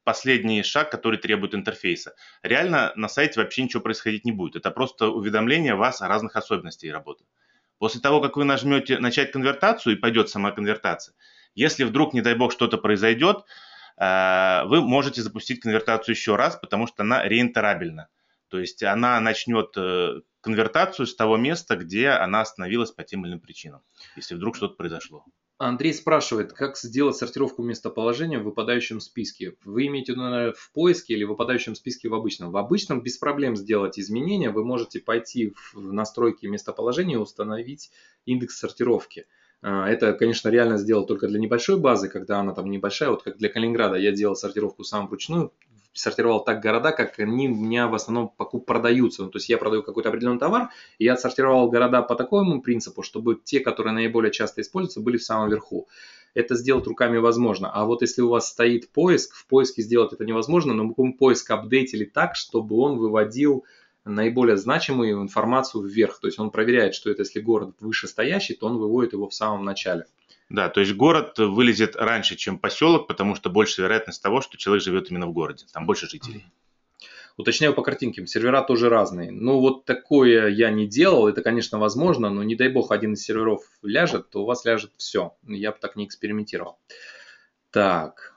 последний шаг, который требует интерфейса. Реально на сайте вообще ничего происходить не будет. Это просто уведомление вас о разных особенностях работы. После того, как вы нажмете «Начать конвертацию» и пойдет сама конвертация, если вдруг, не дай бог, что-то произойдет, вы можете запустить конвертацию еще раз, потому что она реинтерабельна. То есть она начнет конвертацию с того места, где она остановилась по тем или иным причинам, если вдруг что-то произошло. Андрей спрашивает, как сделать сортировку местоположения в выпадающем списке. Вы имеете в виду в поиске или в выпадающем списке в обычном? В обычном без проблем сделать изменения. Вы можете пойти в настройки местоположения и установить индекс сортировки. Это, конечно, реально сделать только для небольшой базы, когда она там небольшая. Вот как для Калининграда я делал сортировку сам вручную, сортировал так города, как они у меня в основном покуп продаются. Ну, то есть я продаю какой-то определенный товар, и я отсортировал города по такому принципу, чтобы те, которые наиболее часто используются, были в самом верху. Это сделать руками возможно. А вот если у вас стоит поиск, в поиске сделать это невозможно, но мы поиск апдейтили так, чтобы он выводил наиболее значимую информацию вверх. То есть он проверяет, что это если город вышестоящий, то он выводит его в самом начале. Да, то есть город вылезет раньше, чем поселок, потому что больше вероятность того, что человек живет именно в городе. Там больше жителей. Уточняю по картинке, сервера тоже разные. Ну вот такое я не делал, это, конечно, возможно, но не дай бог один из серверов ляжет, то у вас ляжет все. Я бы так не экспериментировал. Так.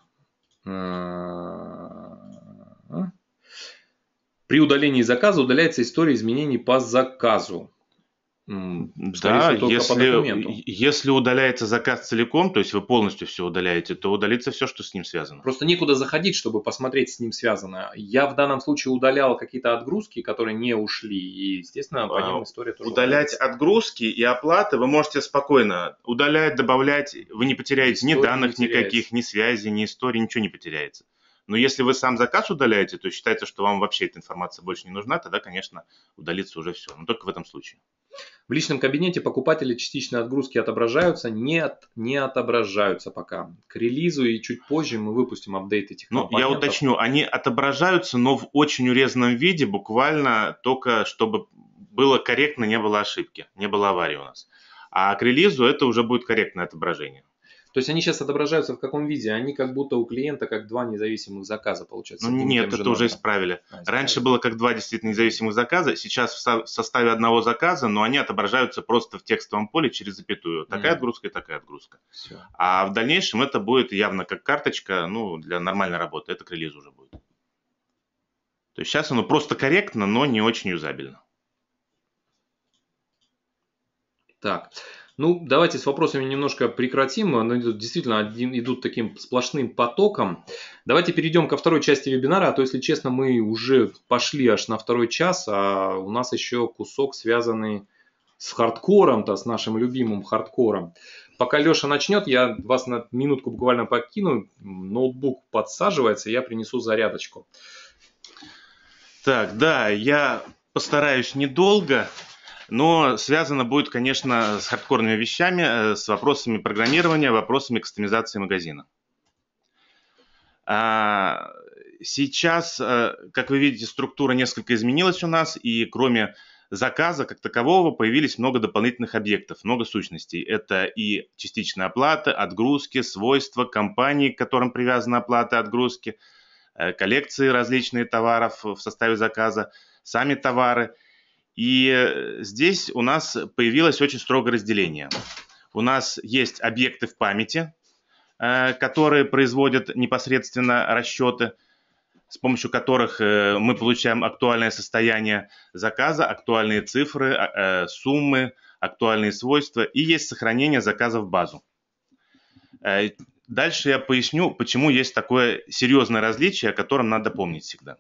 При удалении заказа удаляется история изменений по заказу. Да, если, если удаляется заказ целиком, то есть вы полностью все удаляете, то удалится все, что с ним связано. Просто некуда заходить, чтобы посмотреть, с ним связано. Я в данном случае удалял какие-то отгрузки, которые не ушли, и, естественно, по ним история тоже удалять удаляется. Отгрузки и оплаты вы можете спокойно удалять, добавлять, вы не потеряете история ни данных никаких, ни связи, ни истории, ничего не потеряется. Но если вы сам заказ удаляете, то считается, что вам вообще эта информация больше не нужна, тогда, конечно, удалится уже все. Но только в этом случае. В личном кабинете покупателя частичные отгрузки отображаются? Нет, не отображаются пока. К релизу и чуть позже мы выпустим апдейт этих компонентов. Ну, я уточню, они отображаются, но в очень урезанном виде, буквально только чтобы было корректно, не было ошибки, не было аварии у нас. А к релизу это уже будет корректное отображение. То есть они сейчас отображаются в каком виде? Они как будто у клиента как два независимых заказа, получается. Ну, нет, это уже исправили. А, исправили. Раньше было как два действительно независимых заказа, сейчас в составе одного заказа, но они отображаются просто в текстовом поле через запятую. Такая mm. отгрузка и такая отгрузка. Все. А в дальнейшем это будет явно как карточка, ну, для нормальной работы. Это к релизу уже будет. То есть сейчас оно просто корректно, но не очень юзабельно. Так. Ну, давайте с вопросами немножко прекратим. Они идут, действительно один, идут таким сплошным потоком. Давайте перейдем ко второй части вебинара. А то, если честно, мы уже пошли аж на второй час, а у нас еще кусок, связанный с хардкором-то, с нашим любимым хардкором. Пока Леша начнет, я вас на минутку буквально покину. Ноутбук подсаживается, я принесу зарядочку. Так, да, я постараюсь недолго. Но связано будет, конечно, с хардкорными вещами, с вопросами программирования, вопросами кастомизации магазина. Сейчас, как вы видите, структура несколько изменилась у нас, и кроме заказа как такового появились много дополнительных объектов, много сущностей. Это и частичная оплата, отгрузки, свойства компании, к которым привязана оплата, отгрузки, коллекции различных товаров в составе заказа, сами товары. И здесь у нас появилось очень строгое разделение. У нас есть объекты в памяти, которые производят непосредственно расчеты, с помощью которых мы получаем актуальное состояние заказа, актуальные цифры, суммы, актуальные свойства. И есть сохранение заказа в базу. Дальше я поясню, почему есть такое серьезное различие, о котором надо помнить всегда.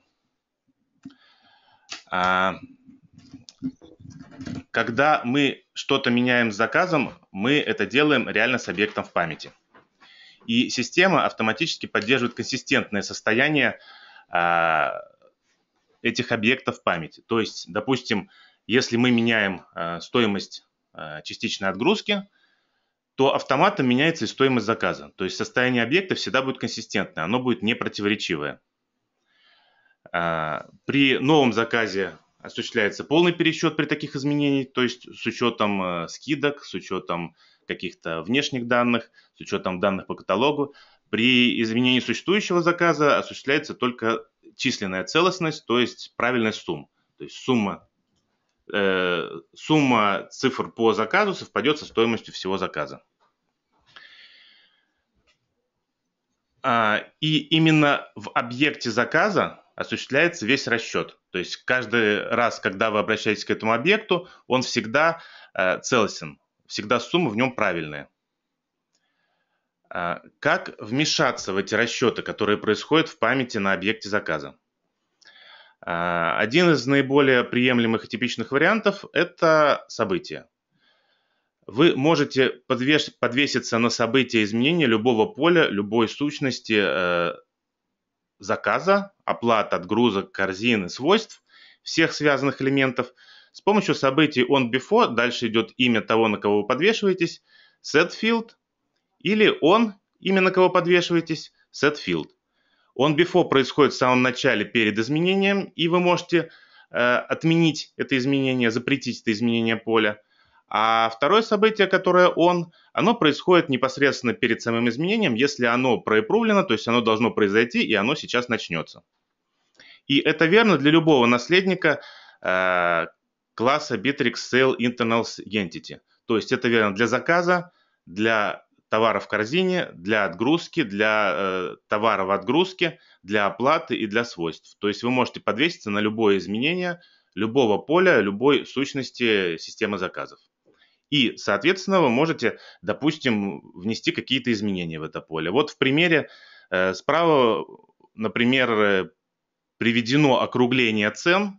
Когда мы что-то меняем с заказом, мы это делаем реально с объектом в памяти. И система автоматически поддерживает консистентное состояние а, этих объектов в памяти. То есть, допустим, если мы меняем а, стоимость а, частичной отгрузки, то автоматом меняется и стоимость заказа. То есть состояние объекта всегда будет консистентное, оно будет непротиворечивое. А, при новом заказе осуществляется полный пересчет при таких изменениях, то есть с учетом э, скидок, с учетом каких-то внешних данных, с учетом данных по каталогу. При изменении существующего заказа осуществляется только численная целостность, то есть правильность сумм. То есть сумма, э, сумма цифр по заказу совпадет со стоимостью всего заказа. А, и именно в объекте заказа осуществляется весь расчет. То есть каждый раз, когда вы обращаетесь к этому объекту, он всегда э, целостен, всегда сумма в нем правильная. А, как вмешаться в эти расчеты, которые происходят в памяти на объекте заказа? А, один из наиболее приемлемых и типичных вариантов – это событие. Вы можете подвеш, подвеситься на событие изменения любого поля, любой сущности э, заказа, оплат, отгрузок, корзины, свойств, всех связанных элементов. С помощью событий onBefore дальше идет имя того, на кого вы подвешиваетесь, setField, или on, имя на кого подвешиваетесь, setField. onBefore происходит в самом начале перед изменением, и вы можете э, отменить это изменение, запретить это изменение поля. А второе событие, которое on, оно происходит непосредственно перед самым изменением, если оно проапрувлено, то есть оно должно произойти, и оно сейчас начнется. И это верно для любого наследника э, класса Bittrex Sale Internals Entity. То есть это верно для заказа, для товара в корзине, для отгрузки, для э, товара в отгрузке, для оплаты и для свойств. То есть вы можете подвеситься на любое изменение любого поля, любой сущности системы заказов. И, соответственно, вы можете, допустим, внести какие-то изменения в это поле. Вот в примере э, справа, например, приведено округление цен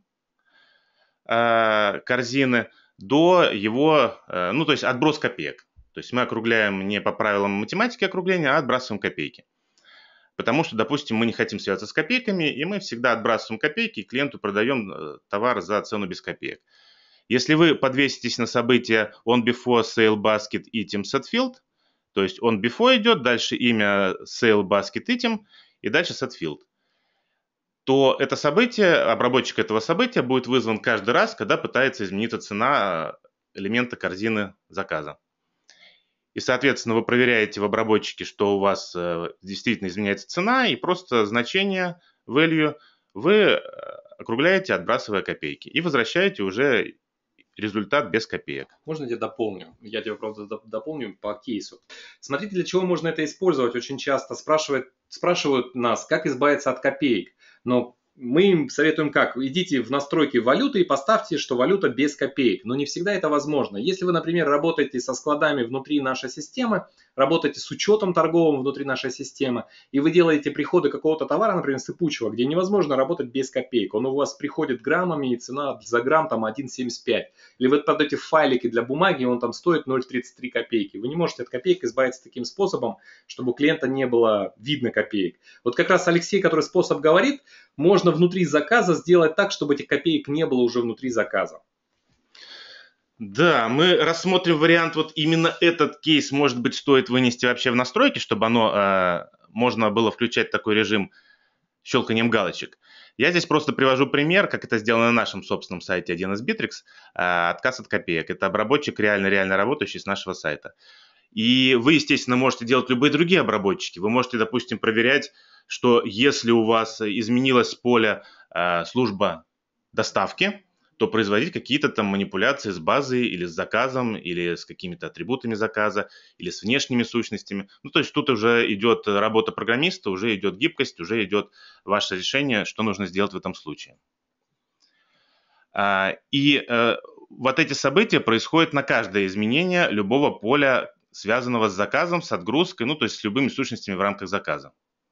э, корзины до его, э, ну то есть отброс копеек. То есть мы округляем не по правилам математики округления, а отбрасываем копейки. Потому что, допустим, мы не хотим связаться с копейками, и мы всегда отбрасываем копейки, и клиенту продаем товар за цену без копеек. Если вы подвеситесь на событие onBefore, SaleBasket, Item, setField, то есть onBefore идет, дальше имя SaleBasket, Item, и дальше setField, то это событие, обработчик этого события будет вызван каждый раз, когда пытается измениться цена элемента корзины заказа. И, соответственно, вы проверяете в обработчике, что у вас действительно изменяется цена, и просто значение, value, вы округляете, отбрасывая копейки, и возвращаете уже результат без копеек. Можно я тебя дополню? Я тебя, правда, дополню по кейсу. Смотрите, для чего можно это использовать. Очень часто спрашивают, спрашивают нас, как избавиться от копеек. Но мы им советуем как? Идите в настройки валюты и поставьте, что валюта без копеек. Но не всегда это возможно. Если вы, например, работаете со складами внутри нашей системы, работаете с учетом торговым внутри нашей системы, и вы делаете приходы какого-то товара, например, сыпучего, где невозможно работать без копеек. Он у вас приходит граммами, и цена за грамм там один семьдесят пять. Или вы продаете файлики для бумаги, он там стоит ноль тридцать три копейки. Вы не можете от копеек избавиться таким способом, чтобы у клиента не было видно копеек. Вот как раз Алексей, который способ говорит, можно внутри заказа сделать так, чтобы этих копеек не было уже внутри заказа. Да, мы рассмотрим вариант, вот именно этот кейс, может быть, стоит вынести вообще в настройки, чтобы оно, э, можно было включать такой режим щелканием галочек. Я здесь просто привожу пример, как это сделано на нашем собственном сайте один эс Bittrex, э, отказ от копеек. Это обработчик реально-реально работающий с нашего сайта. И вы, естественно, можете делать любые другие обработчики. Вы можете, допустим, проверять, что если у вас изменилось поле э, служба доставки, то производить какие-то там манипуляции с базой или с заказом, или с какими-то атрибутами заказа, или с внешними сущностями. Ну, то есть тут уже идет работа программиста, уже идет гибкость, уже идет ваше решение, что нужно сделать в этом случае. И э, вот эти события происходят на каждое изменение любого поля, связанного с заказом, с отгрузкой, ну, то есть с любыми сущностями в рамках заказа.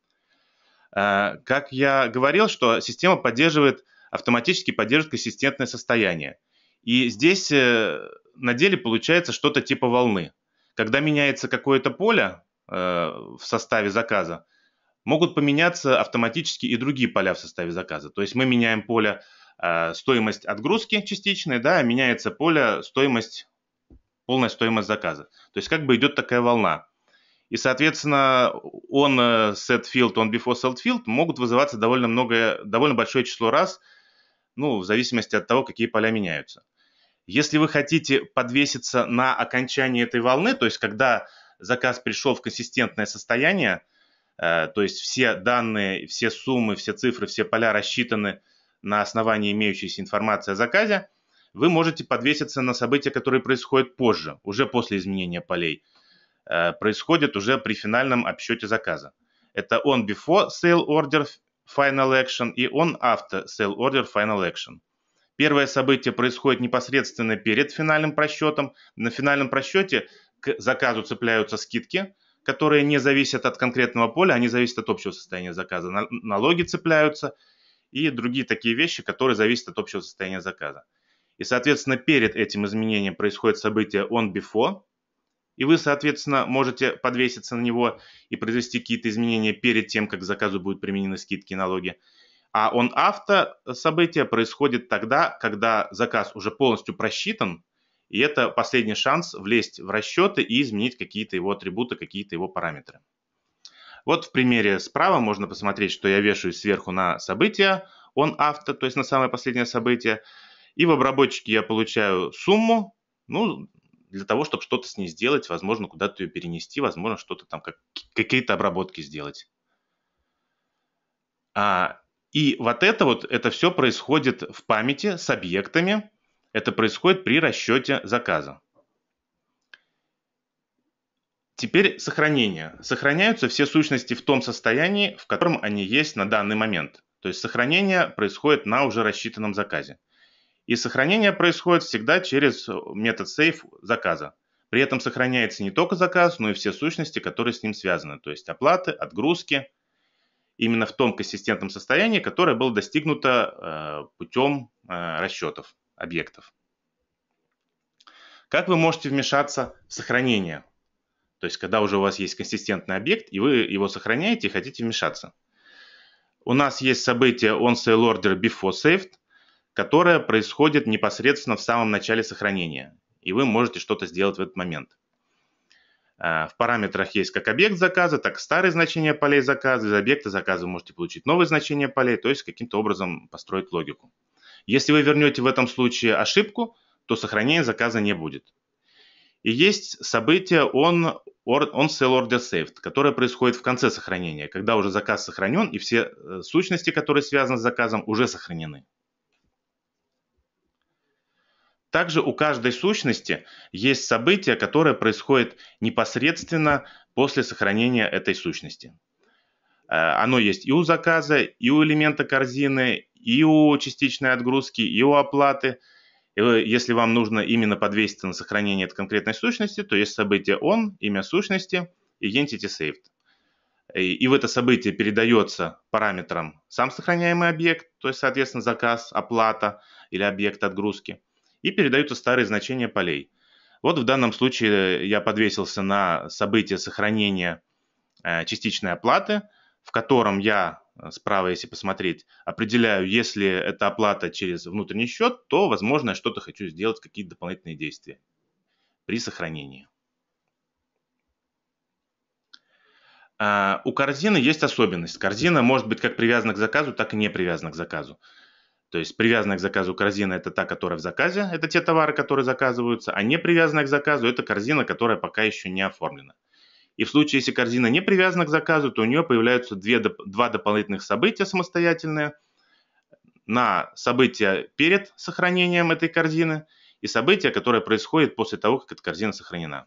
Как я говорил, что система поддерживает, автоматически поддерживает консистентное состояние. И здесь на деле получается что-то типа волны. Когда меняется какое-то поле в составе заказа, могут поменяться автоматически и другие поля в составе заказа. То есть мы меняем поле стоимость отгрузки частичной, да, меняется поле стоимость, полная стоимость заказа. То есть как бы идет такая волна. И, соответственно, он setField, onBefore, setField могут вызываться довольно, много, довольно большое число раз, ну, в зависимости от того, какие поля меняются. Если вы хотите подвеситься на окончании этой волны, то есть когда заказ пришел в консистентное состояние, то есть все данные, все суммы, все цифры, все поля рассчитаны на основании имеющейся информации о заказе, вы можете подвеситься на события, которые происходят позже, уже после изменения полей. Происходит уже при финальном обсчете заказа. Это on before sale order final action и on after sale order final action. Первое событие происходит непосредственно перед финальным просчетом. На финальном просчете к заказу цепляются скидки, которые не зависят от конкретного поля, они зависят от общего состояния заказа. Налоги цепляются и другие такие вещи, которые зависят от общего состояния заказа. И, соответственно, перед этим изменением происходит событие on before, и вы, соответственно, можете подвеситься на него и произвести какие-то изменения перед тем, как к заказу будут применены скидки и налоги. А on after событие происходит тогда, когда заказ уже полностью просчитан, и это последний шанс влезть в расчеты и изменить какие-то его атрибуты, какие-то его параметры. Вот в примере справа можно посмотреть, что я вешаю сверху на событие on after, то есть на самое последнее событие. И в обработчике я получаю сумму, ну, для того, чтобы что-то с ней сделать, возможно, куда-то ее перенести, возможно, что-то там, как, какие-то обработки сделать. А, и вот это вот, это все происходит в памяти с объектами. Это происходит при расчете заказа. Теперь сохранение. Сохраняются все сущности в том состоянии, в котором они есть на данный момент. То есть сохранение происходит на уже рассчитанном заказе. И сохранение происходит всегда через метод save заказа. При этом сохраняется не только заказ, но и все сущности, которые с ним связаны. То есть оплаты, отгрузки. Именно в том консистентном состоянии, которое было достигнуто э, путем э, расчетов объектов. Как вы можете вмешаться в сохранение? То есть, когда уже у вас есть консистентный объект, и вы его сохраняете и хотите вмешаться. У нас есть событие on sale order before saved, которое происходит непосредственно в самом начале сохранения. И вы можете что-то сделать в этот момент. В параметрах есть как объект заказа, так и старые значения полей заказа. Из объекта заказа вы можете получить новые значения полей, то есть каким-то образом построить логику. Если вы вернете в этом случае ошибку, то сохранения заказа не будет. И есть событие on, on sale order saved, которое происходит в конце сохранения, когда уже заказ сохранен и все сущности, которые связаны с заказом, уже сохранены. Также у каждой сущности есть событие, которое происходит непосредственно после сохранения этой сущности. Оно есть и у заказа, и у элемента корзины, и у частичной отгрузки, и у оплаты. И если вам нужно именно подвеситься на сохранение этой конкретной сущности, то есть событие on, имя сущности и entity saved. И в это событие передается параметрам сам сохраняемый объект, то есть, соответственно, заказ, оплата или объект отгрузки. И передаются старые значения полей. Вот в данном случае я подвесился на событие сохранения частичной оплаты, в котором я, справа, если посмотреть, определяю, если это оплата через внутренний счет, то, возможно, я что-то хочу сделать, какие-то дополнительные действия при сохранении. У корзины есть особенность. Корзина может быть как привязана к заказу, так и не привязана к заказу. То есть привязанная к заказу корзина – это та, которая в заказе, это те товары, которые заказываются, а не привязанная к заказу – это корзина, которая пока еще не оформлена. И в случае, если корзина не привязана к заказу, то у нее появляются две, два дополнительных события самостоятельные. На события перед сохранением этой корзины и события, которое происходит после того, как эта корзина сохранена.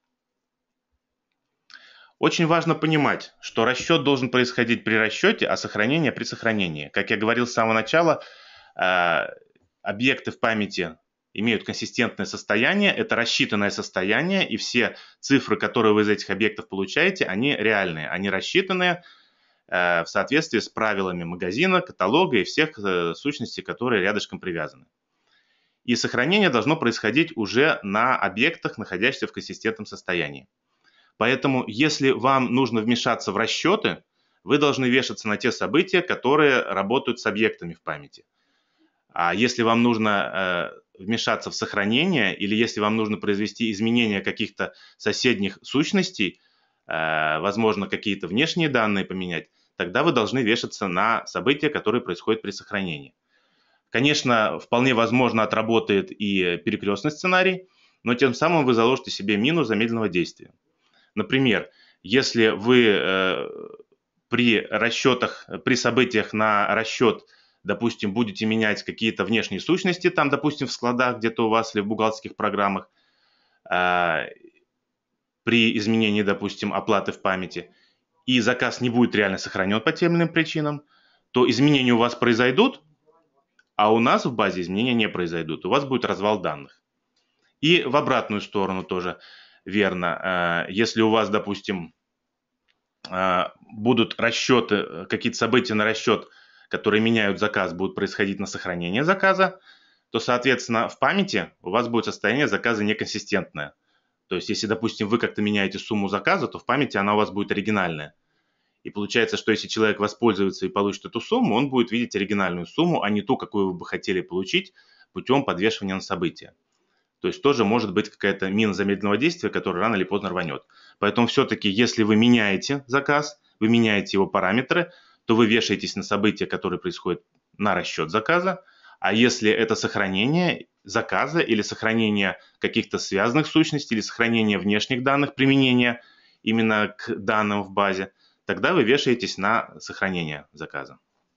Очень важно понимать, что расчет должен происходить при расчете, а сохранение при сохранении. Как я говорил с самого начала, объекты в памяти имеют консистентное состояние, это рассчитанное состояние, и все цифры, которые вы из этих объектов получаете, они реальные, они рассчитанные в соответствии с правилами магазина, каталога и всех сущностей, которые рядышком привязаны. И сохранение должно происходить уже на объектах, находящихся в консистентном состоянии. Поэтому, если вам нужно вмешаться в расчеты, вы должны вешаться на те события, которые работают с объектами в памяти. А если вам нужно э, вмешаться в сохранение, или если вам нужно произвести изменения каких-то соседних сущностей, э, возможно, какие-то внешние данные поменять, тогда вы должны вешаться на события, которые происходят при сохранении. Конечно, вполне возможно отработает и перекрестный сценарий, но тем самым вы заложите себе минус замедленного действия. Например, если вы э, при расчетах, при событиях на расчет, допустим, будете менять какие-то внешние сущности, там, допустим, в складах где-то у вас или в бухгалтерских программах, э, при изменении, допустим, оплаты в памяти, и заказ не будет реально сохранен по тем или иным причинам, то изменения у вас произойдут, а у нас в базе изменения не произойдут. У вас будет развал данных. И в обратную сторону тоже верно. Если у вас, допустим, будут расчеты, какие-то события на расчет, которые меняют заказ, будут происходить на сохранение заказа, то, соответственно, в памяти у вас будет состояние заказа неконсистентное. То есть, если, допустим, вы как-то меняете сумму заказа, то в памяти она у вас будет оригинальная. И получается, что если человек воспользуется и получит эту сумму, он будет видеть оригинальную сумму, а не ту, какую вы бы хотели получить путем подвешивания на события. То есть тоже может быть какая-то мина замедленного действия, которая рано или поздно рванет. Поэтому все-таки, если вы меняете заказ, вы меняете его параметры, то вы вешаетесь на события, которые происходят на расчет заказа. А если это сохранение заказа или сохранение каких-то связанных сущностей или сохранение внешних данных применения именно к данным в базе, тогда вы вешаетесь на сохранение заказа.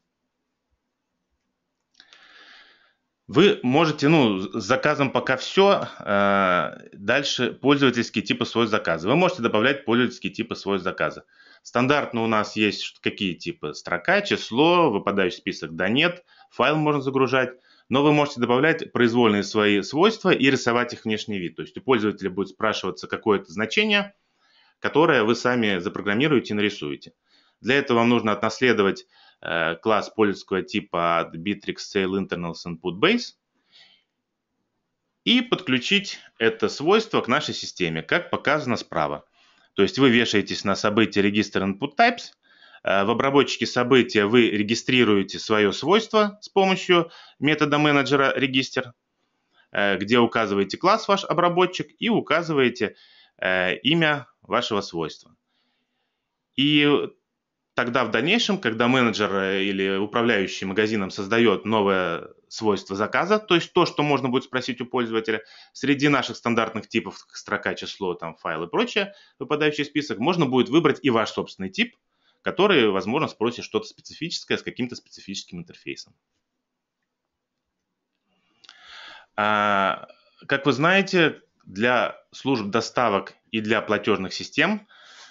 Вы можете, ну, с заказом пока все. Дальше пользовательские типы свойств заказа. Вы можете добавлять пользовательские типы свойств заказа. Стандартно у нас есть какие типы? Строка, число, выпадающий список, да, нет. Файл можно загружать. Но вы можете добавлять произвольные свои свойства и рисовать их внешний вид. То есть у пользователя будет спрашиваться какое-то значение, которое вы сами запрограммируете и нарисуете. Для этого вам нужно отнаследовать э, класс пользовательского типа от Bittrex Sale Internals Input Base и подключить это свойство к нашей системе, как показано справа. То есть вы вешаетесь на событие Register Input Types. Э, в обработчике события вы регистрируете свое свойство с помощью метода менеджера Register, э, где указываете класс ваш обработчик и указываете э, имя вашего свойства. И тогда в дальнейшем, когда менеджер или управляющий магазином создает новое свойство заказа, то есть то, что можно будет спросить у пользователя, среди наших стандартных типов строка, число, там, файл и прочее, выпадающий список, можно будет выбрать и ваш собственный тип, который, возможно, спросит что-то специфическое с каким-то специфическим интерфейсом. А, как вы знаете, для служб доставок и для платежных систем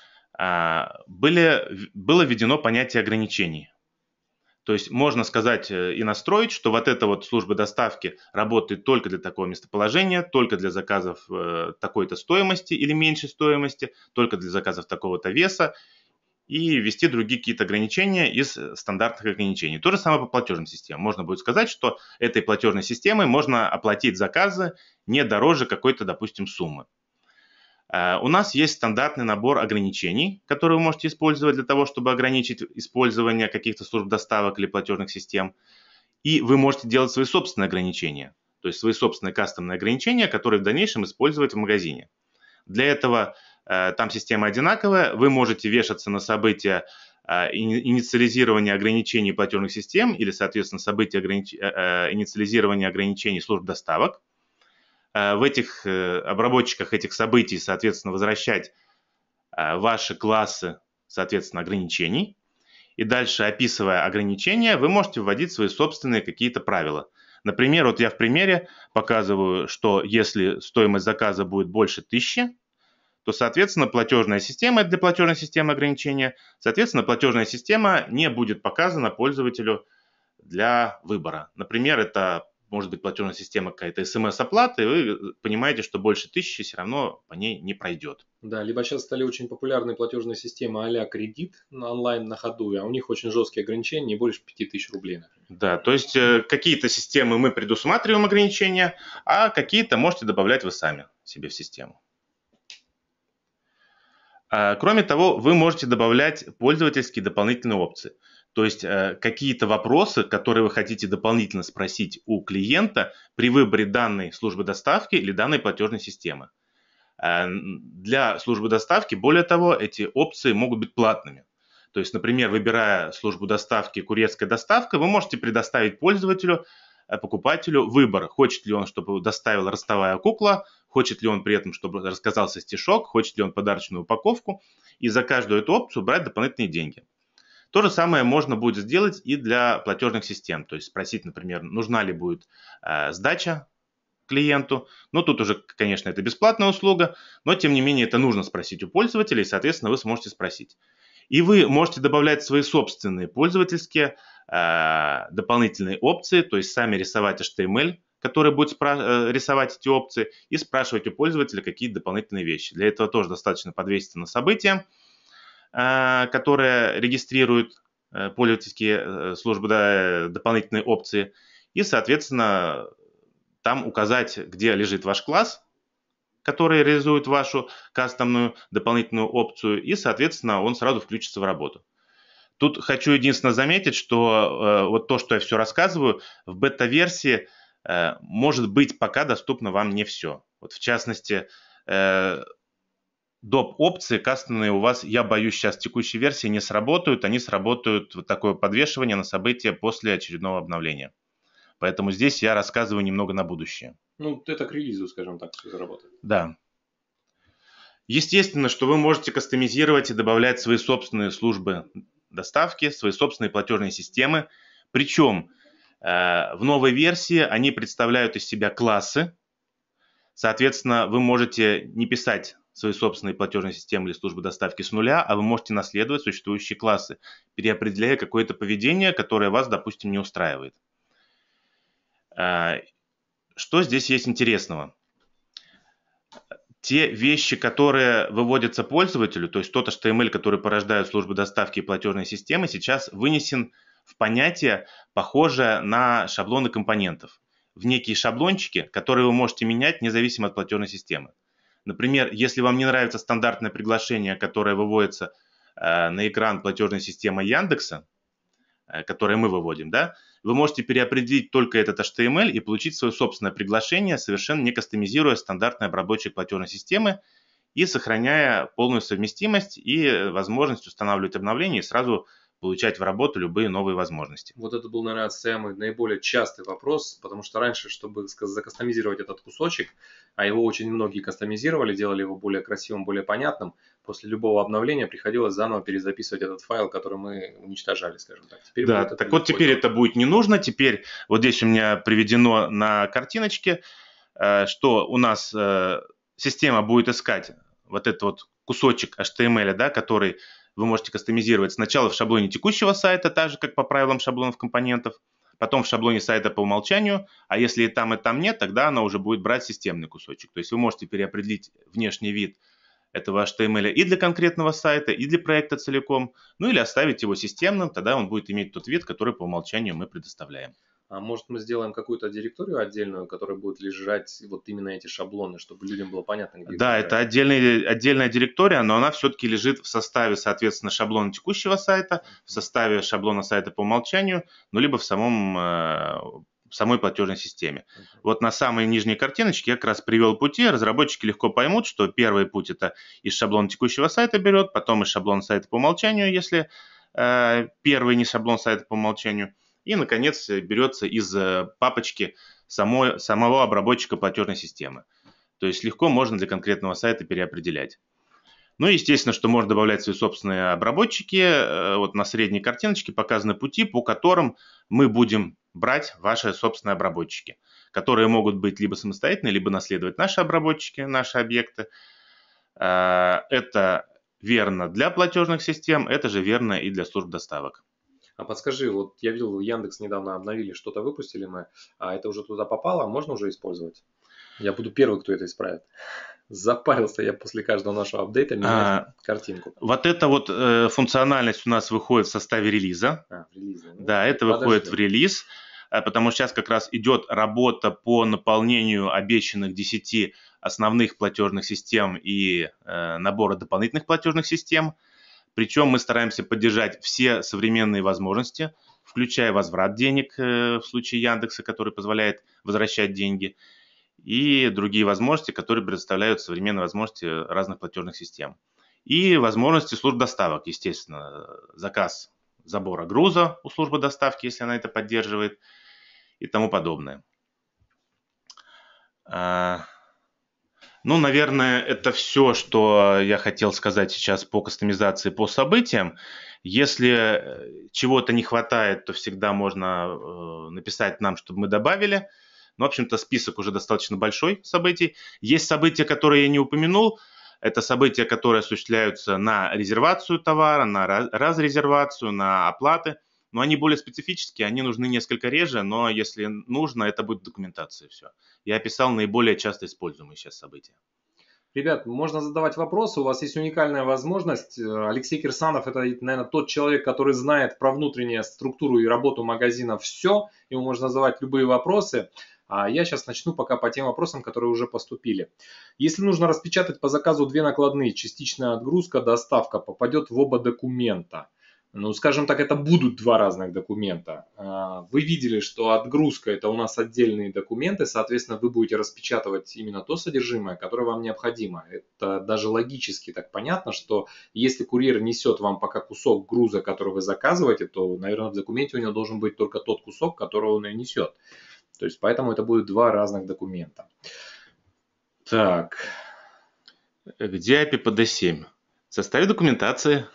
Были, было введено понятие ограничений. То есть можно сказать и настроить, что вот эта вот служба доставки работает только для такого местоположения, только для заказов такой-то стоимости или меньшей стоимости, только для заказов такого-то веса, и ввести другие какие-то ограничения из стандартных ограничений. То же самое по платежным системам. Можно будет сказать, что этой платежной системой можно оплатить заказы не дороже какой-то, допустим, суммы. У нас есть стандартный набор ограничений, которые вы можете использовать для того, чтобы ограничить использование каких-то служб доставок или платежных систем. И вы можете делать свои собственные ограничения, то есть свои собственные кастомные ограничения, которые в дальнейшем использовать в магазине. Для этого э, там система одинаковая, вы можете вешаться на события э, инициализирования ограничений платежных систем или, соответственно, события огранич... э, инициализирования ограничений служб доставок. В этих обработчиках этих событий, соответственно, возвращать ваши классы, соответственно, ограничений. И дальше, описывая ограничения, вы можете вводить свои собственные какие-то правила. Например, вот я в примере показываю, что если стоимость заказа будет больше тысячи, то, соответственно, платежная система, для платежной системы ограничения, соответственно, платежная система не будет показана пользователю для выбора. Например, это может быть платежная система какая-то смс-оплата, и вы понимаете, что больше тысячи все равно по ней не пройдет. Да, либо сейчас стали очень популярные платежные системы а-ля кредит на онлайн на ходу, а у них очень жесткие ограничения, не больше пяти тысяч рублей. Например. Да, то есть э, какие-то системы мы предусматриваем ограничения, а какие-то можете добавлять вы сами себе в систему. А, кроме того, вы можете добавлять пользовательские дополнительные опции. То есть э, какие-то вопросы, которые вы хотите дополнительно спросить у клиента при выборе данной службы доставки или данной платежной системы. Э, для службы доставки, более того, эти опции могут быть платными. То есть, например, выбирая службу доставки «Курьерская доставка», вы можете предоставить пользователю, э, покупателю выбор. Хочет ли он, чтобы доставила ростовая кукла, хочет ли он при этом, чтобы рассказался стишок, хочет ли он подарочную упаковку. И за каждую эту опцию брать дополнительные деньги. То же самое можно будет сделать и для платежных систем. То есть спросить, например, нужна ли будет э, сдача клиенту. Ну, тут уже, конечно, это бесплатная услуга, но, тем не менее, это нужно спросить у пользователя, и, соответственно, вы сможете спросить. И вы можете добавлять свои собственные пользовательские э, дополнительные опции, то есть сами рисовать эйч ти эм эль, который будет спра- э, рисовать эти опции, и спрашивать у пользователя какие-то дополнительные вещи. Для этого тоже достаточно подвеситься на событие, э, которое регистрирует э, пользовательские э, службы, да, дополнительные опции, и, соответственно, там указать, где лежит ваш класс, который реализует вашу кастомную дополнительную опцию, и, соответственно, он сразу включится в работу. Тут хочу единственное заметить, что э, вот то, что я все рассказываю, в бета-версии э, может быть пока доступно вам не все. Вот в частности, э, доп-опции кастомные у вас, я боюсь, сейчас в текущей версии не сработают. Они сработают, вот такое подвешивание на события после очередного обновления. Поэтому здесь я рассказываю немного на будущее. Ну, это к релизу, скажем так, все заработает. Да. Естественно, что вы можете кастомизировать и добавлять свои собственные службы доставки, свои собственные платежные системы. Причем э, в новой версии они представляют из себя классы. Соответственно, вы можете не писать свои собственные платежные системы или службы доставки с нуля, а вы можете наследовать существующие классы, переопределяя какое-то поведение, которое вас, допустим, не устраивает. Э, что здесь есть интересного? Те вещи, которые выводятся пользователю, то есть тот эйч ти эм эль, который порождают службы доставки и платежные системы, сейчас вынесен в понятие, похожее на шаблоны компонентов, в некие шаблончики, которые вы можете менять независимо от платежной системы. Например, если вам не нравится стандартное приглашение, которое выводится э, на экран платежной системы Яндекса, э, которое мы выводим, да, вы можете переопределить только этот эйч ти эм эль и получить свое собственное приглашение, совершенно не кастомизируя стандартный обработчик платежной системы и сохраняя полную совместимость и возможность устанавливать обновления и сразу получать в работу любые новые возможности. Вот это был, наверное, самый наиболее частый вопрос, потому что раньше, чтобы закастомизировать этот кусочек, а его очень многие кастомизировали, делали его более красивым, более понятным, после любого обновления приходилось заново перезаписывать этот файл, который мы уничтожали, скажем так. Теперь да, так вот теперь это будет не нужно. Теперь вот здесь у меня приведено на картиночке, что у нас система будет искать вот этот вот кусочек эйч ти эм эль, да, который вы можете кастомизировать сначала в шаблоне текущего сайта, так же, как по правилам шаблонов компонентов, потом в шаблоне сайта по умолчанию, а если и там, и там нет, тогда она уже будет брать системный кусочек. То есть вы можете переопределить внешний вид этого эйч ти эм эль и для конкретного сайта, и для проекта целиком, ну или оставить его системным, тогда он будет иметь тот вид, который по умолчанию мы предоставляем. А может, мы сделаем какую-то директорию отдельную, которая будет лежать вот именно эти шаблоны, чтобы людям было понятно, где Да, это отдельная, отдельная директория, но она все-таки лежит в составе, соответственно, шаблона текущего сайта, в составе шаблона сайта по умолчанию, ну, либо в, самом, в самой платежной системе. Uh-huh. Вот на самой нижней картиночке я как раз привел пути. Разработчики легко поймут, что первый путь это из шаблона текущего сайта берет, потом из шаблона сайта по умолчанию, если э, первый не шаблон сайта по умолчанию. И, наконец, берется из папочки самой, самого обработчика платежной системы. То есть легко можно для конкретного сайта переопределять. Ну, естественно, что можно добавлять свои собственные обработчики. Вот на средней картиночке показаны пути, по которым мы будем брать ваши собственные обработчики, которые могут быть либо самостоятельные, либо наследовать наши обработчики, наши объекты. Это верно для платежных систем, это же верно и для служб доставок. А подскажи, вот я видел, Яндекс недавно обновили, что-то выпустили мы, а это уже туда попало, можно уже использовать? Я буду первый, кто это исправит. Запарился я после каждого нашего апдейта менять а, картинку. Вот эта вот э, функциональность у нас выходит в составе релиза. А, в релизе. Ну, да, это подожди. Выходит в релиз, потому что сейчас как раз идет работа по наполнению обещанных десяти основных платежных систем и э, набора дополнительных платежных систем. Причем мы стараемся поддержать все современные возможности, включая возврат денег в случае Яндекса, который позволяет возвращать деньги, и другие возможности, которые предоставляют современные возможности разных платежных систем. И возможности служб доставок, естественно, заказ забора груза у службы доставки, если она это поддерживает, и тому подобное. Ну, наверное, это все, что я хотел сказать сейчас по кастомизации по событиям. Если чего-то не хватает, то всегда можно э, написать нам, чтобы мы добавили. Ну, в общем-то, список уже достаточно большой событий. Есть события, которые я не упомянул. Это события, которые осуществляются на резервацию товара, на разрезервацию, на оплаты. Но они более специфические, они нужны несколько реже, но если нужно, это будет документация все. Я описал наиболее часто используемые сейчас события. Ребят, можно задавать вопросы, у вас есть уникальная возможность. Алексей Кирсанов – это, наверное, тот человек, который знает про внутреннюю структуру и работу магазина все. Ему можно задавать любые вопросы. А я сейчас начну пока по тем вопросам, которые уже поступили. Если нужно распечатать по заказу две накладные, частичная отгрузка, доставка попадет в оба документа. Ну, скажем так, это будут два разных документа. Вы видели, что отгрузка – это у нас отдельные документы, соответственно, вы будете распечатывать именно то содержимое, которое вам необходимо. Это даже логически так понятно, что если курьер несет вам пока кусок груза, который вы заказываете, то, наверное, в документе у него должен быть только тот кусок, который он и несет. То есть, поэтому это будут два разных документа. Так. Где эй пи ай по ди семь? Составе документации.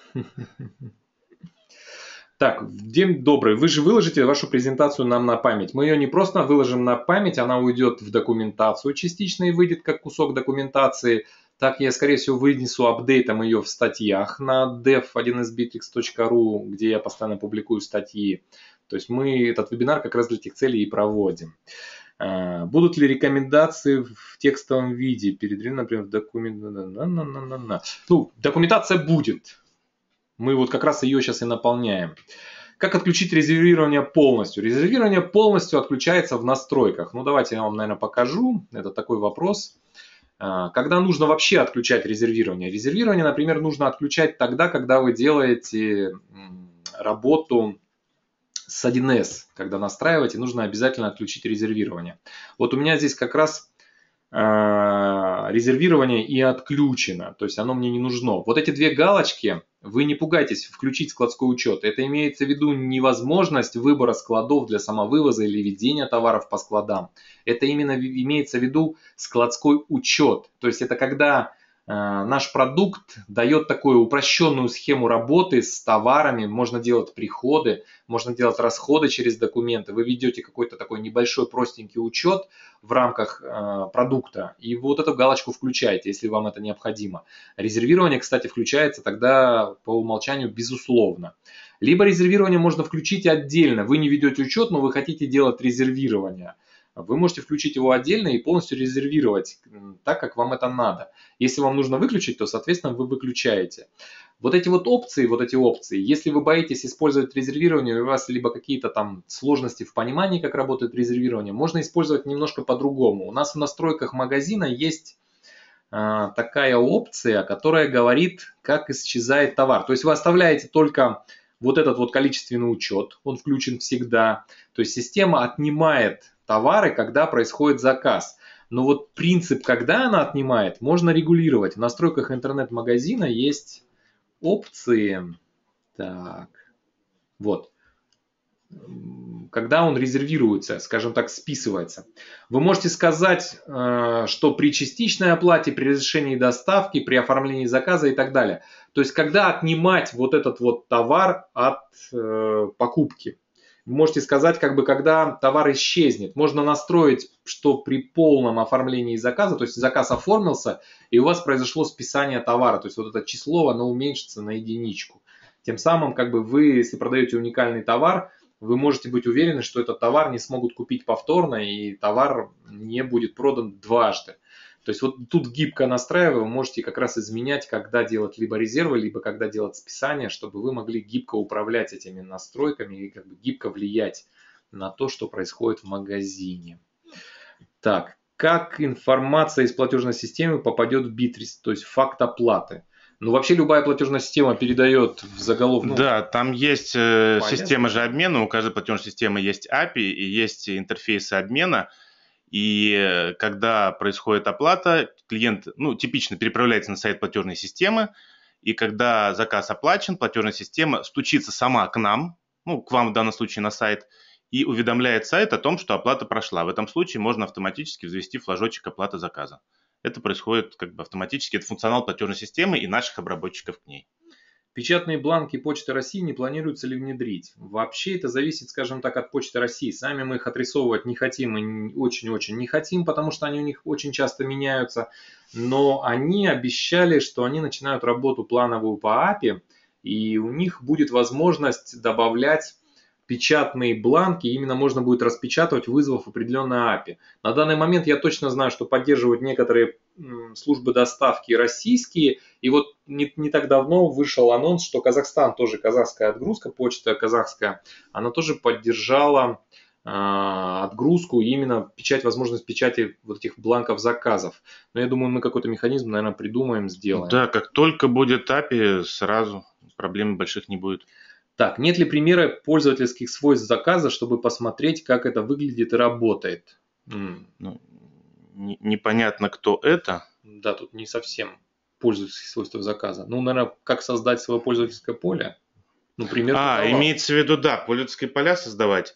Так, день добрый. Вы же выложите вашу презентацию нам на память. Мы ее не просто выложим на память, она уйдет в документацию частично и выйдет как кусок документации. Так я, скорее всего, вынесу апдейтом ее в статьях на dev один эс битрикс точка ру, где я постоянно публикую статьи. То есть мы этот вебинар как раз для этих целей и проводим. Будут ли рекомендации в текстовом виде? Перед, например, в документ... Ну, документация будет. Мы вот как раз ее сейчас и наполняем. Как отключить резервирование полностью? Резервирование полностью отключается в настройках. Ну, давайте я вам, наверное, покажу. Это такой вопрос. Когда нужно вообще отключать резервирование? Резервирование, например, нужно отключать тогда, когда вы делаете работу с один эс. Когда настраиваете, нужно обязательно отключить резервирование. Вот у меня здесь как раз резервирование и отключено, то есть оно мне не нужно. Вот эти две галочки, вы не пугайтесь, включить складской учет. Это имеется в виду невозможность выбора складов для самовывоза или ведения товаров по складам. Это именно имеется в виду складской учет. То есть это когда наш продукт дает такую упрощенную схему работы с товарами. Можно делать приходы, можно делать расходы через документы. Вы ведете какой-то такой небольшой простенький учет в рамках продукта. И вот эту галочку включаете, если вам это необходимо. Резервирование, кстати, включается тогда по умолчанию безусловно. Либо резервирование можно включить отдельно. Вы не ведете учет, но вы хотите делать резервирование. Вы можете включить его отдельно и полностью резервировать так, как вам это надо. Если вам нужно выключить, то, соответственно, вы выключаете. Вот эти вот опции, вот эти опции, если вы боитесь использовать резервирование, у вас либо какие-то там сложности в понимании, как работает резервирование, можно использовать немножко по-другому. У нас в настройках магазина есть а, такая опция, которая говорит, как исчезает товар. То есть вы оставляете только вот этот вот количественный учет, он включен всегда. То есть система отнимает товары, когда происходит заказ. Но вот принцип, когда она отнимает, можно регулировать. В настройках интернет-магазина есть опции. Так, вот. Когда он резервируется, скажем так, списывается. Вы можете сказать, что при частичной оплате, при разрешении доставки, при оформлении заказа и так далее. То есть, когда отнимать вот этот вот товар от покупки. Вы можете сказать, как бы, когда товар исчезнет. Можно настроить, что при полном оформлении заказа, то есть заказ оформился, и у вас произошло списание товара. То есть вот это число, оно уменьшится на единичку. Тем самым, как бы вы, если продаете уникальный товар, вы можете быть уверены, что этот товар не смогут купить повторно, и товар не будет продан дважды. То есть вот тут гибко настраивая, вы можете как раз изменять, когда делать либо резервы, либо когда делать списание, чтобы вы могли гибко управлять этими настройками и как бы гибко влиять на то, что происходит в магазине. Так, как информация из платежной системы попадет в Битрис, то есть факт оплаты? Ну, вообще любая платежная система передает в заголовок. Да, там есть э, система же обмена, у каждой платежной системы есть эй пи ай и есть интерфейсы обмена. И когда происходит оплата, клиент, ну, типично переправляется на сайт платежной системы, и когда заказ оплачен, платежная система стучится сама к нам, ну, к вам в данном случае на сайт, и уведомляет сайт о том, что оплата прошла. В этом случае можно автоматически взвести флажочек «Оплата заказа». Это происходит как бы автоматически. Это функционал платежной системы и наших обработчиков к ней. Печатные бланки Почты России не планируется ли внедрить? Вообще это зависит, скажем так, от Почты России. Сами мы их отрисовывать не хотим и очень-очень не хотим, потому что они у них очень часто меняются. Но они обещали, что они начинают работу плановую по эй пи ай, и у них будет возможность добавлять печатные бланки, именно можно будет распечатывать, вызвав определенное эй пи ай. На данный момент я точно знаю, что поддерживают некоторые службы доставки российские, и вот не, не так давно вышел анонс, что Казахстан, тоже казахская отгрузка, почта казахская, она тоже поддержала э, отгрузку, именно печать, возможность печати вот этих бланков заказов. Но я думаю, мы какой-то механизм, наверное, придумаем, сделаем. Да, как только будет эй пи ай, сразу проблем больших не будет. Так, нет ли примера пользовательских свойств заказа, чтобы посмотреть, как это выглядит и работает? М. Ну, не- непонятно, кто это. Да, тут не совсем пользовательских свойств заказа. Ну, наверное, как создать свое пользовательское поле? Ну, пример А, каталога. имеется в виду, да, пользовательские поля создавать.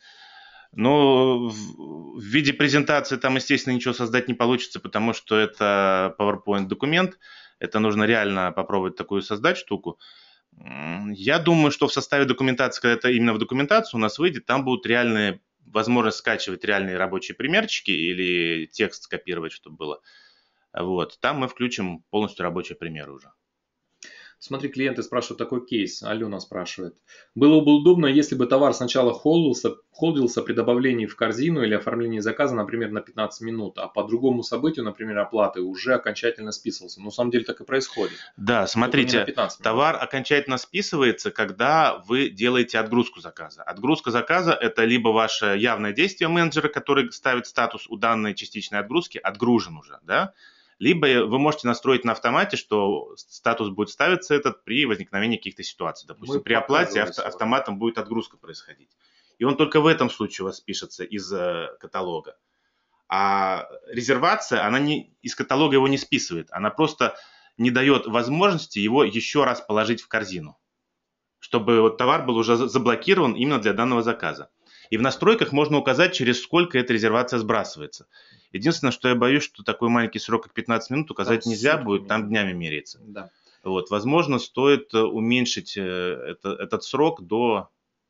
Но в, в виде презентации там, естественно, ничего создать не получится, потому что это PowerPoint документ. Это нужно реально попробовать такую создать штуку. М, Я думаю, что в составе документации, когда это именно в документацию у нас выйдет, там будут реальные возможность скачивать реальные рабочие примерчики или текст скопировать, чтобы было. Вот. Там мы включим полностью рабочие примеры уже. Смотри, клиенты спрашивают такой кейс. Алена спрашивает. Было бы удобно, если бы товар сначала холдился, холдился при добавлении в корзину или оформлении заказа, например, на пятнадцать минут, а по другому событию, например, оплаты, уже окончательно списывался. Но на самом деле так и происходит. Да, Только не на смотрите, пятнадцать минут. товар окончательно списывается, когда вы делаете отгрузку заказа. Отгрузка заказа – это либо ваше явное действие менеджера, который ставит статус у данной частичной отгрузки, отгружен уже, да? Либо вы можете настроить на автомате, что статус будет ставиться этот при возникновении каких-то ситуаций. Допустим, Мы при оплате показывали авто, сегодня. автоматом будет отгрузка происходить. И он только в этом случае у вас спишется из э, каталога. А резервация, она не, из каталога его не списывает. Она просто не дает возможности его еще раз положить в корзину, чтобы вот товар был уже за- заблокирован именно для данного заказа. И в настройках можно указать, через сколько эта резервация сбрасывается. Единственное, что я боюсь, что такой маленький срок, как пятнадцать минут, указать Там нельзя сутками, будет, там да. днями меряется. Да. Вот, возможно, стоит э, уменьшить э, это- этот срок до,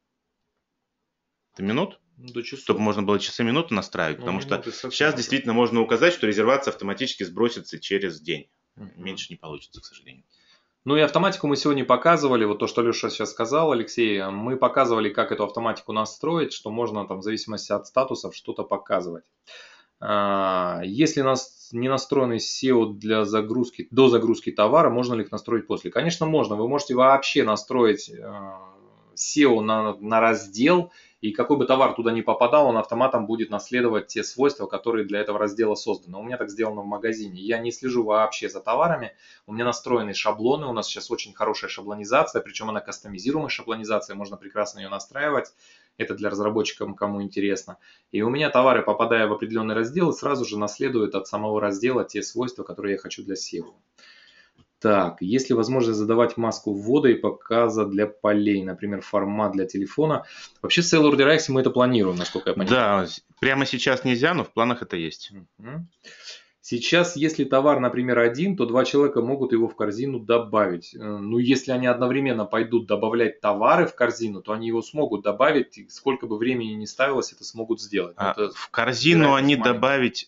до минут, Ну, до часов. чтобы можно было часы-минуты настраивать, Ну, потому что минуты совсем сейчас уже. действительно можно указать, что резервация автоматически сбросится через день. Мгм. Меньше не получится, к сожалению. Ну и автоматику мы сегодня показывали, вот то, что Леша сейчас сказал, Алексей, мы показывали, как эту автоматику настроить, что можно там в зависимости от статусов что-то показывать. А, Если у нас не настроенный сео для загрузки, до загрузки товара, можно ли их настроить после? Конечно, можно. Вы можете вообще настроить э, сео на, на раздел, и какой бы товар туда ни попадал, он автоматом будет наследовать те свойства, которые для этого раздела созданы. У меня так сделано в магазине. Я не слежу вообще за товарами. У меня настроены шаблоны. У нас сейчас очень хорошая шаблонизация, причем она кастомизируемая шаблонизация. Можно прекрасно ее настраивать. Это для разработчиков, кому интересно. И у меня товары, попадая в определенный раздел, сразу же наследуют от самого раздела те свойства, которые я хочу для сео. Так, есть ли возможность задавать маску ввода и показа для полей, например, формат для телефона? Вообще в Sailor Direct мы это планируем, насколько я понимаю. Да, прямо сейчас нельзя, но в планах это есть. Мгм. Сейчас, если товар, например, один, то два человека могут его в корзину добавить. Э, Ну, если они одновременно пойдут добавлять товары в корзину, то они его смогут добавить. И сколько бы времени ни ставилось, это смогут сделать. Но А, это в корзину вероятность они маленькая. добавить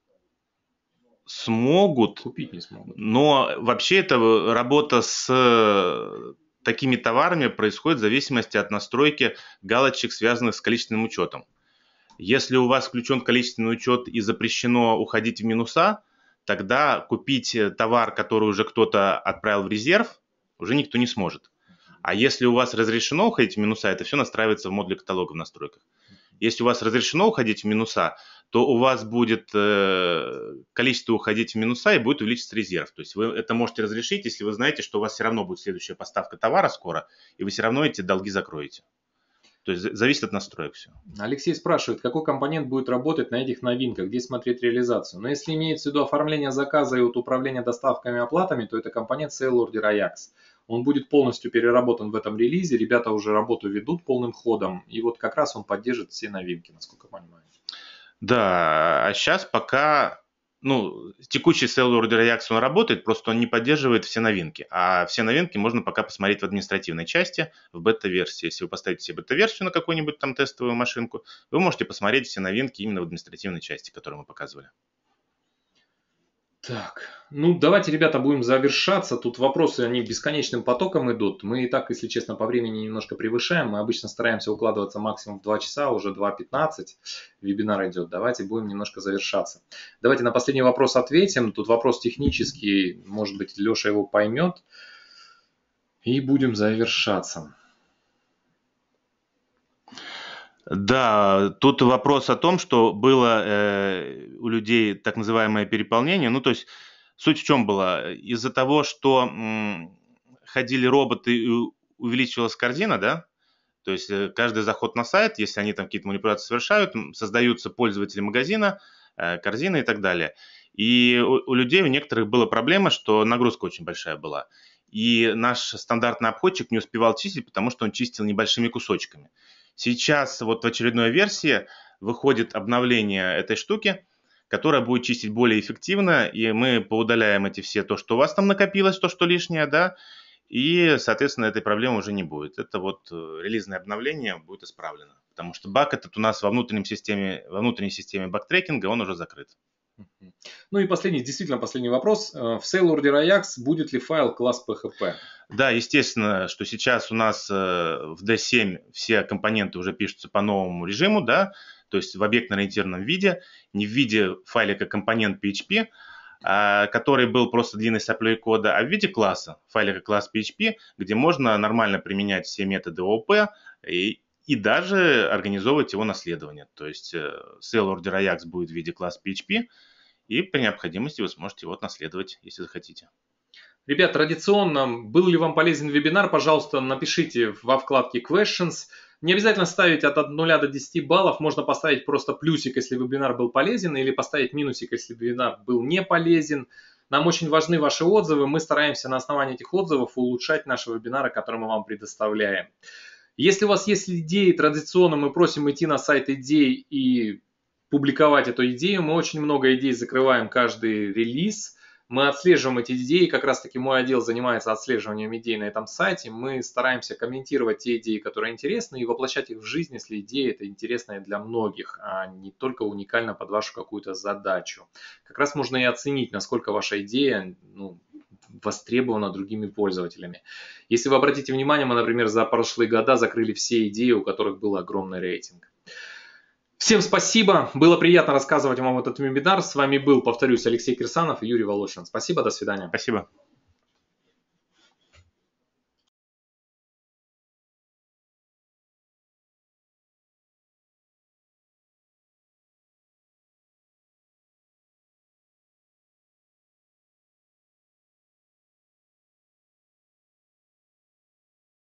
смогут, Купить не смогут. но вообще это работа с э, такими товарами происходит в зависимости от настройки галочек, связанных с количественным учетом. Если у вас включен количественный учет и запрещено уходить в минуса, тогда купить э, товар, который уже кто-то отправил в резерв, уже никто не сможет. А если у вас разрешено уходить в минуса, это все настраивается в модуле каталога в настройках. Если у вас разрешено уходить в минуса, то у вас будет э, количество уходить в минуса и будет увеличиться резерв. То есть вы это можете разрешить, если вы знаете, что у вас все равно будет следующая поставка товара скоро, и вы все равно эти долги закроете. То есть зависит от настроек все. Алексей спрашивает, какой компонент будет работать на этих новинках, где смотреть реализацию. Но если имеется в виду оформление заказа и вот управление доставками и оплатами, то это компонент Sale Order Ajax. Он будет полностью переработан в этом релизе, ребята уже работу ведут полным ходом, и вот как раз он поддержит все новинки, насколько я понимаю. Да, а сейчас пока ну, текущий Sailor React, он работает, просто он не поддерживает все новинки. А все новинки можно пока посмотреть в административной части, в бета-версии. Если вы поставите себе бета-версию на какую-нибудь там тестовую машинку, вы можете посмотреть все новинки именно в административной части, которую мы показывали. Так, ну давайте, ребята, будем завершаться. Тут вопросы, они бесконечным потоком идут. Мы и так, если честно, по времени немножко превышаем. Мы обычно стараемся укладываться максимум в два часа, уже два пятнадцать вебинар идет. Давайте будем немножко завершаться. Давайте на последний вопрос ответим. Тут вопрос технический, может быть, Леша его поймет. И будем завершаться. Да, тут вопрос о том, что было э, у людей так называемое переполнение. Ну, то есть суть в чем была? Из-за того, что м, ходили роботы и увеличивалась корзина, да, то есть э, каждый заход на сайт, если они там какие-то манипуляции совершают, создаются пользователи магазина, э, корзины и так далее. И у, у людей, у некоторых была проблема, что нагрузка очень большая была. И наш стандартный обходчик не успевал чистить, потому что он чистил небольшими кусочками. Сейчас вот в очередной версии выходит обновление этой штуки, которая будет чистить более эффективно, и мы поудаляем эти все, то, что у вас там накопилось, то, что лишнее, да, и, соответственно, этой проблемы уже не будет. Это вот релизное обновление будет исправлено, потому что баг этот у нас во внутренней системе, во внутренней системе баг-трекинга, он уже закрыт. Ну и последний, действительно последний вопрос. В SailOrder Ajax будет ли файл класс пи эйч пи? Да, естественно, что сейчас у нас в ди семь все компоненты уже пишутся по новому режиму, да, то есть в объектно-ориентированном виде, не в виде файлика компонент пи эйч пи, который был просто длинной соплей кода, а в виде класса, файлика класс пи эйч пи, где можно нормально применять все методы о о пи и, и даже организовывать его наследование. То есть SailOrder Ajax будет в виде класс пи эйч пи, и при необходимости вы сможете его наследовать, если захотите. Ребят, традиционно, был ли вам полезен вебинар, пожалуйста, напишите во вкладке Questions. Не обязательно ставить от нуля до десяти баллов, можно поставить просто плюсик, если вебинар был полезен, или поставить минусик, если вебинар был не полезен. Нам очень важны ваши отзывы, мы стараемся на основании этих отзывов улучшать наши вебинары, которые мы вам предоставляем. Если у вас есть идеи, традиционно мы просим идти на сайт идей и публиковать эту идею. Мы очень много идей закрываем каждый релиз. Мы отслеживаем эти идеи, как раз таки мой отдел занимается отслеживанием идей на этом сайте. Мы стараемся комментировать те идеи, которые интересны, и воплощать их в жизнь, если идея это интересная для многих, а не только уникально под вашу какую-то задачу. Как раз можно и оценить, насколько ваша идея, ну, востребована другими пользователями. Если вы обратите внимание, мы, например, за прошлые года закрыли все идеи, у которых был огромный рейтинг. Всем спасибо, было приятно рассказывать вам этот вебинар. С вами был, повторюсь, Алексей Кирсанов и Юрий Волошин. Спасибо, до свидания. Спасибо.